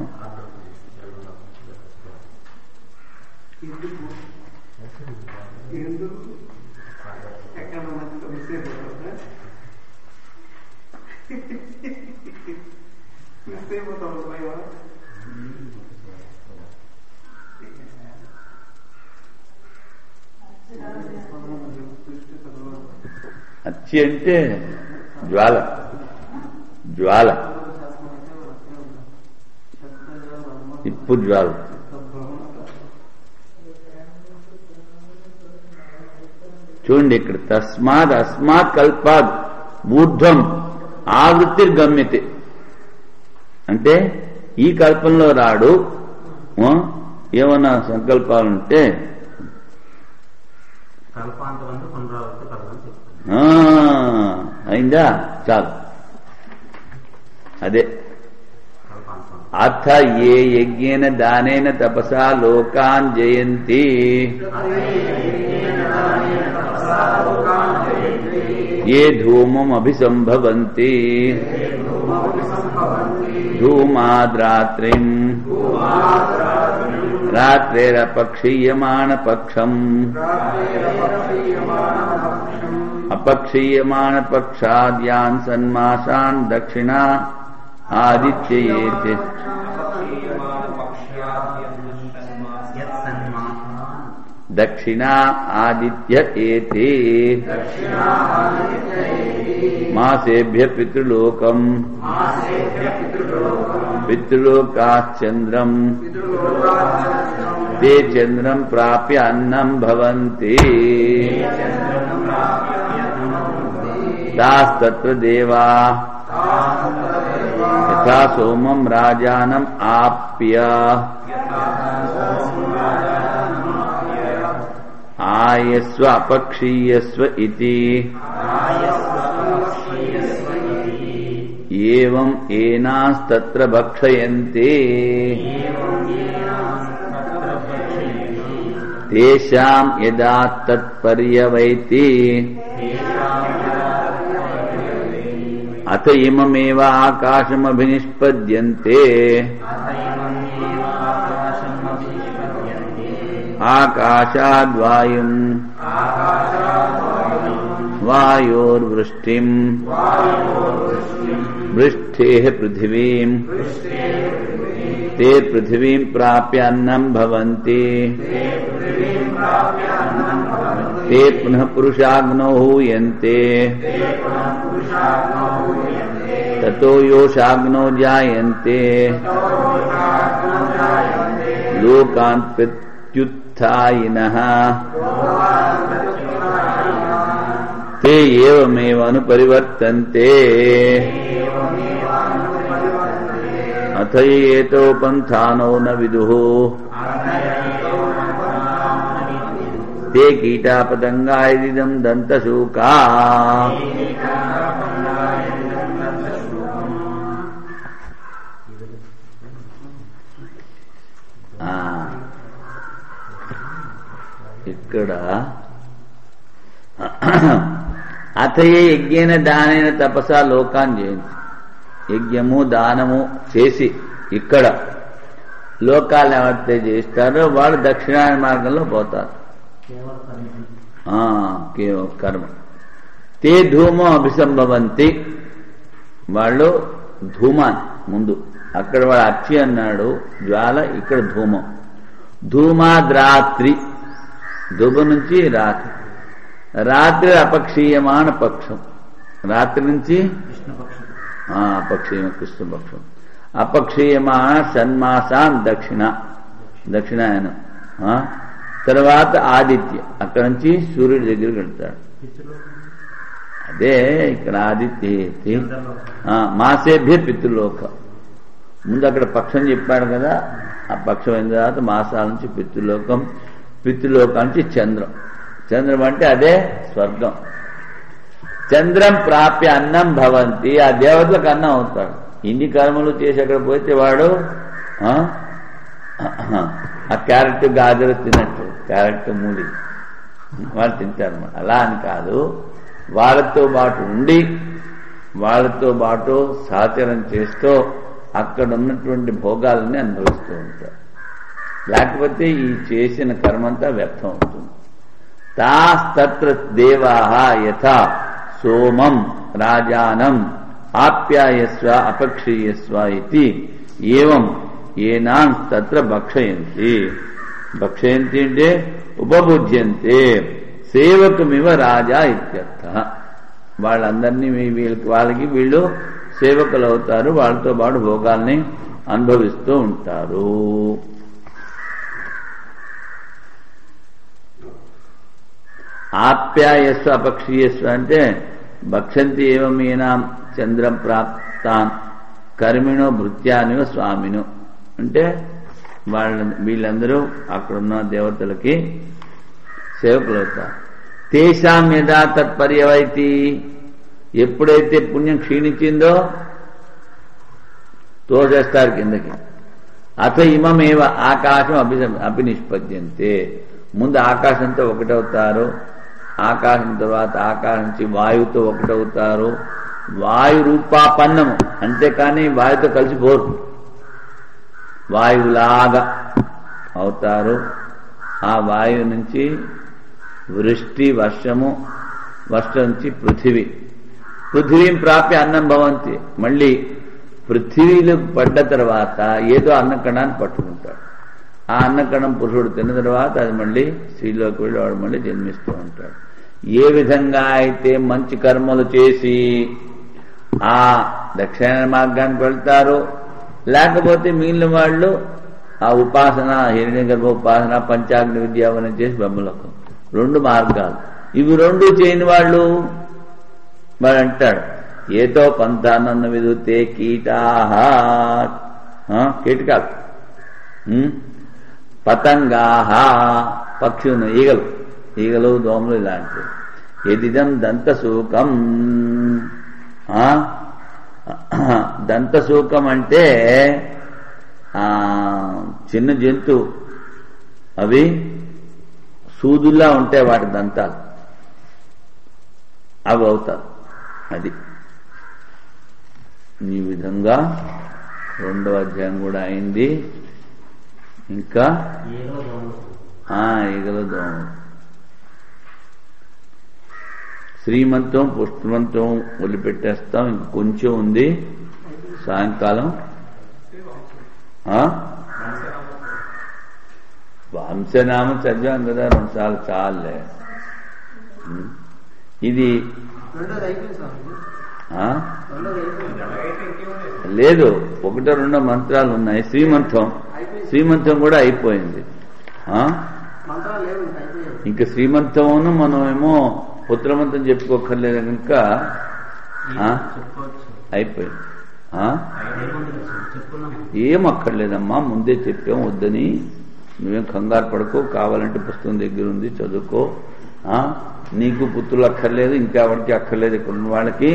అచ్చి అంటే జ్వాల, జ్వాల, నిప్పు జ్వాల. చూడండి ఇక్కడ తస్మాత్ అస్మాత్ కల్పాద్ ఊర్ధ్వం ఆవృత్తిర్గమ్యతే అంటే ఈ కల్పంలో రాడు. ఏమన్నా సంకల్పాలుంటే అయిందా చాలు. అదే అథ ఏ యజ్ఞేన దానేన తపసా లోకాన్ జయంతి ఏ ధూమం అభిసంభవంతి ధూమాద్రాత్రిం రాత్రేరపక్షీయమాణ పక్షం అపక్షీయమాణ పక్షాద్యాన్ సన్మాసాన్ దక్షిణ ఆదిత్యేతి దక్షిణ ఆదిత్య ఏతే మాసేభ్య పితృలోకం పితృలోకాశ్చంద్రం తే చంద్రం ప్రాప్య అన్నం భవంతి తాస్తత్ర దేవా యథా సోమం రాజానం ఆప్య ఆయస్వ అపక్షీయస్వ ఇతి ఏవం ఏనాస్తత్ర భక్షయంతే తేషాం యదా తత్పర్యవైతి అథ ఇమమేవ ఆకాశమభినిష్పద్యంతే ఆకాశాద్వాయుం వాయోర్వృష్టిం వృష్ఠేః పృథివీం తే పృథివీం ప్రాప్య అన్నం భవంతి తే పునః పురుషాగ్నౌ హూయంతే తతో యోషాగ్నౌ జాయంతే లోకాన్ ప్రత్యుత్థాయినః తే ఏవమేవ అనుపరివర్తంతే అథ ఏతో పంథానో న విదుః తే కీటాపతంగాయదిదం దంతశూకా ఇక్కడ అథయే యజ్ఞేన దానైన తపసా లోకాన్ జయంతి. యజ్ఞము దానము చేసి ఇక్కడ లోకాలను ఎవరైతే చేస్తారో వాళ్ళు దక్షిణాయన మార్గంలో పోతారు. కేవలం కర్మ. తే ధూమం అభిసంభవంతి వాళ్ళు ధూమాన్ ముందు అక్కడ వాడు అచ్చి అన్నాడు జ్వాల, ఇక్కడ ధూమం. ధూమాద్రాత్రి ధూపం నుంచి రాత్రి, రాత్రి అపక్షీయమాన పక్షం, రాత్రి నుంచి అపక్షీయ కృష్ణపక్షం. అపక్షీయమాన షణ్మాసాన్ దక్షిణ దక్షిణాయనం. తర్వాత ఆదిత్య అక్కడ నుంచి సూర్యుడి దగ్గరికి వెళ్తాడు. అదే ఇక్కడ ఆదిత్య. మాసేభ్య పితృలోక ముందు అక్కడ పక్షం చెప్పాడు కదా, ఆ పక్షం అయిన తర్వాత మాసాల నుంచి పితృలోకం, పితృలోకం నుంచి చంద్రం. చంద్రం అంటే అదే స్వర్గం. చంద్రం ప్రాప్య అన్నం భవంతి, ఆ దేవతలకు అన్నం అవుతాడు. ఇన్ని కర్మలు చేసి అక్కడ పోతే వాడు ఆ క్యారెట్ గాజరు తిన్నట్టు, క్యారెట్ మూలి వాళ్ళు తింటారు. అలా అని కాదు, వాళ్ళతో పాటు ఉండి వాళ్ళతో పాటు సహచరం చేస్తూ అక్కడ ఉన్నటువంటి భోగాలని అనుభవిస్తూ ఉంటారు. లేకపోతే ఈ చేసిన కర్మంతా వ్యర్థం అవుతుంది. తాస్తత్ర దేవాః యథా సోమం రాజానం ఆప్యాయస్వ అపక్షీయస్వ ఇతి ఏవం ఏనాన్ తత్ర భక్షయంతి. భక్షయంతి అంటే ఉపభుజ్యంతే సేవకమివ రాజా ఇత్యర్థ. వాళ్ళందరినీ వాళ్ళకి వీళ్ళు సేవకులు అవుతారు, వాళ్ళతో పాటు భోగాల్ని అనుభవిస్తూ ఉంటారు. ఆప్యాయస్వ అపక్షీయస్వ అంటే భక్షంతి ఏమీనాం చంద్రం ప్రాప్తాన్ కర్మిణో భృత్యానివ స్వామిను అంటే వీళ్ళందరూ అక్కడున్న దేవతలకి సేవకులు అవుతారు. తేషాం యదా తత్పర్యవైతి, ఎప్పుడైతే పుణ్యం క్షీణించిందో తోసేస్తారు కిందకి. అథ ఇమమేవ ఆకాశం అభినిష్పద్యంతే. ముందు ఆకాశంతో ఒకటవుతారు, ఆకాశం తర్వాత ఆకాశం నుంచి వాయువుతో ఒకటవుతారు. వాయు రూపాపన్నము, అంతేకాని వాయుతో కలిసిపోరు, వాయువులాగా అవుతారు. ఆ వాయువు నుంచి వృష్టి వర్షము, వర్షం నుంచి పృథివీ, పృథివీం ప్రాప్య అన్నం భవంతి. మళ్ళీ పృథివీలు పడ్డ తర్వాత ఏదో అన్నకణాన్ని పట్టుకుంటాడు. ఆ అన్నకణం పురుషుడు తిన్న తర్వాత అది మళ్ళీ స్త్రీలోకి వెళ్ళి వాడు మళ్ళీ జన్మిస్తూ ఉంటాడు. ఏ విధంగా అయితే మంచి కర్మలు చేసి ఆ దక్షిణ మార్గానికి వెళ్తారు, లేకపోతే మిగిలిన వాళ్ళు ఆ ఉపాసన హిరణ్య గర్భ ఉపాసన పంచాగ్ని విద్యావనం చేసి బ్రహ్మలకు, రెండు మార్గాలు. ఇవి రెండు చేయని వాళ్ళు వాడు అంటాడు ఏతో పంథానన్న విదుతే కీటాహ, కీటకాలు, పతంగాహ పక్షులు, ఈగలు దోమలు ఇలాంటివి. ఎదిదం దంతసూకం. దంతసూకం అంటే చిన్న జంతువు, అవి సూదుల్లా ఉంటాయి వాటి దంతాలు, అవి అవుతారు. అది ఈ విధంగా 2వ అధ్యాయం కూడా అయింది. ఇంకా ఈగలు దోమలు. శ్రీమంతం పుష్పమంతం వదిలిపెట్టేస్తాం, ఇంక కొంచెం ఉంది. సాయంకాలం వంశనామం చదివాం కదా 2 సార్లు, చాలే. ఇది లేదు, 1-2 మంత్రాలు ఉన్నాయి. శ్రీమంతం కూడా అయిపోయింది. ఇంకా శ్రీమంతమును మనమేమో పుత్రమంతం చెప్పుకోకర్లేదు కనుక అయిపోయింది. ఏం అక్కర్లేదమ్మా, ముందే చెప్పాం వద్దని. నువ్వేం కంగారు పడుకో, కావాలంటే పుస్తకం దగ్గర ఉంది చదువుకో. నీకు పుత్రులు అక్కర్లేదు, ఇంకెవరికి అక్కర్లేదు, ఇక్కడ ఉన్న వాళ్ళకి.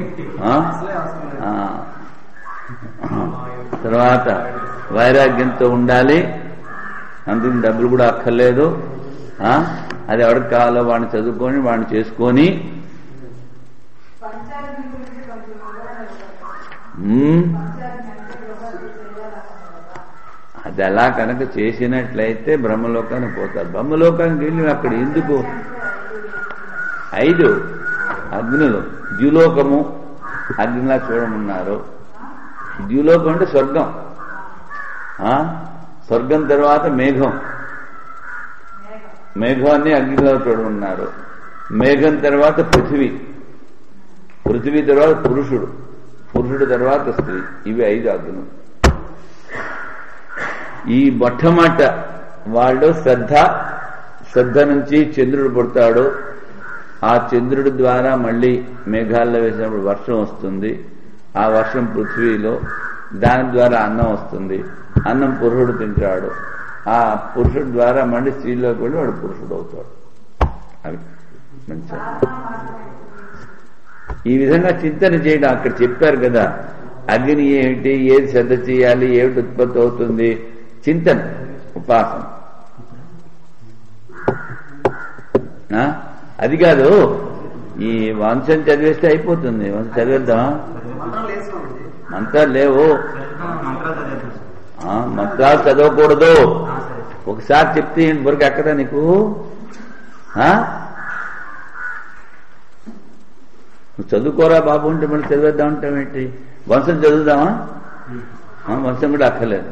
తర్వాత వైరాగ్యంతో ఉండాలి, అందుకు డబ్బులు కూడా అక్కర్లేదు. అది ఎవరికి కావాలో వాడిని చదువుకొని వాడిని చేసుకొని అది అలా కనుక చేసినట్లయితే బ్రహ్మలోకానికి పోతారు. బ్రహ్మలోకానికి వెళ్ళి అక్కడ ఎందుకు 5 అగ్నులు, ద్యులోకము అగ్నిలా చూడమన్నారు. ద్యులోకం అంటే స్వర్గం. స్వర్గం తర్వాత మేఘం, మేఘాన్ని అగ్నిలో చూడమన్నారు. మేఘం తర్వాత పృథివీ, పృథివీ తర్వాత పురుషుడు, పురుషుడు తర్వాత స్త్రీ. ఇవి 5 అగ్నులు. ఈ మొట్టమొదట వాళ్ళు శ్రద్ధ నుంచి చంద్రుడు పుడతాడు. ఆ చంద్రుడి ద్వారా మళ్ళీ మేఘాల్లో వేసినప్పుడు వర్షం వస్తుంది. ఆ వర్షం పృథ్వీలో, దాని ద్వారా అన్నం వస్తుంది. అన్నం పురుషుడు తింటాడు. ఆ పురుషుడు ద్వారా మళ్ళీ స్త్రీలోకి వెళ్ళి వాడు పురుషుడు అవుతాడు. అవి మంచి ఈ విధంగా చింతన చేయడం. అక్కడ చెప్పారు కదా, అగ్ని ఏమిటి, ఏది శ్రద్ధ చేయాలి, ఏమిటి ఉత్పత్తి అవుతుంది, చింతన, ఉపాసన. అది కాదు ఈ వంశం చదివేస్తే అయిపోతుంది. వంశం చదివేద్దాం. మంత్రాలు లేవు, మంత్రాలు చదవకూడదు. ఒకసారి చెప్తే ఇంతవరకు ఎక్కడా నీకు? నువ్వు చదువుకోరా బాబు ఉంటే మళ్ళీ చదివేద్దాం ఉంటామేంటి? వంశం చదువుదామా? వంశం కూడా అక్కర్లేదు.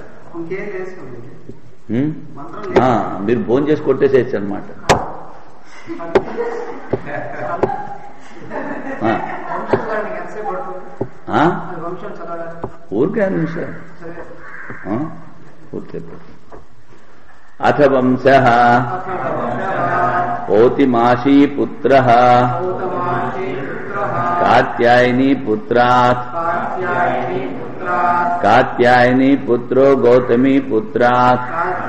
మీరు భోజనం చేసి కొట్టేసేయచ్చు అనమాట. ఊరికే నిమిషాలు ఊరికే. అథ వంశ ఓతిమాషీ పుత్ర కాత్యాయని పుత్రాత్ కాత్యాయని పుత్రో గౌతమి పుత్రాత్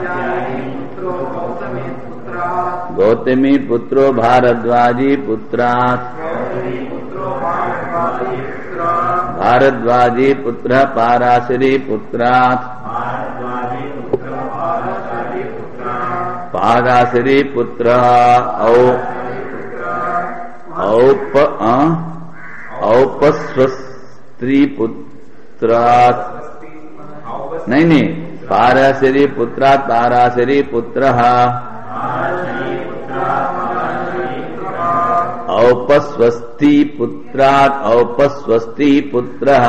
గౌతమి పుత్రో భారద్వాజీ పుత్రాత్ భారద్వాజీ పుత్ర పారాశరీ పుత్రాత్ పారాశరీ పుత్ర औपस्वस्त्री पुत्रात् नहीं पाराशरी पुत्रात् पाराशरी पुत्रः औपस्वस्ती पुत्रात् औपस्वस्ती पुत्रः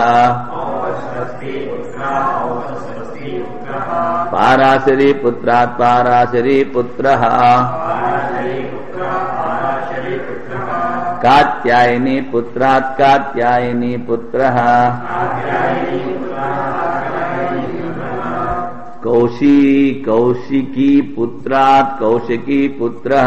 पाराशरी पुत्रात् पाराशरी पुत्रः कात्यायनी पुत्रात् कात्यायनी पुत्रः कौशिकी पुत्रात् कौशिकी पुत्रः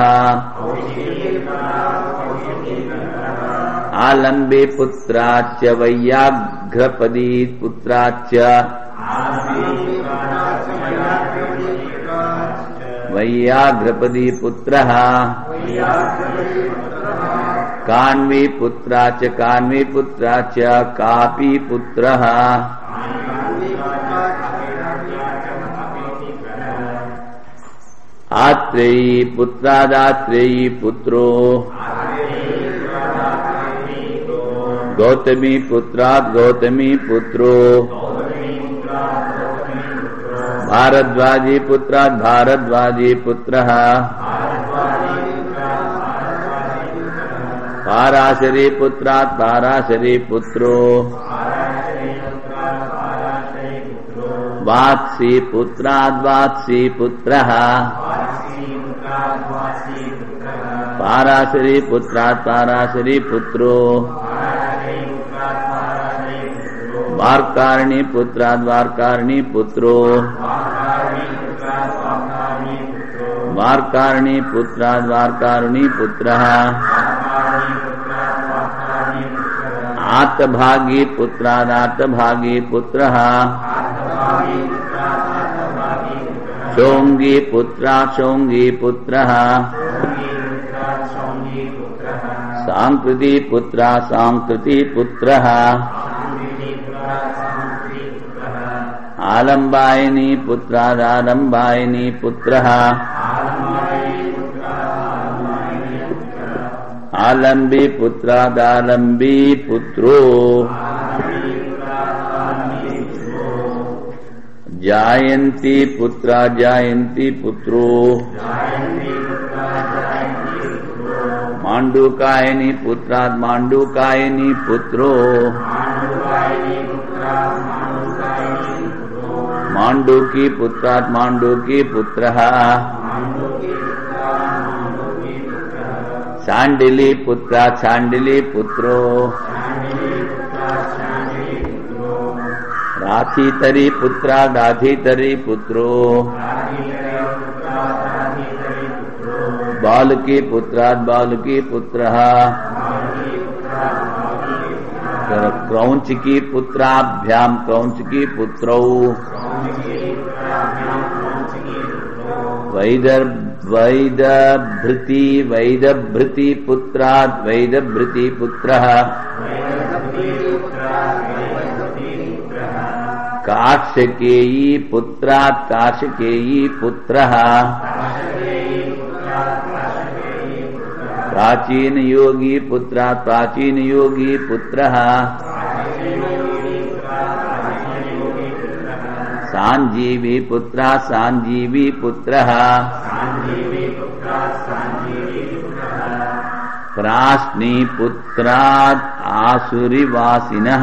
आलम्बे पुत्राच्च वैयाघ्रपदी पुत्राच्च वैयाघ्रपदी पुत्रः कान्वी पुत्राच कान्वी पुत्राच कापी पुत्रः आत्रेयी पुत्रादात्रेयी पुत्रो गौतमी पुत्रात् गौतमी पुत्रो भारद्वाजी पुत्रात् भारद्वाजी पुत्रः पाराशरी पुत्रात् पाराशरी पुत्रो वात्सी पुत्रात् वात्सी पुत्रः पाराशरी पुत्रात् पाराशरी पुत्रो वार्कार्णी पुत्रात् वार्कार्णी पुत्रो वार्कार्णी पुत्रात् वार्कार्णी पुत्रः आतभागी पुत्रात् आतभागी पुत्रः शोंगी पुत्रात् शोंगी पुत्रः सांकृति पुत्रात् सांकृति पुत्रः आलम्बायनी पुत्रात् आलम्बायनी पुत्रः आलम्बी पुत्रात् आलम्बी पुत्रो जायन्ती पुत्रात् जायन्ती पुत्रो मांडूकायनी पुत्रात् मांडूकायनी पुत्रो मांडूकी पुत्रात् मांडूकी पुत्रः शांडिली पुत्रात् शांडिली पुत्रो राथीतरी पुत्रात् राथीतरी पुत्रो बालकी पुत्रात् बालकी पुत्रः क्रौंचकी पुत्राभ्यां क्रौंचकी पुत्रौ वैदभृति वैदभृति पुत्रात् वैदभृति पुत्रः कार्षकेयी पुत्रात् कार्षकेयी पुत्रः प्राचीन योगी पुत्रात् प्राचीन योगी पुत्रः सांजीवी पुत्रात् सांजीवी पुत्रः प्राश्नी पुत्रात् आसुरिवासिनः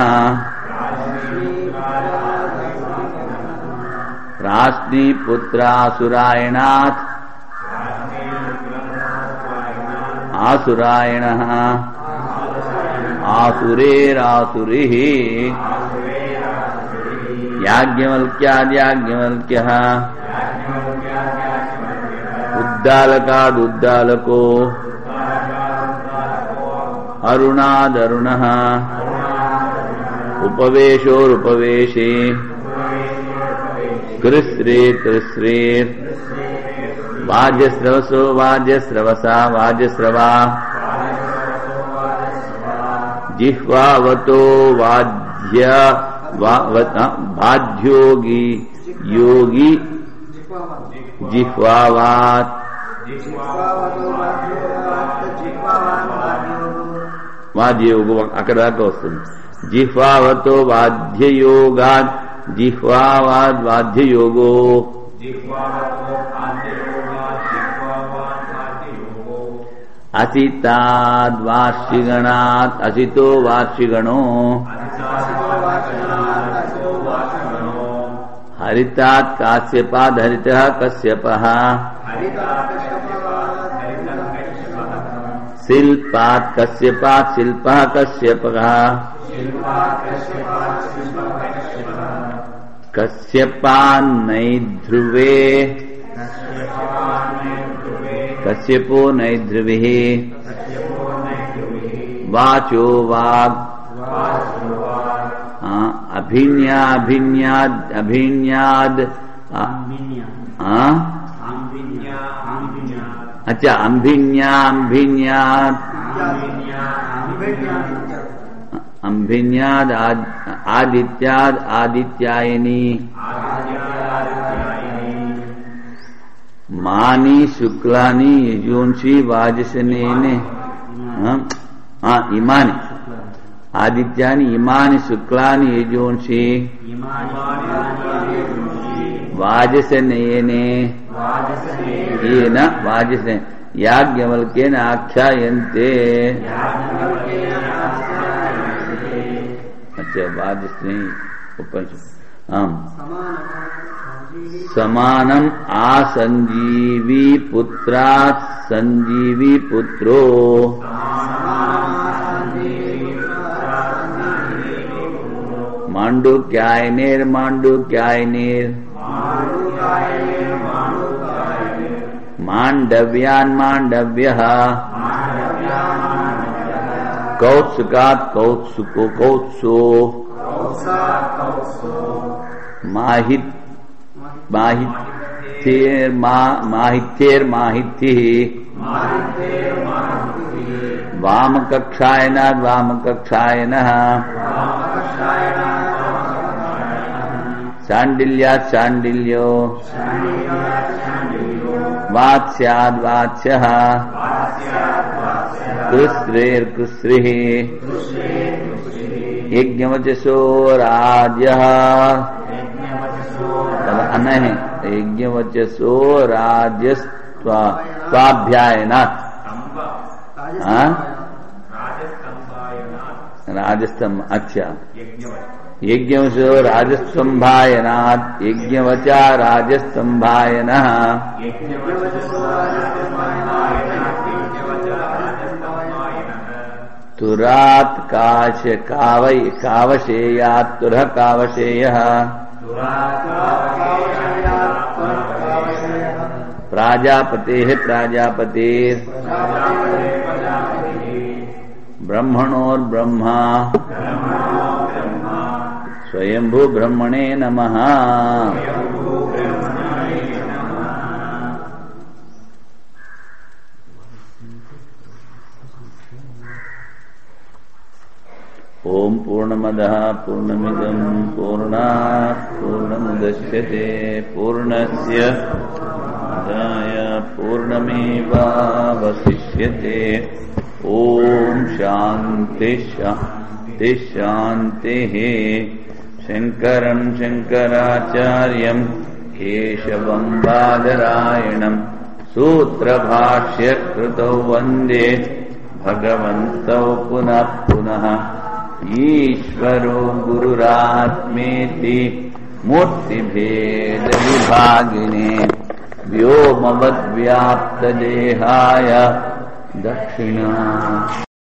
प्राश्नी पुत्रासुरायणात् आसुरायणः आसुरेरासुरिः याज्ञवल्क्याद्याज्ञवल्क्यः उद्दालकादुद्दालको अरुणादरुणः उपवेशोरुपवेशे कृस्रे कृस्रे वाजस्रवसो वाजस्रवसा वाजस्रवा जिह्वावतो वाद्य भाद्योगी योगी जिह्वावात् వాద్యయోగం అక్కడ దాకా వస్తుంది. జిహ్వావతో వాద్యయోగాద్ జిహ్వావాద్ వాద్యయోగో అసితాద్ వార్షిగణాత్ అసితో వార్షిగణో హరితాత్ కాశ్యపాద్ హరితః కశ్యపః शिल्पात् कश्यपात् शिल्पः कश्यपः कश्यपान्नैध्रुवे कश्यपो नैध्रुविः वाचो वाग् अभिन्याद् अभिन्याद् अच्छा अंभिन्याद अंभिन्याद आदित्याद आदित्यायनी मानी शुक्लानी यजूंसी वाजसनेने इमानी आदित्यानि इमानि शुक्लानि यजूंसी वाजसनेने येन वाजसे याज्ञवल्क्येन आख्यायन्ते अच्छा वाजसे उपनिषद समानम आसंजीवी पुत्रात् संजीवी पुत्रो मांडुक्यायनेर मांडुक्यायनेर मांडव्यान् मांडव्यः कौत्सुकात् कौत्सुको कौत्सो माहित्यैर्माहित्यैर्माहित्यैः वामकक्षायनाद् वामकक्षायनः शाण्डिल्यात् शाण्डिल्यो वात्स्याद् वात्स्यः कृस्रेर्कृस्रिः यज्ञवचसो राजः अनः यज्ञवचसो राजस्त्वाभ्यायनात् राजस्तंभ अच्छा यज्ञवचो राजस्तंभायनात् यज्ञवचा राजस्तंभायनः तुरात् कावशेयात् तुरः कावशेयः प्राजापतेः प्राजापतेः ब्रह्मणोर्ब्रह्मा स्वयंभू ब्रह्मणे नमः। ओम पूर्णमदः पूर्णमिदं पूर्णात् पूर्णमुदच्यते पूर्णस्य पूर्णमादाय पूर्णमेवावशिष्यते। ओम शांति शांति शांतिः। शंकरं शंकराचार्यं केशवं बादरायणं सूत्रभाष्यकृतौ वन्दे भगवन्तौ पुनः पुनः। ईश्वरो गुरुरात्मेति मूर्तिभेदविभागिने व्योमवद्व्याप्तदेहाय दक्षिणा